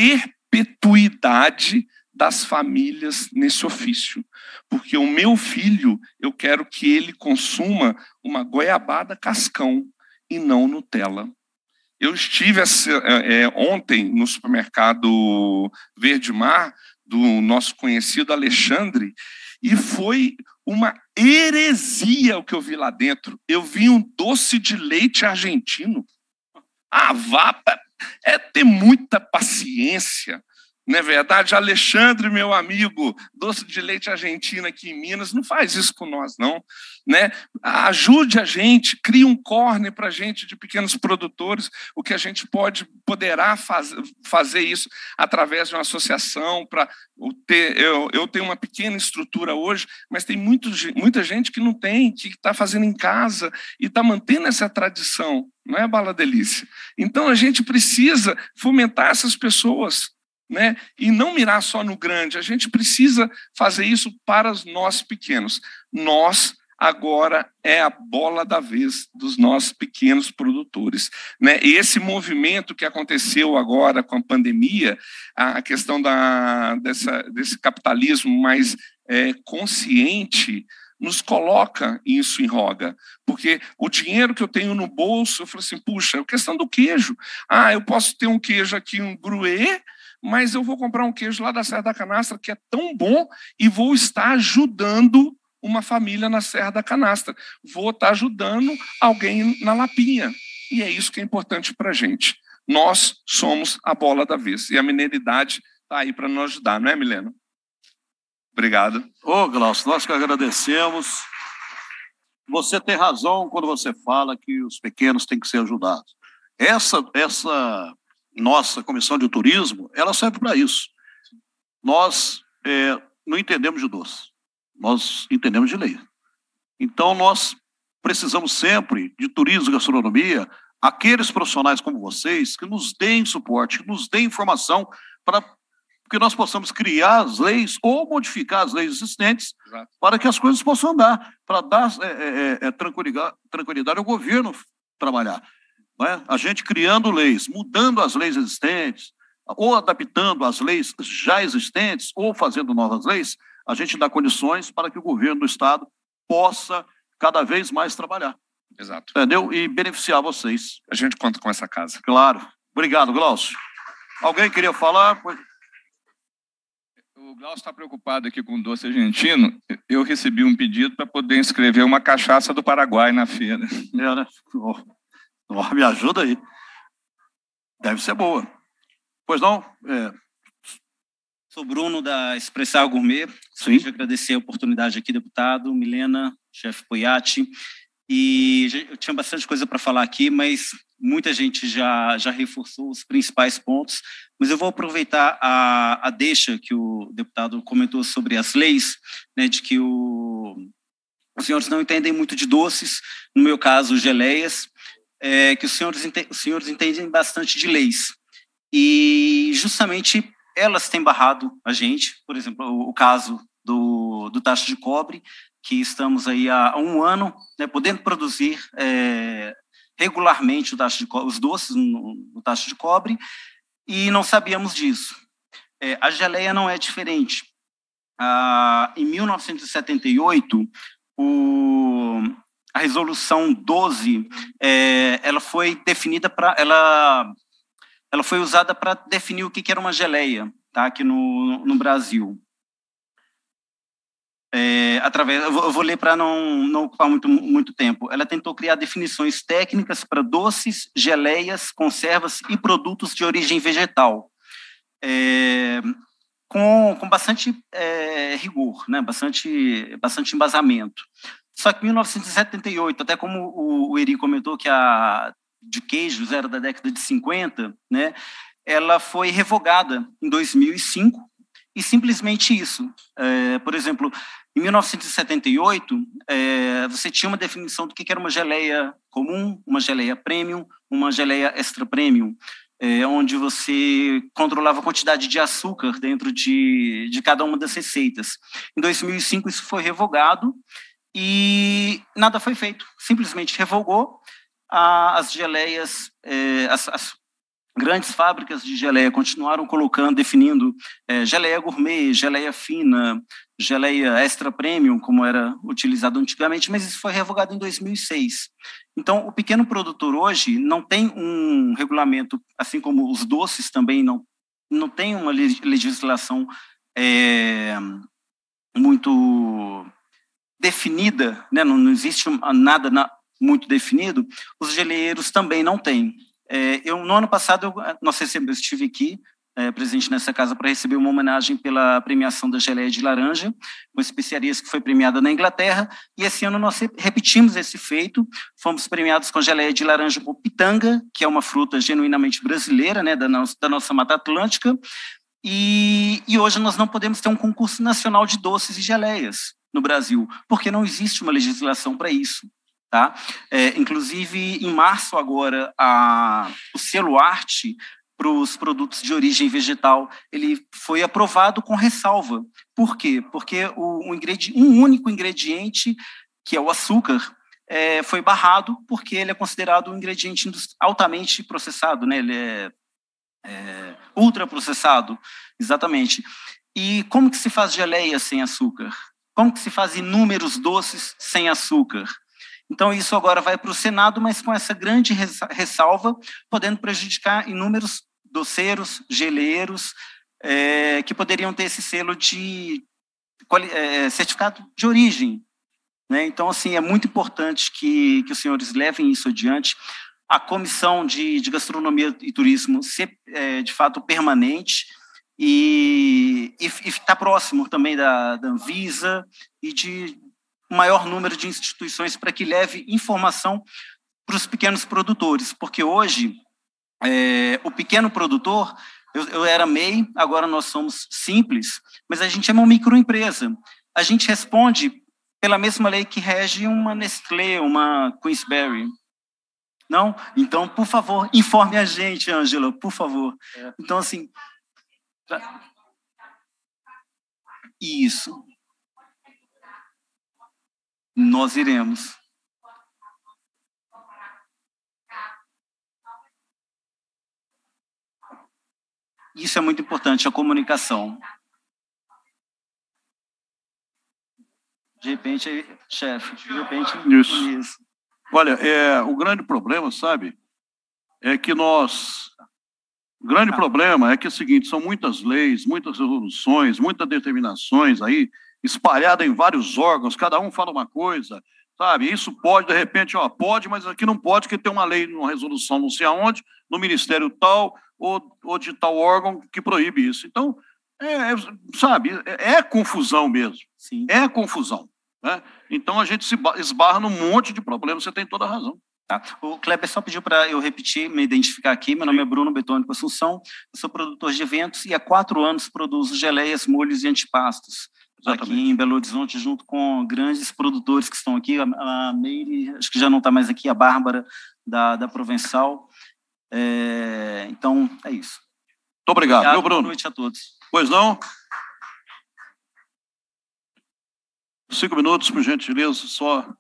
M: perpetuidade das famílias nesse ofício. Porque o meu filho, eu quero que ele consuma uma goiabada cascão e não Nutella. Eu estive é, ontem no supermercado Verde Mar, do nosso conhecido Alexandre, e foi uma heresia o que eu vi lá dentro. Eu vi um doce de leite argentino. Ah, vá, é ter muita paciência. Não é verdade? Alexandre, meu amigo, doce de leite argentino aqui em Minas, não faz isso com nós, não. Né? Ajude a gente, crie um corner para a gente de pequenos produtores, o que a gente pode, poderá faz, fazer isso através de uma associação. Para ter, eu, eu tenho uma pequena estrutura hoje, mas tem muito, muita gente que não tem, que está fazendo em casa e está mantendo essa tradição. Não é, Bala Delícia? Então, a gente precisa fomentar essas pessoas, né? E não mirar só no grande. A gente precisa fazer isso para os nós pequenos. Nós, agora, é a bola da vez dos nossos pequenos produtores, né? E esse movimento que aconteceu agora com a pandemia, a questão da, dessa, desse capitalismo mais é, consciente, nos coloca isso em roga, porque o dinheiro que eu tenho no bolso, eu falo assim, puxa, a questão do queijo. Ah, eu posso ter um queijo aqui, um gruê, mas eu vou comprar um queijo lá da Serra da Canastra, que é tão bom, e vou estar ajudando uma família na Serra da Canastra. Vou estar ajudando alguém na Lapinha. E é isso que é importante para a gente. Nós somos a bola da vez. E a mineiridade está aí para nos ajudar, não é, Milena? Obrigado.
A: Ô, Glaucio, nós que agradecemos. Você tem razão quando você fala que os pequenos têm que ser ajudados. Essa, essa nossa comissão de turismo, ela serve para isso. Nós é, não entendemos de doce, nós entendemos de lei. Então, nós precisamos sempre de turismo e gastronomia, aqueles profissionais como vocês, que nos deem suporte, que nos deem informação para que nós possamos criar as leis ou modificar as leis existentes. Exato. Para que as coisas possam andar, para dar é, é, é, tranquilidade, tranquilidade ao governo trabalhar. Não é? A gente criando leis, mudando as leis existentes, ou adaptando as leis já existentes, ou fazendo novas leis, a gente dá condições para que o governo do Estado possa cada vez mais trabalhar.
M: Exato.
A: Entendeu? E beneficiar vocês.
M: A gente conta com essa casa.
A: Claro. Obrigado, Glaucio. Alguém queria falar?
I: O Glaucio está preocupado aqui com o doce argentino. Eu recebi um pedido para poder inscrever uma cachaça do Paraguai na feira.
A: É, né? Oh, oh, me ajuda aí. Deve ser boa. Pois não? É.
N: Sou Bruno, da Expressar Gourmet. Gostaria de agradecer a oportunidade aqui, deputado, Milena, chefe Poiati. E eu tinha bastante coisa para falar aqui, mas muita gente já, já reforçou os principais pontos. Mas eu vou aproveitar a, a deixa que o deputado comentou sobre as leis, né, de que o, os senhores não entendem muito de doces, no meu caso, geleias, é, que os senhores, os senhores entendem bastante de leis. E justamente elas têm barrado a gente, por exemplo, o, o caso do, do taxa de cobre, que estamos aí há um ano, né, podendo produzir é, regularmente o taxa de cobre, os doces no, no taxa de cobre, e não sabíamos disso. É, a geleia não é diferente. Ah, em mil novecentos e setenta e oito, o, a resolução doze, é, ela foi definida para, ela, ela foi usada para definir o que, que era uma geleia, tá, aqui no, no Brasil. É, através, eu vou, eu vou ler para não, não ocupar muito, muito tempo. Ela tentou criar definições técnicas para doces, geleias, conservas e produtos de origem vegetal, é, com, com bastante é, rigor, né? bastante, bastante embasamento. Só que em mil novecentos e setenta e oito, até como o, o Eri comentou que a de queijos era da década de cinquenta, né? Ela foi revogada em dois mil e cinco, e simplesmente isso. É, por exemplo, em mil novecentos e setenta e oito, é, você tinha uma definição do que era uma geleia comum, uma geleia premium, uma geleia extra premium, é, onde você controlava a quantidade de açúcar dentro de, de cada uma das receitas. Em dois mil e cinco, isso foi revogado e nada foi feito. Simplesmente revogou a, as geleias, é, as, as grandes fábricas de geleia continuaram colocando, definindo é, geleia gourmet, geleia fina, geleia extra premium, como era utilizado antigamente, mas isso foi revogado em dois mil e seis. Então, o pequeno produtor hoje não tem um regulamento, assim como os doces também não, não tem uma legislação é, muito definida, né? não, não existe nada na, muito definido, os geleieiros também não têm. É, eu, no ano passado, eu, nós recebemos, eu estive aqui, é, presente nessa casa, para receber uma homenagem pela premiação da geleia de laranja, com especiarias que foi premiada na Inglaterra, e esse ano nós repetimos esse feito, fomos premiados com geleia de laranja com pitanga, que é uma fruta genuinamente brasileira, né, da, nossa, da nossa Mata Atlântica, e, e hoje nós não podemos ter um concurso nacional de doces e geleias no Brasil, porque não existe uma legislação para isso. Tá? É, inclusive, em março agora, a, o selo Arte para os produtos de origem vegetal, ele foi aprovado com ressalva. Por quê? Porque o, um, um único ingrediente, que é o açúcar, é, foi barrado porque ele é considerado um ingrediente altamente processado, né? Ele é, é ultraprocessado, exatamente. E como que se faz geleia sem açúcar? Como que se faz inúmeros doces sem açúcar? Então, isso agora vai para o Senado, mas com essa grande ressalva, podendo prejudicar inúmeros doceiros, geleiros, é, que poderiam ter esse selo de é, certificado de origem. Né? Então, assim, é muito importante que, que os senhores levem isso adiante. A Comissão de, de Gastronomia e Turismo ser, é, de fato, permanente e está próximo também da, da Anvisa e de maior número de instituições para que leve informação para os pequenos produtores, porque hoje é, o pequeno produtor, eu, eu era M E I, agora nós somos simples, mas a gente é uma microempresa. A gente responde pela mesma lei que rege uma Nestlé, uma Queensberry. Não? Então, por favor, informe a gente, Ângela, por favor. É. Então, assim... Pra... Isso. Nós iremos. Isso é muito importante, a comunicação. De repente, chefe, de repente...
A: Isso. isso. Olha, é, o grande problema, sabe, é que nós... O grande ah. problema é que é o seguinte, são muitas leis, muitas resoluções, muitas determinações aí, espalhada em vários órgãos, cada um fala uma coisa, sabe? Isso pode, de repente, ó, pode, mas aqui não pode, porque tem uma lei, uma resolução não sei aonde, no ministério tal, ou, ou de tal órgão que proíbe isso. Então, é, é, sabe, é, é confusão mesmo.
N: Sim.
A: É confusão. Né? Então, a gente se esbarra num monte de problemas, você tem toda a razão.
N: Tá. O Kleber só pediu para eu repetir, me identificar aqui. Meu nome é Bruno Betônico Assunção, eu sou produtor de eventos e há quatro anos produzo geleias, molhos e antipastos. Exatamente. Aqui em Belo Horizonte, junto com grandes produtores que estão aqui, a Meire, acho que já não está mais aqui, a Bárbara, da, da Provençal. É, então, é isso.
A: Muito obrigado, obrigado, meu Bruno.
N: Boa noite a todos.
A: Pois não? Cinco minutos, por gentileza, só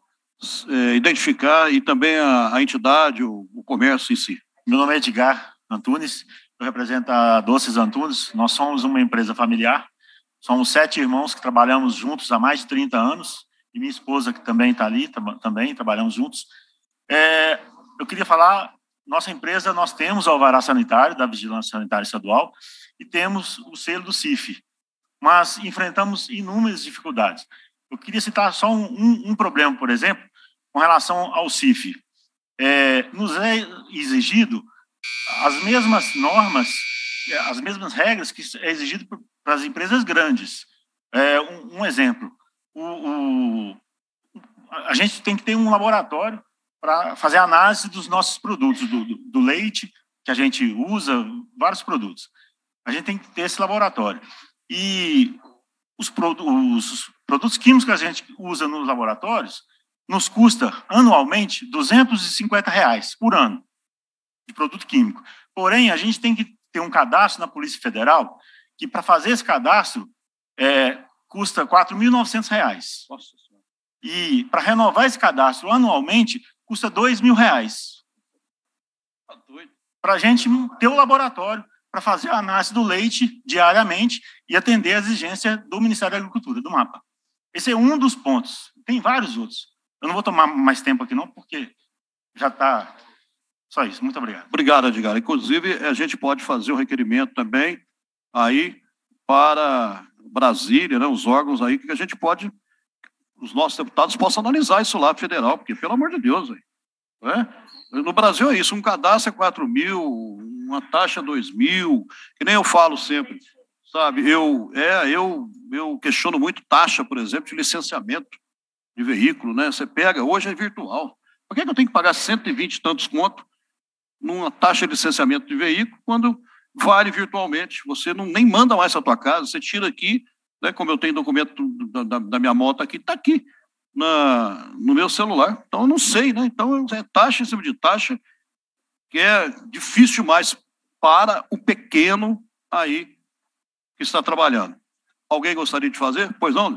A: é, identificar e também a, a entidade, o, o comércio em si.
O: Meu nome é Edgar Antunes, eu represento a Doces Antunes. Nós somos uma empresa familiar, somos sete irmãos que trabalhamos juntos há mais de trinta anos, e minha esposa, que também está ali, também trabalhamos juntos. É, eu queria falar, nossa empresa, nós temos o alvará sanitário da Vigilância Sanitária Estadual e temos o selo do C I F, mas enfrentamos inúmeras dificuldades. Eu queria citar só um, um, um problema, por exemplo, com relação ao C I F. É, nos é exigido as mesmas normas, as mesmas regras que é exigido para as empresas grandes. É, um, um exemplo, o, o, a gente tem que ter um laboratório para fazer análise dos nossos produtos, do, do, do leite, que a gente usa, vários produtos. A gente tem que ter esse laboratório. E os, produ os produtos químicos que a gente usa nos laboratórios nos custa, anualmente, duzentos e cinquenta reais por ano de produto químico. Porém, a gente tem que ter um cadastro na Polícia Federal que, para fazer esse cadastro, é, custa quatro mil e novecentos reais. E, para renovar esse cadastro anualmente, custa dois mil reais. Para a gente ter o laboratório para fazer a análise do leite diariamente e atender a exigência do Ministério da Agricultura, do MAPA. Esse é um dos pontos. Tem vários outros. Eu não vou tomar mais tempo aqui, não, porque já está... Só isso. Muito obrigado.
A: Obrigado, Edgar. Inclusive, a gente pode fazer o requerimento também aí para Brasília, né, os órgãos aí, que a gente pode, os nossos deputados possam analisar isso lá, federal, porque, pelo amor de Deus, aí, né? No Brasil é isso, um cadastro é quatro mil, uma taxa é dois mil, que nem eu falo sempre, sabe? Eu, é, eu, eu questiono muito taxa, por exemplo, de licenciamento de veículo, né? Você pega, hoje é virtual. Por que, que eu tenho que pagar cento e vinte e tantos conto numa taxa de licenciamento de veículo quando vale virtualmente? Você não nem manda mais a tua casa, você tira aqui, né? Como eu tenho documento da, da, da minha moto aqui, está aqui na, no meu celular. Então eu não sei, né? Então é taxa em cima de taxa, que é difícil demais para o pequeno aí que está trabalhando. Alguém gostaria de fazer? Pois não?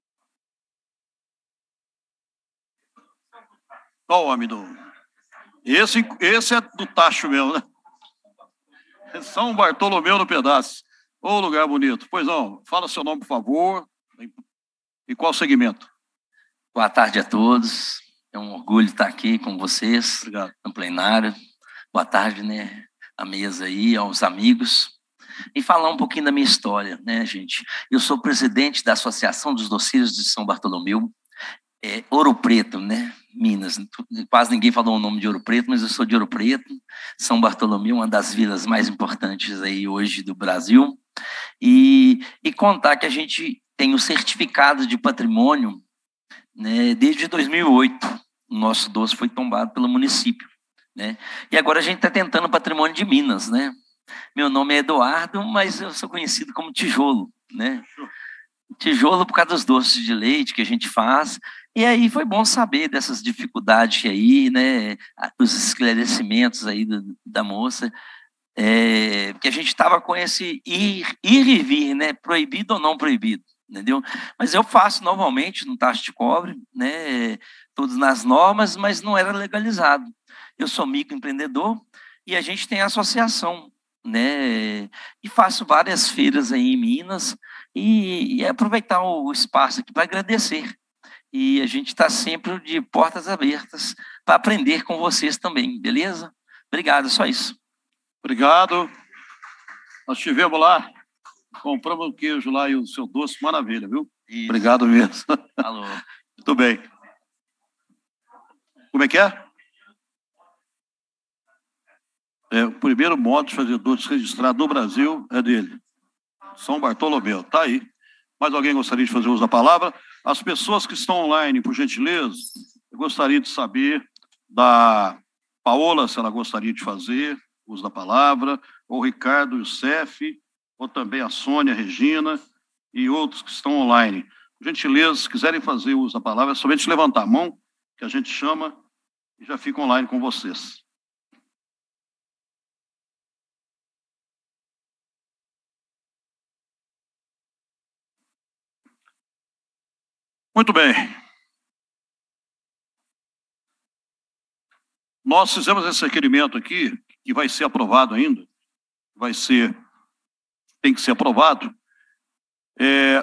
A: Qual o homem do... Esse, esse é do tacho mesmo, né? São Bartolomeu no pedaço. Ô, lugar bonito. Pois não, fala seu nome, por favor, e qual segmento?
P: Boa tarde a todos. É um orgulho estar aqui com vocês.
A: Obrigado.
P: No plenário. Boa tarde, né? A mesa aí, aos amigos. E falar um pouquinho da minha história, né, gente? Eu sou presidente da Associação dos Doceiros de São Bartolomeu, é, Ouro Preto, né? Minas. Quase ninguém falou o nome de Ouro Preto, mas eu sou de Ouro Preto. São Bartolomeu, uma das vilas mais importantes aí hoje do Brasil. E, e contar que a gente tem o certificado de patrimônio, né, desde dois mil e oito. O nosso doce foi tombado pelo município, né? E agora a gente está tentando o patrimônio de Minas, né? Meu nome é Eduardo, mas eu sou conhecido como Tijolo, né? Tijolo por causa dos doces de leite que a gente faz. E aí foi bom saber dessas dificuldades aí, né? Os esclarecimentos aí do, da moça, é, que a gente estava com esse ir, ir e vir, né? Proibido ou não proibido, entendeu? Mas eu faço normalmente no tacho de cobre, né? Todos nas normas, mas não era legalizado. Eu sou microempreendedor e a gente tem a associação, né? E faço várias feiras aí em Minas e, e aproveitar o espaço aqui para agradecer. E a gente está sempre de portas abertas para aprender com vocês também, beleza? Obrigado, só isso.
A: Obrigado. Nós estivemos lá, compramos o queijo lá e o seu doce, maravilha, viu? Isso. Obrigado mesmo.
P: Alô.
A: Muito bem. Como é que é? É, o primeiro modo de fazer doce registrado no Brasil é dele. São Bartolomeu, tá aí. Mais alguém gostaria de fazer uso da palavra? As pessoas que estão online, por gentileza, eu gostaria de saber da Paola, se ela gostaria de fazer uso da palavra, ou o Ricardo Youssef, ou também a Sônia, a Regina e outros que estão online. Por gentileza, se quiserem fazer uso da palavra, é somente levantar a mão, que a gente chama e já fica online com vocês. Muito bem. nós fizemos esse requerimento aqui, que vai ser aprovado ainda, vai ser, tem que ser aprovado. É,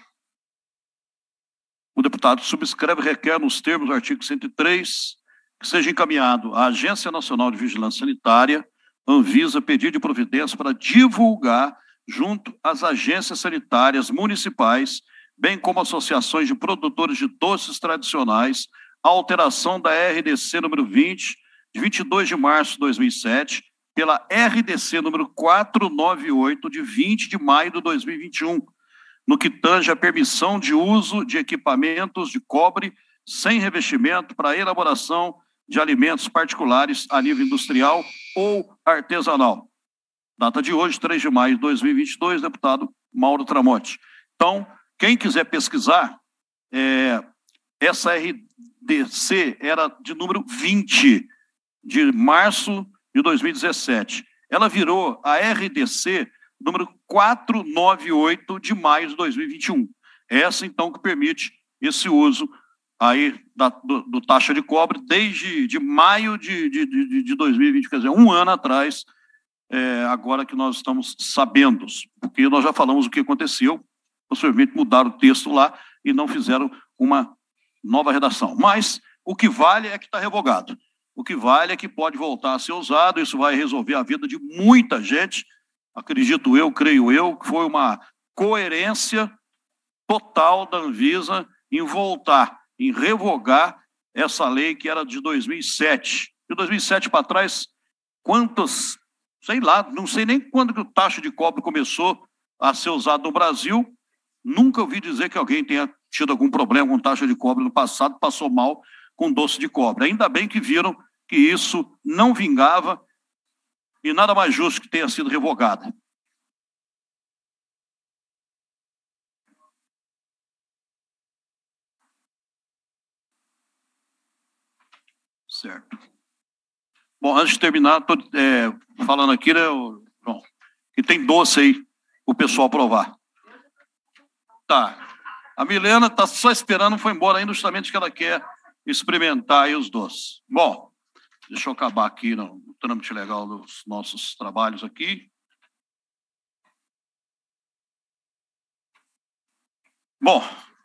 A: o deputado subscreve e requer, nos termos do artigo cento e três, que seja encaminhado à Agência Nacional de Vigilância Sanitária, Anvisa, pedido de providência para divulgar, junto às agências sanitárias municipais, bem como associações de produtores de doces tradicionais, a alteração da R D C número vinte, de vinte e dois de março de dois mil e sete, pela R D C número quatrocentos e noventa e oito, de vinte de maio de dois mil e vinte e um, no que tange a permissão de uso de equipamentos de cobre sem revestimento para a elaboração de alimentos particulares a nível industrial ou artesanal. Data de hoje, três de maio de dois mil e vinte e dois, deputado Mauro Tramonte. Então, quem quiser pesquisar, é, essa R D C era de número vinte, de março de dois mil e dezessete. Ela virou a R D C número quatrocentos e noventa e oito, de maio de dois mil e vinte e um. Essa, então, que permite esse uso aí da, do, do taxa de cobre desde de maio de, de, de, de dois mil e vinte, quer dizer, um ano atrás, é, agora que nós estamos sabendo, porque nós já falamos o que aconteceu, possivelmente mudaram o texto lá e não fizeram uma nova redação. Mas o que vale é que está revogado. O que vale é que pode voltar a ser usado, isso vai resolver a vida de muita gente, acredito eu, creio eu, que foi uma coerência total da Anvisa em voltar, em revogar essa lei que era de dois mil e sete. De dois mil e sete para trás, quantas, sei lá, não sei nem quando que o taxa de cobre começou a ser usado no Brasil, nunca ouvi dizer que alguém tenha tido algum problema com taxa de cobre no passado, passou mal com doce de cobre. Ainda bem que viram que isso não vingava e nada mais justo que tenha sido revogada. Certo. Bom, antes de terminar, estou é, falando aqui, né, o, bom, que tem doce aí o pessoal provar. Tá. A Milena está só esperando, foi embora ainda, justamente que ela quer experimentar aí os doces. Bom, deixa eu acabar aqui no, no trâmite legal dos nossos trabalhos aqui. Bom.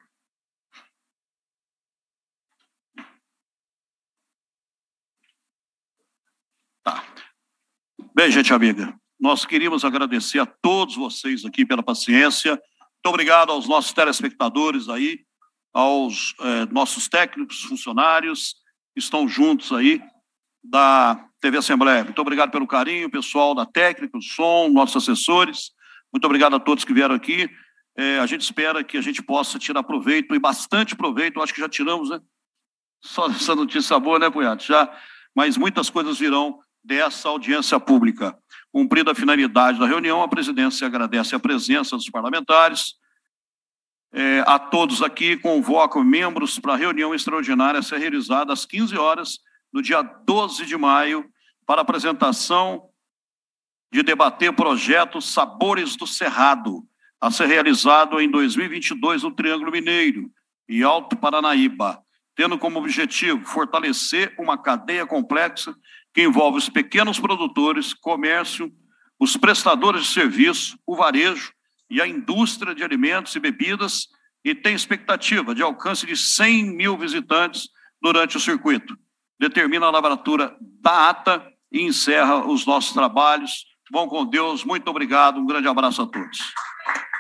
A: Tá. Bem, gente amiga, nós queríamos agradecer a todos vocês aqui pela paciência. Muito obrigado aos nossos telespectadores aí, aos eh, nossos técnicos, funcionários que estão juntos aí da T V Assembleia. Muito obrigado pelo carinho, pessoal da técnica, do som, nossos assessores. Muito obrigado a todos que vieram aqui. Eh, a gente espera que a gente possa tirar proveito, e bastante proveito, eu acho que já tiramos, né? Só essa notícia boa, né, Punhado? Já, mas muitas coisas virão dessa audiência pública. Cumprida a finalidade da reunião, a presidência agradece a presença dos parlamentares. É, a todos aqui, convoco membros para a reunião extraordinária a ser realizada às quinze horas, no dia doze de maio, para apresentação de debater o projeto Sabores do Cerrado, a ser realizado em dois mil e vinte e dois no Triângulo Mineiro e Alto Paranaíba, tendo como objetivo fortalecer uma cadeia complexa que envolve os pequenos produtores, comércio, os prestadores de serviço, o varejo e a indústria de alimentos e bebidas, e tem expectativa de alcance de cem mil visitantes durante o circuito. Determina a lavratura da ata e encerra os nossos trabalhos. Vão com Deus, muito obrigado, um grande abraço a todos.